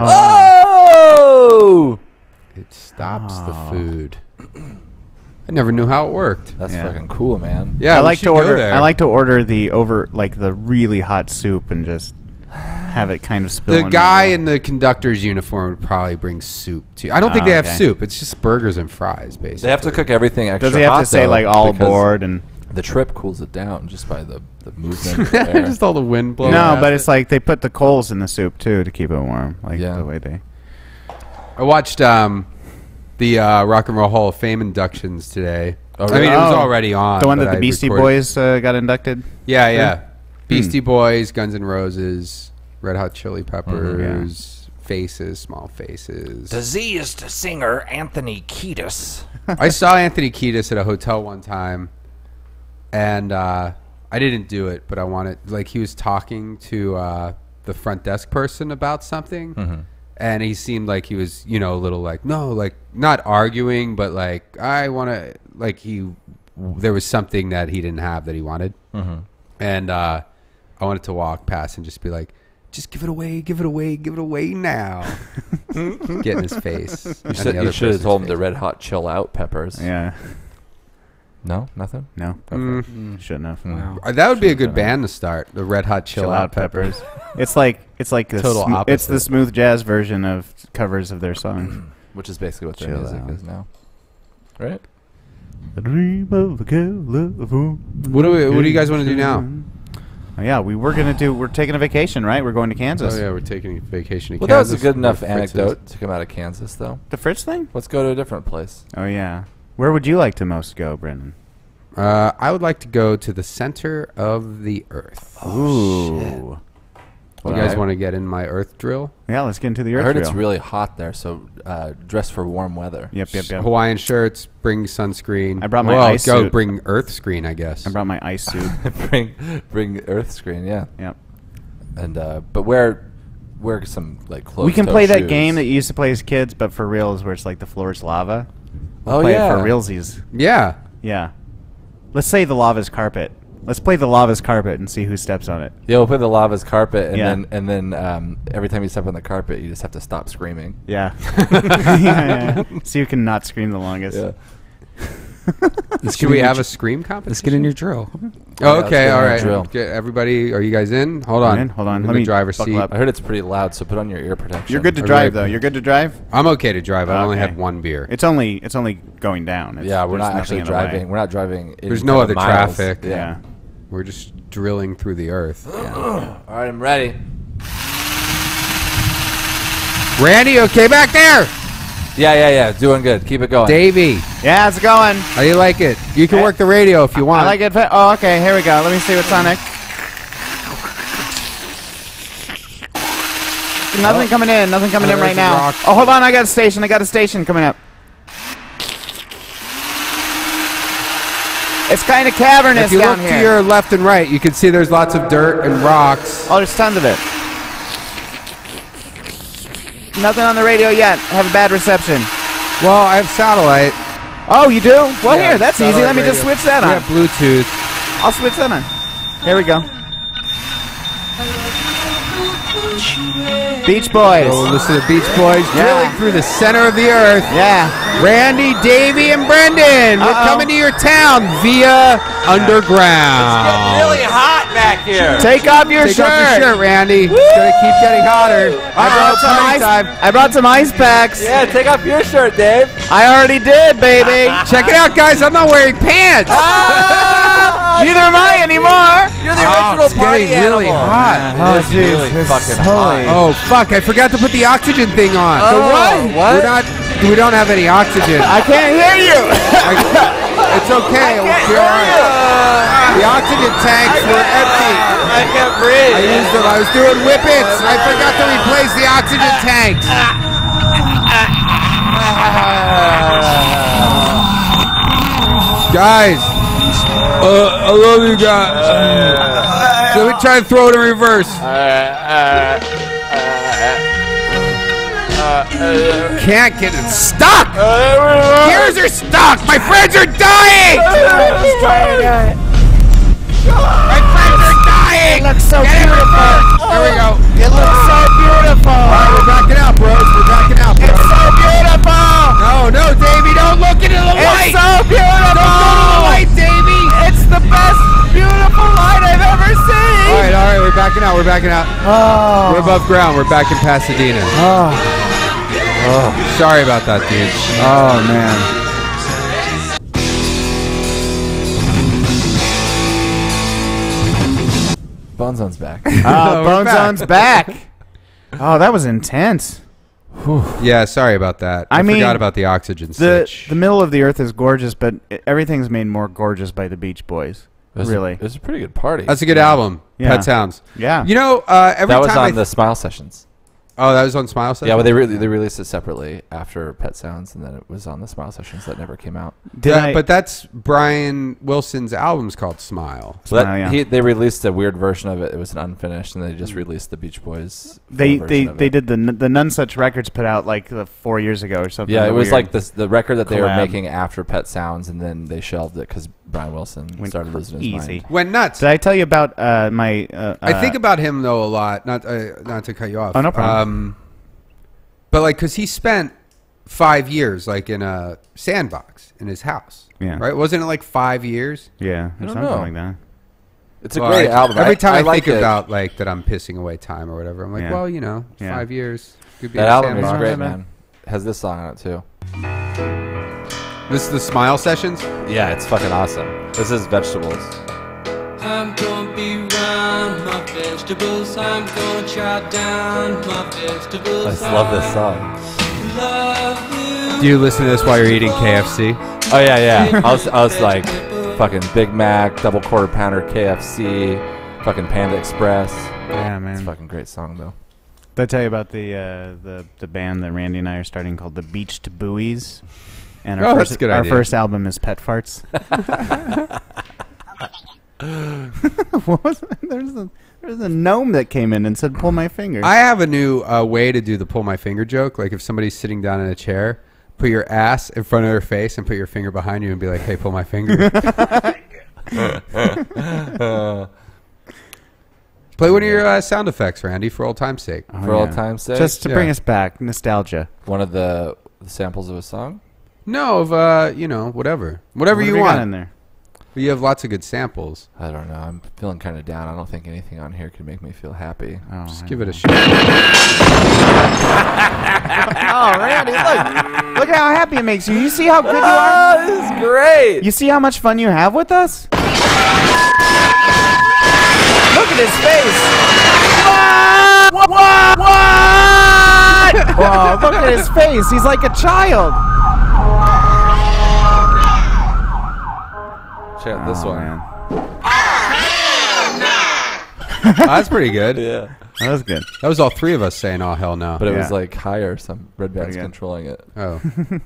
Speaker 7: Oh!
Speaker 1: It stops the
Speaker 2: Oh.
Speaker 1: food. I never knew how it worked.
Speaker 7: That's
Speaker 2: Yeah.
Speaker 7: fucking cool, man.
Speaker 1: Yeah,
Speaker 2: I
Speaker 1: we
Speaker 2: like
Speaker 1: should
Speaker 2: to
Speaker 1: go
Speaker 2: order.
Speaker 1: there.
Speaker 2: I like to order the over like the really hot soup and just have it kind of spill.
Speaker 1: The guy in the conductor's uniform would probably bring soup to you. I don't think
Speaker 2: Oh,
Speaker 1: they have
Speaker 2: okay.
Speaker 1: soup. It's just burgers and fries, basically.
Speaker 7: They have to cook everything extra
Speaker 2: Does he have
Speaker 7: hot,
Speaker 2: to say
Speaker 7: though,
Speaker 2: like all
Speaker 7: because
Speaker 2: aboard and?
Speaker 7: The trip cools it down just by the, the movement of the air.
Speaker 1: just all the wind blowing.
Speaker 2: No,
Speaker 1: past
Speaker 2: but
Speaker 1: it.
Speaker 2: it's like they put the coals in the soup too to keep it warm. Like
Speaker 7: Yeah.
Speaker 2: the way they.
Speaker 1: I watched um, the uh, Rock and Roll Hall of Fame inductions today.
Speaker 7: Oh,
Speaker 1: I mean, it was
Speaker 2: Oh.
Speaker 1: already on.
Speaker 2: The one
Speaker 1: but
Speaker 2: that the
Speaker 1: I
Speaker 2: Beastie
Speaker 1: recorded-
Speaker 2: Boys uh, got inducted.
Speaker 1: Yeah, yeah.
Speaker 2: Hmm.
Speaker 1: Beastie Boys, Guns N' Roses, Red Hot Chili
Speaker 2: Mm-hmm.
Speaker 1: Peppers, Faces, Small Faces.
Speaker 9: Diseased singer Anthony Kiedis.
Speaker 1: I saw Anthony Kiedis at a hotel one time, and uh, I didn't do it, but I wanted, like, he was talking to uh, the front desk person about something,
Speaker 7: Mm-hmm.
Speaker 1: and he seemed like he was, you know, a little like, no, like, not arguing, but like, I want to, like, he, there was something that he didn't have that he wanted,
Speaker 7: Mm-hmm.
Speaker 1: and uh, I wanted to walk past and just be like, just give it away, give it away, give it away now. Get in his face.
Speaker 7: You,
Speaker 1: and
Speaker 7: said,
Speaker 1: the
Speaker 7: you
Speaker 1: other
Speaker 7: should have
Speaker 1: person's
Speaker 7: told him the
Speaker 1: face.
Speaker 7: Red Hot Chill Out Peppers.
Speaker 2: Yeah.
Speaker 7: No, nothing.
Speaker 2: No.
Speaker 1: Mm.
Speaker 2: Shouldn't have.
Speaker 7: Wow.
Speaker 1: Uh, That would be a good
Speaker 7: Should've
Speaker 1: band to start. The Red Hot Chill,
Speaker 2: Chill
Speaker 1: Out
Speaker 2: out
Speaker 1: Peppers.
Speaker 2: peppers. It's like it's like the
Speaker 1: Total
Speaker 2: smo- it's the
Speaker 1: opposite.
Speaker 2: smooth jazz version of covers of their songs.
Speaker 7: Which is basically what their
Speaker 2: Chill
Speaker 7: music
Speaker 2: out.
Speaker 7: is now. Right?
Speaker 2: The dream of a girl of a-
Speaker 1: What do we? What do you guys want to do now?
Speaker 2: Oh, yeah, we were gonna do. We're taking a vacation, right? We're going to Kansas.
Speaker 1: Oh yeah, we're taking a vacation. To
Speaker 7: Well, that was a
Speaker 1: Kansas
Speaker 7: good enough
Speaker 1: with Fritz's.
Speaker 7: anecdote to come out of Kansas, though.
Speaker 2: The Fritz thing?
Speaker 7: Let's go to a different place.
Speaker 2: Oh yeah. Where would you like to most go, Brendan?
Speaker 1: Uh, I would like to go to the center of the Earth.
Speaker 2: Ooh.
Speaker 1: You
Speaker 7: Well,
Speaker 1: guys
Speaker 7: I-
Speaker 1: want to get in my Earth drill?
Speaker 2: Yeah, let's get into the
Speaker 7: I
Speaker 2: Earth
Speaker 7: heard
Speaker 2: Trail.
Speaker 7: it's really hot there, so uh, dress for warm weather.
Speaker 2: Yep, yep, yep.
Speaker 1: Hawaiian shirts. Bring sunscreen.
Speaker 2: I brought my
Speaker 1: well,
Speaker 2: ice
Speaker 1: go
Speaker 2: suit.
Speaker 1: bring Earth screen, I guess.
Speaker 2: I brought my ice suit.
Speaker 7: bring bring Earth screen, yeah.
Speaker 2: Yep.
Speaker 7: And uh, but wear wear some like clothes.
Speaker 2: We can play that game that you used to play as kids, but for reals, where it's like the floor is lava. We'll
Speaker 7: Oh,
Speaker 2: play
Speaker 7: yeah.
Speaker 2: it for realsies.
Speaker 1: Yeah.
Speaker 2: Yeah. Let's say the lava's carpet. Let's play the lava's carpet and see who steps on it.
Speaker 7: Yeah, we'll play the lava's carpet, and
Speaker 2: Yeah.
Speaker 7: then and then um, every time you step on the carpet, you just have to stop screaming.
Speaker 2: Yeah. yeah, yeah. See who can not scream the longest.
Speaker 7: Yeah.
Speaker 1: Should we have a scream competition?
Speaker 3: Let's get in your drill.
Speaker 1: Oh,
Speaker 7: Yeah, let's
Speaker 1: okay,
Speaker 7: get in
Speaker 1: all
Speaker 7: our
Speaker 1: right.
Speaker 7: drill.
Speaker 1: Get everybody, are you guys in? Hold on.
Speaker 2: in, hold on.
Speaker 1: In
Speaker 2: Let
Speaker 1: the
Speaker 2: me
Speaker 1: driver's
Speaker 2: buckle
Speaker 1: seat.
Speaker 2: up.
Speaker 7: I heard it's pretty loud, so put on your ear protection.
Speaker 2: You're good to
Speaker 1: All
Speaker 2: drive
Speaker 1: right.
Speaker 2: though. You're good to drive.
Speaker 1: I'm okay to drive. I only
Speaker 2: Okay.
Speaker 1: had one beer.
Speaker 2: It's only it's only going down. It's,
Speaker 7: Yeah, we're
Speaker 2: there's
Speaker 7: not actually
Speaker 2: nothing in the way.
Speaker 7: driving. We're not driving. any
Speaker 1: There's no
Speaker 7: kind of
Speaker 1: other
Speaker 7: miles.
Speaker 1: traffic.
Speaker 7: Yeah.
Speaker 2: Yeah.
Speaker 1: We're just drilling through the Earth.
Speaker 7: All right, I'm ready.
Speaker 1: Randy, okay back there?
Speaker 7: Yeah, yeah, yeah. Doing good. Keep it going.
Speaker 1: Davey,
Speaker 2: Yeah, it's going.
Speaker 1: how do you like it? You can
Speaker 2: I-
Speaker 1: work the radio if you want.
Speaker 2: I like it. fa- Oh, okay. Here we go. Let me see what's on it. nothing coming in. Nothing coming
Speaker 1: Oh,
Speaker 2: in right
Speaker 1: there's a
Speaker 2: now.
Speaker 1: rock.
Speaker 2: Oh, hold on. I got a station. I got a station coming up. It's kind of cavernous
Speaker 1: If you
Speaker 2: down
Speaker 1: look
Speaker 2: here.
Speaker 1: to your left and right, you can see there's lots of dirt and rocks.
Speaker 2: Oh, there's tons of it. Nothing on the radio yet. I have a bad reception.
Speaker 1: Well, I have satellite.
Speaker 2: Oh, you do? Well,
Speaker 1: Yeah,
Speaker 2: here, that's easy.
Speaker 1: satellite
Speaker 2: Let me just
Speaker 1: radio.
Speaker 2: switch that
Speaker 1: We
Speaker 2: on.
Speaker 1: have Bluetooth.
Speaker 2: I'll switch that on. Here we go. Beach Boys.
Speaker 1: So we'll listen to Beach Boys
Speaker 2: Yeah.
Speaker 1: drilling through the center of the earth.
Speaker 2: Yeah.
Speaker 1: Randy, Davey, and Brendan, we're
Speaker 2: Uh-oh.
Speaker 1: coming to your town via underground.
Speaker 9: Really hot back here.
Speaker 2: Take off your
Speaker 1: Take
Speaker 2: shirt.
Speaker 1: off your shirt, Randy. It's gonna keep getting hotter.
Speaker 2: I brought, some
Speaker 1: party
Speaker 2: ice,
Speaker 1: time.
Speaker 2: I brought some ice packs.
Speaker 9: Yeah, take off your shirt, Dave.
Speaker 2: I already did, baby.
Speaker 1: Check it out, guys. I'm not wearing pants.
Speaker 2: Neither am I anymore.
Speaker 9: You're the
Speaker 1: Oh,
Speaker 9: original
Speaker 1: it's
Speaker 9: party
Speaker 1: getting really
Speaker 9: animal.
Speaker 1: hot.
Speaker 2: Oh,
Speaker 9: It's
Speaker 2: jeez,
Speaker 9: really
Speaker 2: this
Speaker 9: fucking
Speaker 2: is holy.
Speaker 9: hot.
Speaker 1: Oh fuck! I forgot to put the oxygen thing on.
Speaker 9: Oh, what?
Speaker 1: We're not. We don't have any oxygen.
Speaker 2: I can't hear you.
Speaker 1: I, it's okay. We'll be all right. The oxygen tanks were empty.
Speaker 9: I can't breathe.
Speaker 1: I used them. I was doing whippets. I forgot to replace the oxygen tanks. Guys, uh, I love you guys. Let me try and throw it in reverse. Can't get it stuck. Gears are stuck. My friends are dying. My friends are dying.
Speaker 2: It looks so
Speaker 1: Get it
Speaker 2: beautiful.
Speaker 1: reversed. There we go.
Speaker 2: It looks so beautiful.
Speaker 1: All right, we're backing out, bros. We're backing out, bros.
Speaker 2: It's so beautiful.
Speaker 1: No, no, Davey, don't look into the
Speaker 2: It's
Speaker 1: light.
Speaker 2: so beautiful.
Speaker 1: Don't go to the light, Davey.
Speaker 2: It's the best beautiful light I've ever seen.
Speaker 1: All right, all right, we're backing out. We're backing out.
Speaker 2: Oh.
Speaker 1: We're above ground. We're back in Pasadena.
Speaker 2: Oh.
Speaker 1: Sorry about that, dude.
Speaker 2: Oh man.
Speaker 7: Bonezone's back.
Speaker 2: Oh,
Speaker 1: We're
Speaker 2: Bone
Speaker 1: back.
Speaker 2: Zone's back. Oh, that was intense.
Speaker 1: Yeah, sorry about that. I,
Speaker 2: I mean,
Speaker 1: forgot about the oxygen
Speaker 2: The
Speaker 1: switch.
Speaker 2: the middle of the earth is gorgeous, but it, everything's made more gorgeous by the Beach Boys.
Speaker 7: It was
Speaker 2: Really.
Speaker 7: a, it was a pretty good party.
Speaker 1: That's a good album.
Speaker 2: Yeah.
Speaker 1: Pet Sounds.
Speaker 2: Yeah.
Speaker 1: You know, uh, every
Speaker 7: that was
Speaker 1: time I
Speaker 7: on
Speaker 1: th-
Speaker 7: the Smile Sessions.
Speaker 1: Oh, that was on Smile Sessions?
Speaker 7: Yeah, well, they re- they released it separately after Pet Sounds, and then it was on the Smile Sessions that never came out.
Speaker 2: Did
Speaker 1: That-
Speaker 2: I?
Speaker 1: But that's Brian Wilson's album's called Smile.
Speaker 7: So that,
Speaker 2: Smile, yeah.
Speaker 7: he, they released a weird version of it. It was an unfinished, and they just released the Beach Boys.
Speaker 2: they
Speaker 7: full
Speaker 2: they
Speaker 7: version of
Speaker 2: they
Speaker 7: it.
Speaker 2: did the n- the None Such Records put out like uh, four years ago or something.
Speaker 7: Yeah, it
Speaker 2: the
Speaker 7: was
Speaker 2: weird-
Speaker 7: like this, the record that they were
Speaker 2: collab.
Speaker 7: making after Pet Sounds, and then they shelved it because Brian Wilson
Speaker 2: Went
Speaker 7: started losing his
Speaker 2: easy.
Speaker 7: mind.
Speaker 1: Went nuts.
Speaker 2: Did I tell you about uh, my? Uh,
Speaker 1: I think
Speaker 2: uh,
Speaker 1: about him though a lot. Not uh, not to cut you off.
Speaker 2: Oh, no problem.
Speaker 1: Um, but like, cause he spent five years like in a sandbox in his house.
Speaker 2: Yeah.
Speaker 1: Right? Wasn't it like five years?
Speaker 2: yeah, or
Speaker 7: I don't
Speaker 2: something
Speaker 7: know.
Speaker 2: like that.
Speaker 7: It's a
Speaker 1: Well,
Speaker 7: great
Speaker 1: I-
Speaker 7: album.
Speaker 1: Every
Speaker 7: I-
Speaker 1: time I,
Speaker 7: I like
Speaker 1: think
Speaker 7: it.
Speaker 1: about like that, I'm pissing away time or whatever. I'm like,
Speaker 2: Yeah.
Speaker 1: well, you know,
Speaker 2: Yeah.
Speaker 1: five years. Could be
Speaker 7: That
Speaker 1: in a
Speaker 7: album is
Speaker 1: sandbox.
Speaker 7: great, man. Has this song on it too.
Speaker 1: This is the Smile Sessions.
Speaker 7: Yeah, it's fucking awesome. This is Vegetables.
Speaker 10: I'm gonna be around my vegetables. I'm gonna chop down my vegetables.
Speaker 7: I just love this song.
Speaker 10: Love you.
Speaker 1: Do you listen to this while you're eating K F C?
Speaker 7: Oh yeah, yeah. I was, I was like, fucking Big Mac, double quarter pounder, K F C, fucking Panda Express.
Speaker 2: Yeah,
Speaker 7: It's a
Speaker 2: man.
Speaker 7: fucking great song though.
Speaker 2: Did I tell you about the uh, the the band that Randy and I are starting called the Beached Buoys? And our
Speaker 1: Oh,
Speaker 2: first
Speaker 1: that's a good
Speaker 2: our
Speaker 1: idea.
Speaker 2: first album is Pet Farts. What was it? There's a there's a gnome that came in and said, "Pull my finger."
Speaker 1: I have a new uh, way to do the pull my finger joke. Like if somebody's sitting down in a chair, put your ass in front of their face and put your finger behind you and be like, "Hey, pull my finger." Play one of your uh, sound effects, Randy, for old time's sake.
Speaker 2: Oh,
Speaker 7: For old time's sake,
Speaker 2: just to
Speaker 1: Yeah.
Speaker 2: bring us back, nostalgia.
Speaker 7: one of the, the samples of a song.
Speaker 1: No, of uh, you know, whatever, whatever
Speaker 2: What
Speaker 1: you
Speaker 2: have we got
Speaker 1: want.
Speaker 2: in there.
Speaker 1: You have lots of good samples.
Speaker 7: I don't know. I'm feeling kind of down. I don't think anything on here could make me feel happy.
Speaker 2: Oh,
Speaker 1: Just
Speaker 2: I
Speaker 1: give it
Speaker 2: know.
Speaker 1: a shot.
Speaker 2: Oh, Randy, look! Look how happy it makes you. You see how good you are.
Speaker 7: Oh, this is great.
Speaker 2: You see how much fun you have with us. Look at his face. What? What? What? Oh, look at his face. He's like a child.
Speaker 7: Check out this
Speaker 2: Oh,
Speaker 7: one.
Speaker 2: man.
Speaker 1: Oh, that's pretty good.
Speaker 7: Yeah.
Speaker 2: That was good.
Speaker 1: That was all three of us saying, "Oh hell no!"
Speaker 7: But it
Speaker 2: Yeah.
Speaker 7: was like higher. Some red band's
Speaker 2: Okay.
Speaker 7: controlling it.
Speaker 1: Oh,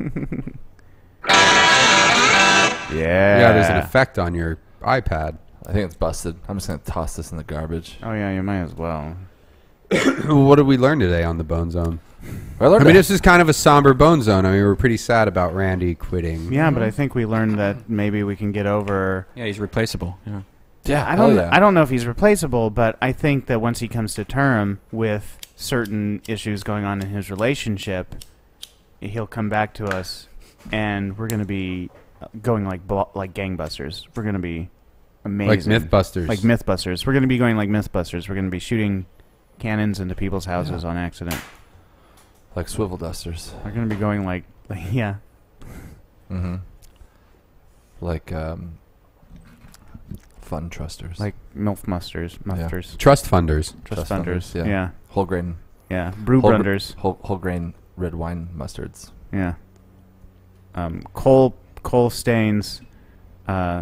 Speaker 2: Yeah.
Speaker 1: yeah. There's an effect on your iPad.
Speaker 7: I think it's busted. I'm just gonna toss this in the garbage.
Speaker 2: Oh yeah, you might as well.
Speaker 1: What did we learn today on the Bone Zone?
Speaker 7: I learned
Speaker 1: I mean,
Speaker 7: that-
Speaker 1: this is kind of a somber Bone Zone. I mean, we were pretty sad about Randy quitting.
Speaker 2: Yeah, but I think we learned that maybe we can get over.
Speaker 3: Yeah, he's replaceable. Yeah.
Speaker 7: yeah,
Speaker 2: I
Speaker 7: hell
Speaker 2: don't.
Speaker 7: yeah.
Speaker 2: I don't know if he's replaceable, but I think that once he comes to term with certain issues going on in his relationship, he'll come back to us, and we're gonna be going like blo- like gangbusters. We're gonna be amazing,
Speaker 1: Like Mythbusters.
Speaker 2: like Mythbusters. We're gonna be going like Mythbusters. We're gonna be shooting cannons into people's houses on accident.
Speaker 7: Like swivel dusters.
Speaker 2: We're gonna be going like, like yeah.
Speaker 7: Mm-hmm. Like um, fun trusters.
Speaker 2: Like milf musters, musters,
Speaker 1: Trust funders.
Speaker 2: trust
Speaker 7: Trust
Speaker 2: funders.
Speaker 7: funders, yeah.
Speaker 2: Yeah,
Speaker 7: whole grain.
Speaker 2: yeah. Brew
Speaker 7: Whole, gr-
Speaker 2: brunders.
Speaker 7: whole, whole grain red wine mustards.
Speaker 2: Yeah. Um, coal coal stains, uh,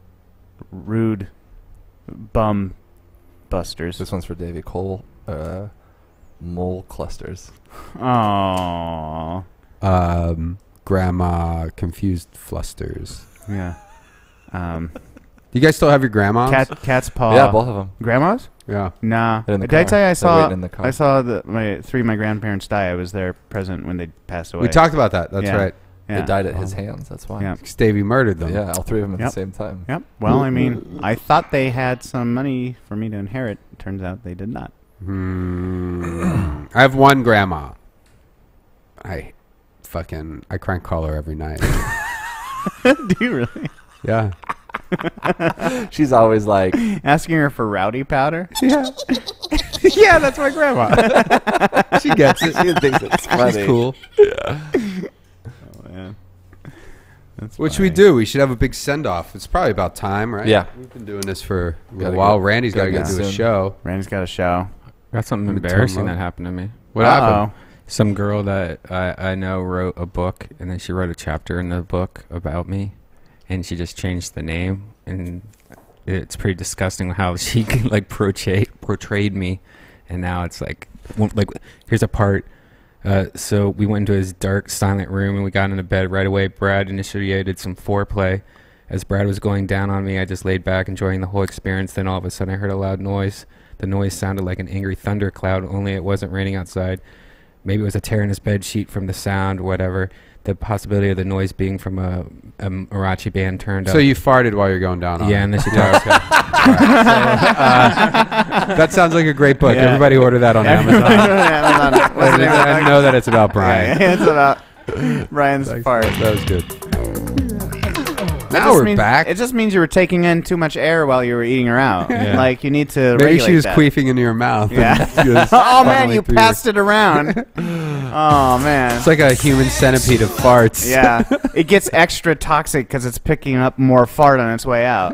Speaker 2: rude bum busters.
Speaker 7: This one's for Davey Cole. Uh, mole clusters.
Speaker 2: Oh,
Speaker 1: Um, grandma confused flusters.
Speaker 2: yeah. Um,
Speaker 1: Do you guys still have your grandmas?
Speaker 2: cat cat's paw.
Speaker 7: yeah, both of them.
Speaker 2: Grandmas?
Speaker 1: Yeah.
Speaker 2: Nah.
Speaker 7: They're in the
Speaker 2: Did I
Speaker 7: car.
Speaker 2: tell you I
Speaker 7: They're
Speaker 2: saw?
Speaker 7: waiting in the car.
Speaker 2: I saw the my three of my grandparents die. I was there present when they passed away.
Speaker 1: We talked about that. That's
Speaker 2: Yeah.
Speaker 1: right.
Speaker 2: Yeah.
Speaker 7: They died at his hands. That's why.
Speaker 2: Yeah.
Speaker 1: Because Davey murdered them.
Speaker 7: Yeah, all three of them at
Speaker 2: Yep.
Speaker 7: the same time.
Speaker 2: Yep. Well, I mean, I thought they had some money for me to inherit. Turns out they did not.
Speaker 1: Hmm. I have one grandma. I fucking I crank call her every night.
Speaker 2: Do you really?
Speaker 1: Yeah.
Speaker 7: She's always like,
Speaker 2: Asking her for rowdy powder?
Speaker 1: Yeah.
Speaker 2: Yeah, that's my grandma.
Speaker 1: She gets it.
Speaker 7: she thinks it's funny.
Speaker 1: She's cool.
Speaker 2: Oh, man. That's
Speaker 1: What should we
Speaker 2: funny.
Speaker 1: do? We should have a big send off. It's probably about time, right?
Speaker 7: Yeah.
Speaker 1: We've been doing this for a
Speaker 7: Gotta
Speaker 1: while.
Speaker 7: go-
Speaker 1: Randy's got to
Speaker 7: gotta
Speaker 1: go
Speaker 7: get
Speaker 1: do a
Speaker 7: soon.
Speaker 1: show.
Speaker 2: Randy's got a show.
Speaker 3: Got something
Speaker 1: Let me tell
Speaker 3: embarrassing
Speaker 1: him
Speaker 3: that
Speaker 1: up.
Speaker 3: happened to me.
Speaker 1: What happened?
Speaker 3: Some girl that I, I know wrote a book, and then she wrote a chapter in the book about me, and she just changed the name, and it's pretty disgusting how she like portrayed portrayed me, and now it's like one- like here's a part. Uh, so we went into his dark, silent room, and we got into bed right away. Brad initiated some foreplay. As Brad was going down on me, I just laid back, enjoying the whole experience. Then all of a sudden, I heard a loud noise. The noise sounded like an angry thundercloud, only it wasn't raining outside. Maybe it was a tear in his bed sheet from the sound, whatever. The possibility of the noise being from a, a mariachi band turned up.
Speaker 1: So you farted while you're going down on
Speaker 3: Yeah,
Speaker 1: it.
Speaker 3: and then she
Speaker 1: Yeah,
Speaker 3: talks.
Speaker 1: okay. All right. So, uh, that sounds like a great book.
Speaker 2: Yeah.
Speaker 1: Everybody order that on Amazon.
Speaker 2: Amazon. What's the name of the
Speaker 1: I
Speaker 2: book?
Speaker 1: know that it's about Brian.
Speaker 2: Yeah, it's about Brian's fart.
Speaker 1: That was good.
Speaker 2: It
Speaker 1: Now
Speaker 2: just
Speaker 1: we're
Speaker 2: means-
Speaker 1: back.
Speaker 2: It just means you were taking in too much air while you were eating her out.
Speaker 3: Yeah.
Speaker 2: Like you need to
Speaker 1: Maybe
Speaker 2: regulate
Speaker 1: she was
Speaker 2: that.
Speaker 1: queefing into your mouth.
Speaker 2: Yeah.
Speaker 1: and she was
Speaker 2: Oh man,
Speaker 1: funneling
Speaker 2: you
Speaker 1: through
Speaker 2: passed it around. Oh man.
Speaker 1: It's like a human centipede of farts.
Speaker 2: Yeah, it gets extra toxic because it's picking up more fart on its way out.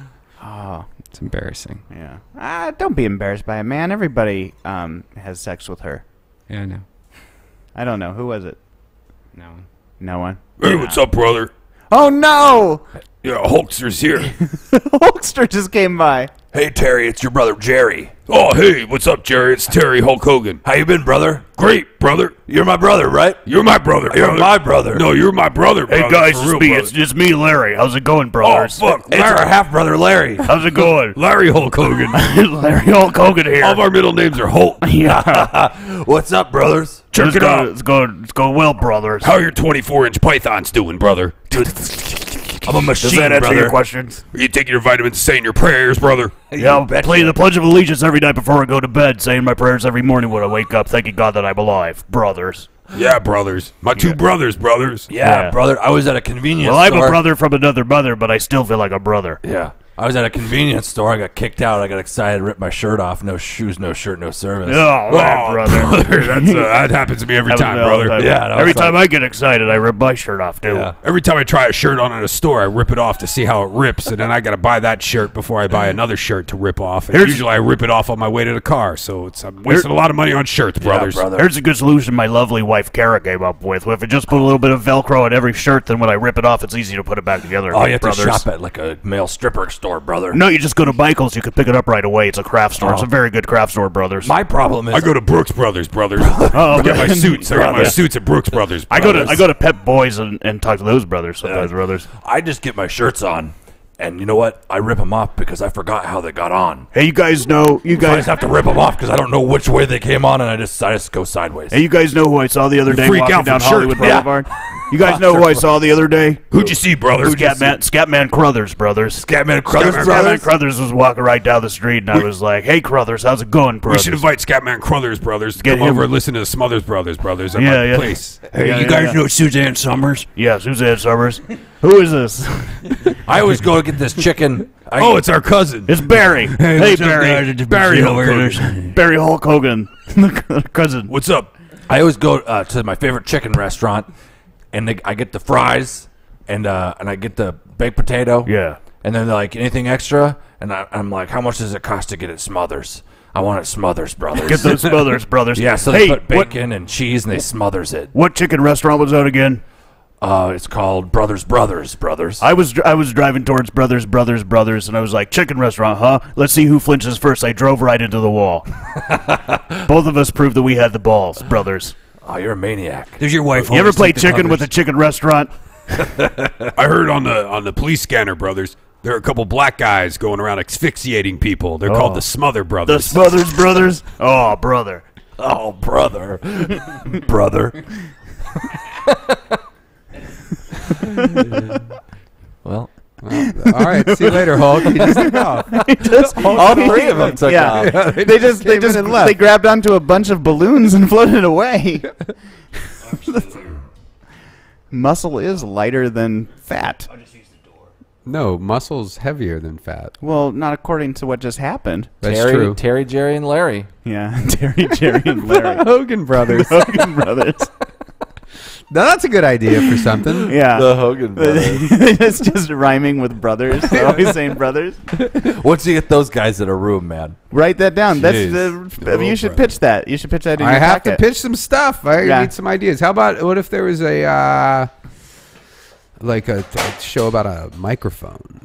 Speaker 2: Oh,
Speaker 3: It's embarrassing.
Speaker 2: yeah. Ah, don't be embarrassed by it, man. Everybody um, has sex with her.
Speaker 3: Yeah, I know.
Speaker 2: I don't know. Who was it?
Speaker 3: No.
Speaker 2: No one.
Speaker 11: Hey, what's up, brother?
Speaker 2: Oh, no!
Speaker 11: Yeah, Hulkster's here.
Speaker 2: Hulkster just came by.
Speaker 11: Hey, Terry, it's your brother Jerry. Oh, hey, what's up, Jerry? It's Terry Hulk Hogan. How you been, brother? Great, brother. You're my brother, right? You're my brother. You're brother. my brother. No, you're my brother.
Speaker 12: Hey
Speaker 11: brother,
Speaker 12: guys,
Speaker 11: for
Speaker 12: it's
Speaker 11: real,
Speaker 12: me.
Speaker 11: brother.
Speaker 12: It's just me, Larry. How's it going, brothers?
Speaker 11: Oh, fuck.
Speaker 12: It's our half brother, Larry. How's it going?
Speaker 11: Larry Hulk Hogan.
Speaker 12: Larry Hulk Hogan here.
Speaker 11: All of our middle names are Hulk.
Speaker 12: Yeah.
Speaker 11: What's up, brothers? Check
Speaker 12: it's
Speaker 11: it
Speaker 12: going,
Speaker 11: out.
Speaker 12: It's going. It's going well, brothers.
Speaker 11: How are your twenty-four inch pythons doing, brother? I'm a machine,
Speaker 12: Does that answer
Speaker 11: brother.
Speaker 12: your questions?
Speaker 11: Are you taking your vitamins, saying your prayers, brother?
Speaker 12: Yeah, I'll play the Pledge of Allegiance every night before I go to bed, saying my prayers every morning when I wake up, thanking God that I'm alive, brothers.
Speaker 11: Yeah, brothers. My two
Speaker 12: Yeah.
Speaker 11: brothers, brothers.
Speaker 12: Yeah, Yeah.
Speaker 11: brother. I was at a convenience
Speaker 12: Well, I'm
Speaker 11: store.
Speaker 12: a brother from another mother, but I still feel like a brother.
Speaker 7: Yeah. I was at a convenience store. I got kicked out. I got excited, ripped my shirt off. No shoes, no shirt, no service.
Speaker 12: Oh, man, brother.
Speaker 11: That's, uh, that happens to me every
Speaker 12: Happens
Speaker 11: time,
Speaker 12: to me all the
Speaker 11: brother.
Speaker 12: time.
Speaker 11: Yeah, no,
Speaker 12: every
Speaker 11: it's
Speaker 12: time
Speaker 11: like-
Speaker 12: I get excited, I rip my shirt off, too.
Speaker 11: Yeah. Every time I try a shirt on in a store, I rip it off to see how it rips, and then I got to buy that shirt before I buy another shirt to rip off. And
Speaker 12: Here's-
Speaker 11: usually I rip it off on my way to the car, so it's I'm wasting a lot of money on shirts, brothers.
Speaker 12: Here's a good solution my lovely wife Kara came up with. If I just put a little bit of Velcro on every shirt, then when I rip it off, it's easy to put it back together.
Speaker 7: Oh, you have
Speaker 12: brothers.
Speaker 7: to shop at like a male stripper store.
Speaker 11: store, brother.
Speaker 12: No, you just go to Michael's. You can pick it up right away. It's a craft store. It's a
Speaker 11: Oh.
Speaker 12: very good craft store, brothers.
Speaker 11: My problem is
Speaker 13: I go to Brooks Brothers, brothers.
Speaker 12: Oh,
Speaker 13: I get my
Speaker 12: okay.
Speaker 13: suits. I got my
Speaker 12: Brothers.
Speaker 13: suits at Brooks Brothers.
Speaker 12: I go to
Speaker 13: brothers.
Speaker 12: I go to Pep Boys and, and talk to those brothers sometimes,
Speaker 11: Yeah.
Speaker 12: brothers.
Speaker 11: I just get my shirts on, and you know what? I rip them off because I forgot how they got on.
Speaker 12: Hey, you guys know you
Speaker 11: I
Speaker 12: guys
Speaker 11: just have to rip them off because I don't know which way they came on, and I just I just go sideways.
Speaker 12: Hey, you guys know who I saw the other
Speaker 13: You
Speaker 12: day
Speaker 13: freak
Speaker 12: walking
Speaker 13: out
Speaker 12: down
Speaker 13: from
Speaker 12: Hollywood
Speaker 13: shirts, bro.
Speaker 12: Boulevard? You guys know who I saw the other day?
Speaker 13: Who'd you see, brother?
Speaker 12: Scatman, Scatman Crothers, brothers.
Speaker 11: Scatman Crothers,
Speaker 12: Scatman
Speaker 11: brothers?
Speaker 12: Crothers was walking right down the street, and I was like, "Hey, Crothers, how's it going,
Speaker 13: We
Speaker 12: brothers?"
Speaker 13: should invite Scatman Crothers Brothers to
Speaker 12: Get
Speaker 13: come
Speaker 12: him.
Speaker 13: over and listen to the Smothers Brothers Brothers at
Speaker 12: Yeah,
Speaker 13: my
Speaker 12: yeah.
Speaker 13: place.
Speaker 12: Hey, Yeah, you yeah, guys yeah. know
Speaker 11: Suzanne Summers?
Speaker 12: Yeah, Suzanne Summers. Who is this?
Speaker 11: I always go get this chicken. I,
Speaker 13: Oh, it's our cousin.
Speaker 12: It's Barry. Hey,
Speaker 13: what's up,
Speaker 12: Barry.
Speaker 13: guys? It's Barry Hulk Hogan.
Speaker 12: Barry Hulk Hogan, cousin.
Speaker 13: What's up?
Speaker 11: I always go uh, to my favorite chicken restaurant, and they, I get the fries, and uh, and I get the baked potato.
Speaker 12: Yeah.
Speaker 11: And then they're like, anything extra? And I, I'm like, how much does it cost to get it Smothers? I want it Smothers, brothers.
Speaker 12: Get those Smothers, brothers.
Speaker 11: Yeah, so they
Speaker 12: Hey,
Speaker 11: put bacon and cheese, and they Smothers it.
Speaker 12: What chicken restaurant was that again?
Speaker 11: Uh, it's called Brothers Brothers Brothers.
Speaker 12: I was I was driving towards Brothers Brothers Brothers, and I was like, "Chicken restaurant, huh? Let's see who flinches first." I drove right into the wall. Both of us proved that we had the balls, brothers.
Speaker 11: Oh, you're a maniac.
Speaker 13: Does your wife
Speaker 12: You ever
Speaker 13: always
Speaker 12: play
Speaker 13: take the
Speaker 12: chicken with
Speaker 13: covers?
Speaker 12: a chicken restaurant?
Speaker 13: I heard on the on the police scanner, brothers, there are a couple black guys going around asphyxiating people. They're
Speaker 12: Oh.
Speaker 13: called the Smother
Speaker 12: The
Speaker 13: Brothers.
Speaker 12: Smothers Brothers? Oh, brother.
Speaker 11: Oh, brother. brother. Well,
Speaker 1: Well, all right. See you later, Hulk. You just took off.
Speaker 2: Just-
Speaker 7: All three of them took
Speaker 2: yeah.
Speaker 7: off.
Speaker 1: Yeah,
Speaker 2: They,
Speaker 1: they
Speaker 2: just
Speaker 1: just
Speaker 2: they
Speaker 1: came
Speaker 2: just
Speaker 1: in and left.
Speaker 2: they grabbed onto a bunch of balloons and floated away. Muscle is lighter than fat.
Speaker 1: No, muscle's heavier than fat.
Speaker 2: Well, not according to what just happened.
Speaker 1: That's
Speaker 7: Terry,
Speaker 1: true.
Speaker 7: Terry, Jerry, and Larry.
Speaker 2: Yeah, Terry, Jerry, and Larry.
Speaker 1: Hogan brothers.
Speaker 2: Hogan brothers.
Speaker 1: Now that's a good idea for something.
Speaker 2: Yeah.
Speaker 7: The Hogan brothers.
Speaker 2: It's just rhyming with brothers. They're always saying brothers.
Speaker 7: Once you get those guys in a room, man.
Speaker 2: Write that down. That's
Speaker 1: Jeez.
Speaker 2: the. you should pitch that. You should pitch that in
Speaker 1: I
Speaker 2: your
Speaker 1: have
Speaker 2: packet.
Speaker 1: to pitch some stuff. I
Speaker 2: Yeah.
Speaker 1: need some ideas. How about what if there was a uh, like a, a show about a microphone?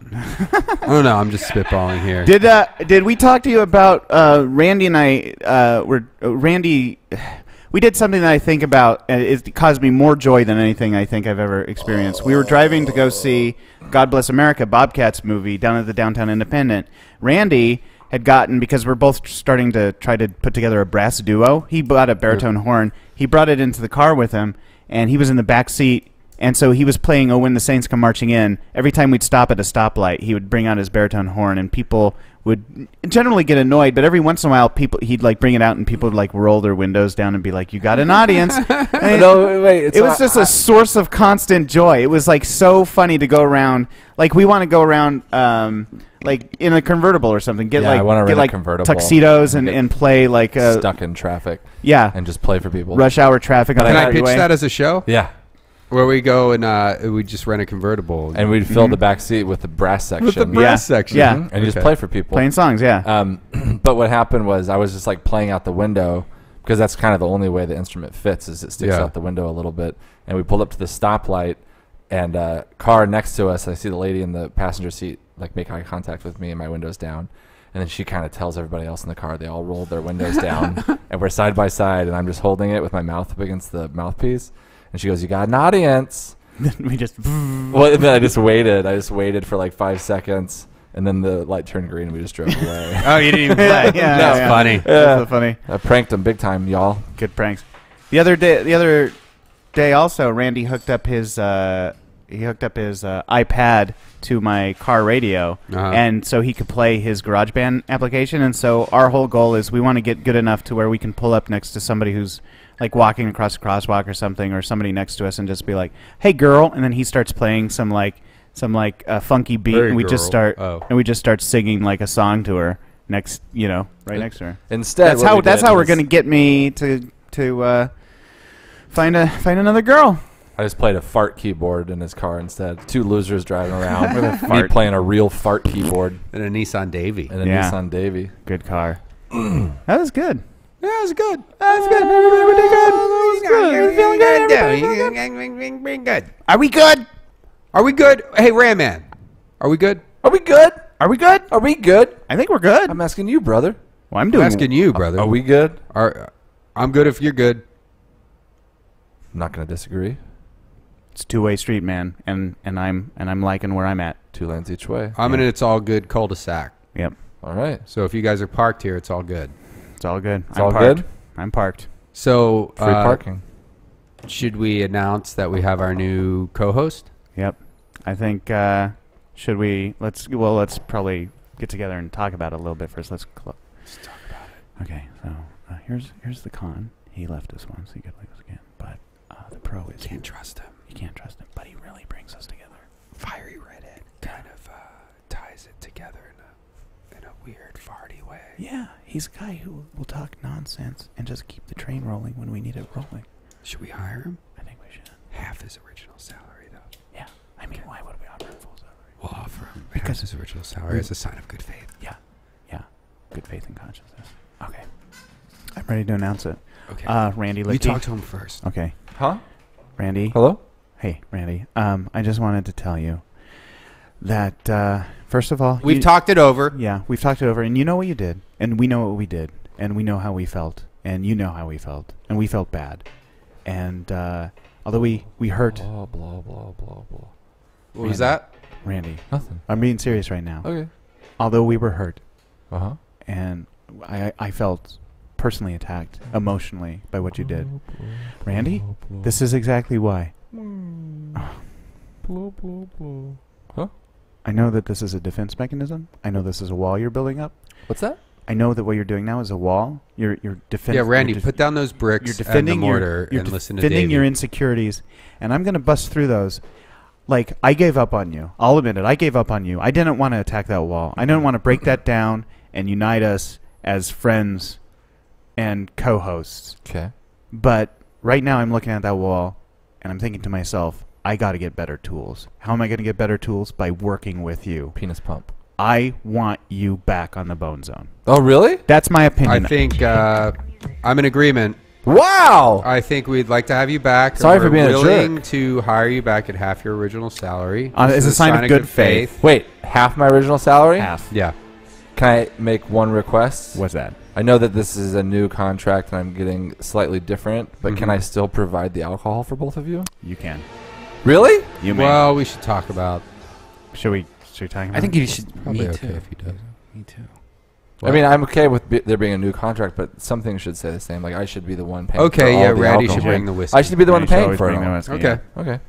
Speaker 1: I don't know. I'm just spitballing here.
Speaker 2: Did uh did we talk to you about uh Randy and I uh were uh, Randy we did something that I think about and it caused me more joy than anything I think I've ever experienced. We were driving to go see God Bless America, Bobcats movie down at the Downtown Independent. Randy had gotten, because we're both starting to try to put together a brass duo, he bought a baritone horn. He brought it into the car with him and he was in the back seat. And so he was playing "Oh When the Saints Come Marching In." Every time we'd stop at a stoplight, he would bring out his baritone horn, and people would generally get annoyed. But every once in a while, people he'd like bring it out, and people would like roll their windows down and be like, "You got an audience." And
Speaker 7: No, wait, it's
Speaker 2: it was
Speaker 7: not-
Speaker 2: just a source of constant joy. It was like so funny to go around. Like we want to go around, um, like in a convertible or something. Get
Speaker 7: Yeah, I
Speaker 2: like
Speaker 7: wanna
Speaker 2: get
Speaker 7: rent a
Speaker 2: like
Speaker 7: convertible
Speaker 2: tuxedos and,
Speaker 7: and get
Speaker 2: and play like uh,
Speaker 7: Stuck in traffic.
Speaker 2: yeah,
Speaker 7: And just play for people.
Speaker 2: rush hour traffic on
Speaker 1: Can
Speaker 2: the
Speaker 1: I pitch
Speaker 2: highway.
Speaker 1: that as a show?
Speaker 7: Yeah.
Speaker 1: Where we go and uh, we just rent a convertible
Speaker 7: And we'd fill the back seat with the brass section.
Speaker 1: with the brass
Speaker 2: Yeah.
Speaker 1: section.
Speaker 2: Yeah.
Speaker 7: Mhm. And you just
Speaker 1: Okay.
Speaker 7: play for people.
Speaker 2: Playing songs, yeah.
Speaker 7: Um, but what happened was I was just like playing out the window because that's kind of the only way the instrument fits is it sticks
Speaker 1: Yeah.
Speaker 7: out the window a little bit. And we pulled up to the stoplight and uh, car next to us. I see the lady in the passenger seat like make eye contact with me and my window's down. And then she kind of tells everybody else in the car they all rolled their windows down and we're side by side and I'm just holding it with my mouth up against the mouthpiece. And she goes, "You got an audience."
Speaker 2: we just
Speaker 7: Well, and then I just waited. I just waited for like five seconds, and then the light turned green, and we just drove away.
Speaker 1: Oh, you didn't even
Speaker 2: yeah,
Speaker 1: play.
Speaker 2: yeah,
Speaker 1: That's
Speaker 2: yeah.
Speaker 1: funny.
Speaker 2: That's so funny.
Speaker 7: I pranked him big time, y'all.
Speaker 2: Good pranks. The other day, the other day, also, Randy hooked up his uh, he hooked up his uh, iPad to my car radio,
Speaker 1: Uh-huh.
Speaker 2: and so he could play his GarageBand application. And so our whole goal is we want to get good enough to where we can pull up next to somebody who's like walking across a crosswalk or something, or somebody next to us, and just be like, "Hey, girl," and then he starts playing some like some like uh, funky beat,
Speaker 1: Hey,
Speaker 2: and we just
Speaker 1: girl.
Speaker 2: start
Speaker 1: Oh.
Speaker 2: and we just start singing like a song to her next, you know, right
Speaker 7: In-
Speaker 2: next to her.
Speaker 7: Instead,
Speaker 2: That's
Speaker 7: what
Speaker 2: how
Speaker 7: we
Speaker 2: that's
Speaker 7: did
Speaker 2: how we're
Speaker 7: was
Speaker 2: gonna get me to to uh, find a find another girl.
Speaker 7: I just played a fart keyboard in his car instead. Two losers driving around.
Speaker 2: With a
Speaker 7: Me
Speaker 2: fart.
Speaker 7: playing a real fart keyboard
Speaker 1: And a Nissan Davy.
Speaker 7: and a
Speaker 2: Yeah.
Speaker 7: Nissan Davy.
Speaker 2: Good car. That was good.
Speaker 1: Yeah, it was good.
Speaker 2: That was good. Everybody did good. That was good. You're feeling good. Everybody feeling good.
Speaker 1: Are we good? Are we good? Hey, Ram Man. Are we good?
Speaker 7: Are we good?
Speaker 2: Are we good?
Speaker 7: Are we good?
Speaker 2: I think we're good.
Speaker 7: I'm asking you, brother.
Speaker 2: Well, I'm
Speaker 1: I'm
Speaker 2: doing.
Speaker 1: asking you, brother.
Speaker 7: Are we good?
Speaker 1: Are, I'm good if you're good.
Speaker 7: I'm not going to disagree.
Speaker 2: It's two way street, man, and and I'm and I'm liking where I'm at.
Speaker 7: Two lanes each way.
Speaker 1: I'm in an it's all good cul-de-sac.
Speaker 2: Yep.
Speaker 7: All right.
Speaker 1: So if you guys are parked here, it's all good.
Speaker 2: It's all good.
Speaker 7: It's
Speaker 2: I'm
Speaker 7: all
Speaker 2: parked.
Speaker 7: good?
Speaker 2: I'm parked.
Speaker 1: So
Speaker 7: Free
Speaker 1: uh,
Speaker 7: parking.
Speaker 1: should we announce that we have our new co-host?
Speaker 2: Yep. I think uh, should we let's well let's probably get together and talk about it a little bit first. Let's cl-
Speaker 1: Let's talk about it.
Speaker 2: Okay, so uh, here's here's the con. He left us once. He could leave us again, but uh, the pro is
Speaker 1: Can't trust him.
Speaker 2: you can't trust him, but he really brings us together.
Speaker 1: Fiery redhead kind of uh, ties it together in a in a weird farty way.
Speaker 2: Yeah, he's a guy who will talk nonsense and just keep the train rolling when we need it rolling.
Speaker 1: Should we hire him?
Speaker 2: I think we should.
Speaker 1: Half his original salary, though.
Speaker 2: Yeah, I mean, why would we offer him full salary?
Speaker 1: We'll offer him
Speaker 2: Because-
Speaker 1: because his original salary is a sign of good faith.
Speaker 2: Yeah, yeah, good faith and consciousness. Okay, I'm ready to announce it.
Speaker 1: Okay.
Speaker 2: Uh, Randy,
Speaker 1: you
Speaker 2: let's
Speaker 1: talk to him first.
Speaker 2: Okay,
Speaker 7: Huh?
Speaker 2: Randy.
Speaker 7: Hello?
Speaker 2: Hey, Randy. Um, I just wanted to tell you that uh, first of all,
Speaker 1: We've
Speaker 2: you-
Speaker 1: talked it over.
Speaker 2: Yeah, we've talked it over, and you know what you did, and we know what we did, and we know how we felt, and you know how we felt, and we felt bad, and uh, although we we hurt
Speaker 7: Blah, blah, blah, blah, blah.
Speaker 1: What was that?
Speaker 2: Randy,
Speaker 7: Nothing.
Speaker 2: I'm being serious right now.
Speaker 7: Okay.
Speaker 2: Although we were hurt,
Speaker 7: Uh-huh.
Speaker 2: and I I felt personally attacked emotionally by what you did, Randy. This is exactly why.
Speaker 7: Blah, blah, blah. Huh?
Speaker 2: I know that this is a defense mechanism. I know this is a wall you're building up.
Speaker 7: What's that?
Speaker 2: I know that what you're doing now is a wall. You're you're defending.
Speaker 1: Yeah, Randy, put down those bricks
Speaker 2: You're defending
Speaker 1: and the
Speaker 2: your-
Speaker 1: mortar
Speaker 2: you're
Speaker 1: and listen to
Speaker 2: defending
Speaker 1: Davey.
Speaker 2: your insecurities, and I'm gonna bust through those. Like, I gave up on you. I'll admit it. I gave up on you. I didn't want to attack that wall. I didn't want to break that down and unite us as friends and co-hosts.
Speaker 7: Okay.
Speaker 2: But right now, I'm looking at that wall, and I'm thinking to myself, I got to get better tools. How am I going to get better tools? By working with you.
Speaker 7: Penis pump.
Speaker 2: I want you back on the Bone Zone.
Speaker 7: Oh, really?
Speaker 2: That's my opinion.
Speaker 1: I think uh, I'm in agreement.
Speaker 7: Wow!
Speaker 1: I think we'd like to have you back.
Speaker 7: Sorry
Speaker 1: We're
Speaker 7: for being a
Speaker 1: willing
Speaker 7: jerk.
Speaker 1: to hire you back at half your original salary.
Speaker 2: Uh,
Speaker 1: This
Speaker 2: as a
Speaker 1: is
Speaker 2: sign of good faith.
Speaker 7: Wait, half my original salary?
Speaker 2: Half.
Speaker 1: Yeah.
Speaker 7: Can I make one request?
Speaker 2: What's that?
Speaker 7: I know that this is a new contract and I'm getting slightly different, but can
Speaker 1: Mhm.
Speaker 7: I still provide the alcohol for both of you?
Speaker 2: You can.
Speaker 7: Really?
Speaker 2: You may.
Speaker 1: Well, we should talk about.
Speaker 2: Should we? Should we talk about
Speaker 3: I think
Speaker 2: it?
Speaker 3: you should.
Speaker 1: Probably
Speaker 3: Me
Speaker 1: okay
Speaker 3: too.
Speaker 1: if he does.
Speaker 3: Me too.
Speaker 7: I mean, I'm okay with be- there being a new contract, but some things should say the same. Like, I should be the one paying
Speaker 1: Okay,
Speaker 7: for all
Speaker 1: yeah,
Speaker 7: the
Speaker 1: Randy
Speaker 7: alcohol.
Speaker 1: should bring the whiskey.
Speaker 7: I should be the one
Speaker 2: Randy should
Speaker 7: paying
Speaker 2: always
Speaker 7: for it
Speaker 2: bring the
Speaker 7: all.
Speaker 2: whiskey,
Speaker 1: Okay.
Speaker 2: yeah.
Speaker 7: Okay.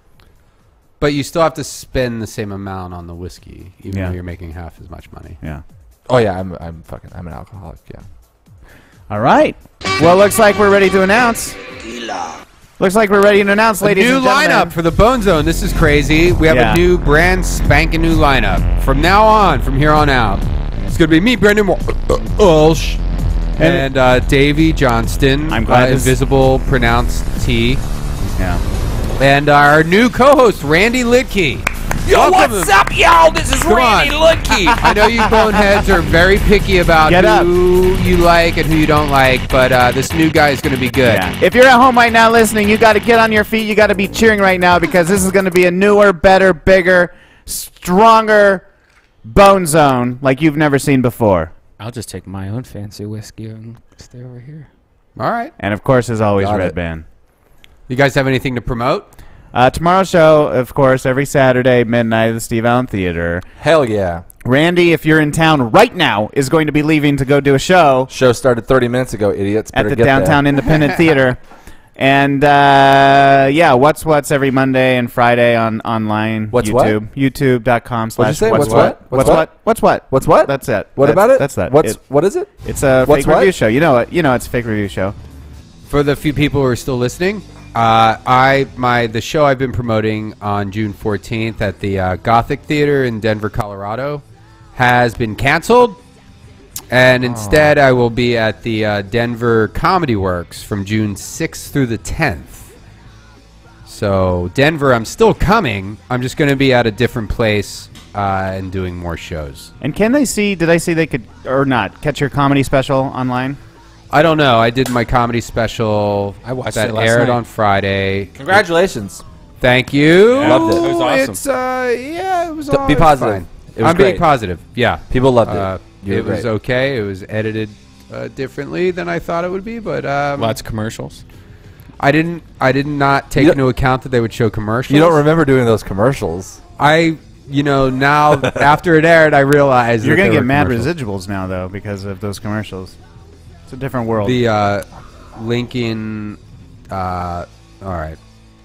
Speaker 1: But you still have to spend the same amount on the whiskey, even
Speaker 2: Yeah.
Speaker 1: though you're making half as much money.
Speaker 2: Yeah.
Speaker 7: Oh, yeah, I'm I'm fucking, I'm an alcoholic, yeah.
Speaker 2: All right. Well, looks like we're ready to announce. Looks like we're ready to announce,
Speaker 1: A
Speaker 2: ladies
Speaker 1: new
Speaker 2: and gentlemen.
Speaker 1: lineup for the Bone Zone. This is crazy. We have
Speaker 2: Yeah.
Speaker 1: a new brand spanking new lineup. From now on, from here on out, it's going to be me, Brendan Walsh, and uh, Davey Johnston.
Speaker 2: I'm glad
Speaker 1: uh,
Speaker 2: this-
Speaker 1: Invisible pronounced T.
Speaker 2: Yeah.
Speaker 1: And our new co-host, Randy Lidke.
Speaker 9: Yo,
Speaker 1: Welcome
Speaker 9: what's
Speaker 1: him.
Speaker 9: up, y'all? This is
Speaker 1: Come
Speaker 9: Randy
Speaker 1: on.
Speaker 9: Lidke.
Speaker 1: I know you boneheads are very picky about
Speaker 2: Get up.
Speaker 1: who you like and who you don't like, but uh, this new guy is going to be good.
Speaker 2: Yeah. If you're at home right now listening, you got to get on your feet. You got to be cheering right now because this is going to be a newer, better, bigger, stronger Bone Zone like you've never seen before.
Speaker 3: I'll just take my own fancy whiskey and stay over here.
Speaker 1: All right.
Speaker 2: And of course, as always,
Speaker 7: Got
Speaker 2: Red
Speaker 7: it.
Speaker 2: Band.
Speaker 1: You guys have anything to promote?
Speaker 2: Uh, tomorrow's show, of course, every Saturday, midnight at the Steve Allen Theater.
Speaker 7: Hell yeah.
Speaker 2: Randy, if you're in town right now, is going to be leaving to go do a show
Speaker 7: Show started thirty minutes ago, idiots.
Speaker 2: at
Speaker 7: Better
Speaker 2: the
Speaker 7: get
Speaker 2: Downtown
Speaker 7: there.
Speaker 2: Independent Theater. And, uh, yeah, What's What's every Monday and Friday on online.
Speaker 7: What's what?
Speaker 2: YouTube. YouTube.com
Speaker 7: What'd you
Speaker 2: slash
Speaker 7: say?
Speaker 2: What's
Speaker 7: What's
Speaker 2: What?
Speaker 7: what?
Speaker 2: What's What? What's What?
Speaker 7: What's what?
Speaker 2: That's it.
Speaker 7: What
Speaker 2: That's-
Speaker 7: about it?
Speaker 2: That's that.
Speaker 7: What's
Speaker 2: It-
Speaker 7: what is it?
Speaker 2: It's a
Speaker 7: What's
Speaker 2: fake
Speaker 7: what?
Speaker 2: review show. You know it. You know it's a fake review show.
Speaker 1: For the few people who are still listening, uh, I my the show I've been promoting on June fourteenth at the uh, Gothic Theater in Denver, Colorado, has been canceled, and instead I will be at the uh, Denver Comedy Works from June sixth through the tenth. So Denver, I'm still coming. I'm just going to be at a different place uh, and doing more shows.
Speaker 2: And can they see, did I see they could, or not, catch your comedy special online?
Speaker 1: I don't know. I did my comedy special
Speaker 3: I watched
Speaker 1: that
Speaker 3: it last
Speaker 1: aired
Speaker 3: night.
Speaker 1: on Friday.
Speaker 7: Congratulations.
Speaker 1: Thank you.
Speaker 7: Loved it. It
Speaker 3: was awesome.
Speaker 1: It's uh, yeah, it was.
Speaker 7: D-
Speaker 1: all-
Speaker 7: be
Speaker 1: it's
Speaker 7: positive.
Speaker 1: fine.
Speaker 7: It was
Speaker 1: I'm being
Speaker 7: great.
Speaker 1: positive. Yeah,
Speaker 7: People loved it.
Speaker 1: Uh,
Speaker 7: You were
Speaker 1: it was
Speaker 7: great.
Speaker 1: okay. It was edited uh, differently than I thought it would be, but um,
Speaker 3: Lots of commercials.
Speaker 1: I didn't. I did not take
Speaker 7: You
Speaker 1: into account that they would show commercials.
Speaker 7: You don't remember doing those commercials.
Speaker 1: I, you know, now after it aired, I realized
Speaker 2: You're
Speaker 1: that
Speaker 2: gonna
Speaker 1: they
Speaker 2: get
Speaker 1: were
Speaker 2: mad
Speaker 1: commercials.
Speaker 2: residuals now though because of those commercials. It's a different world.
Speaker 1: The uh, Lincoln. Uh, all right.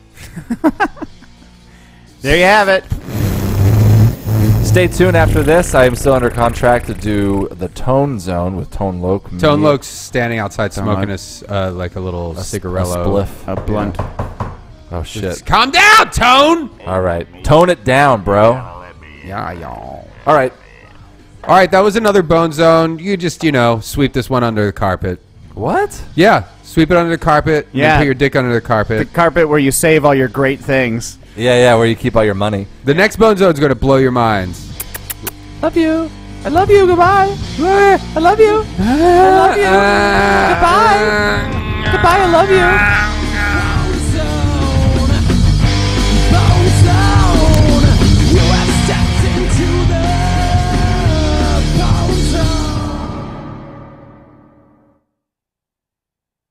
Speaker 2: There you have it.
Speaker 7: Stay tuned after this. I am still under contract to do the Tone Zone with Tone Loke.
Speaker 1: Tone
Speaker 7: Me-
Speaker 1: Loke's standing outside
Speaker 2: Tone
Speaker 1: smoking
Speaker 2: Loke.
Speaker 1: a s- uh, like a little
Speaker 7: a, s-
Speaker 1: cigarello.
Speaker 7: a spliff.
Speaker 2: A blunt.
Speaker 7: Oh shit!
Speaker 1: Calm down, Tone.
Speaker 7: All right, tone it down, bro.
Speaker 1: Yeah, y'all.
Speaker 7: All right.
Speaker 1: All right, that was another Bone Zone. You just, you know, sweep this one under the carpet.
Speaker 7: What?
Speaker 1: Yeah, sweep it under the carpet. and
Speaker 2: Yeah.
Speaker 1: then put your dick under the
Speaker 2: The
Speaker 1: carpet.
Speaker 2: carpet where you save all your great things.
Speaker 7: Yeah, yeah. Where you keep all your money.
Speaker 1: The next Bone Zone is going to blow your minds.
Speaker 7: Love you. I love you. Goodbye. I love you. I love you. Goodbye. Goodbye. I love you.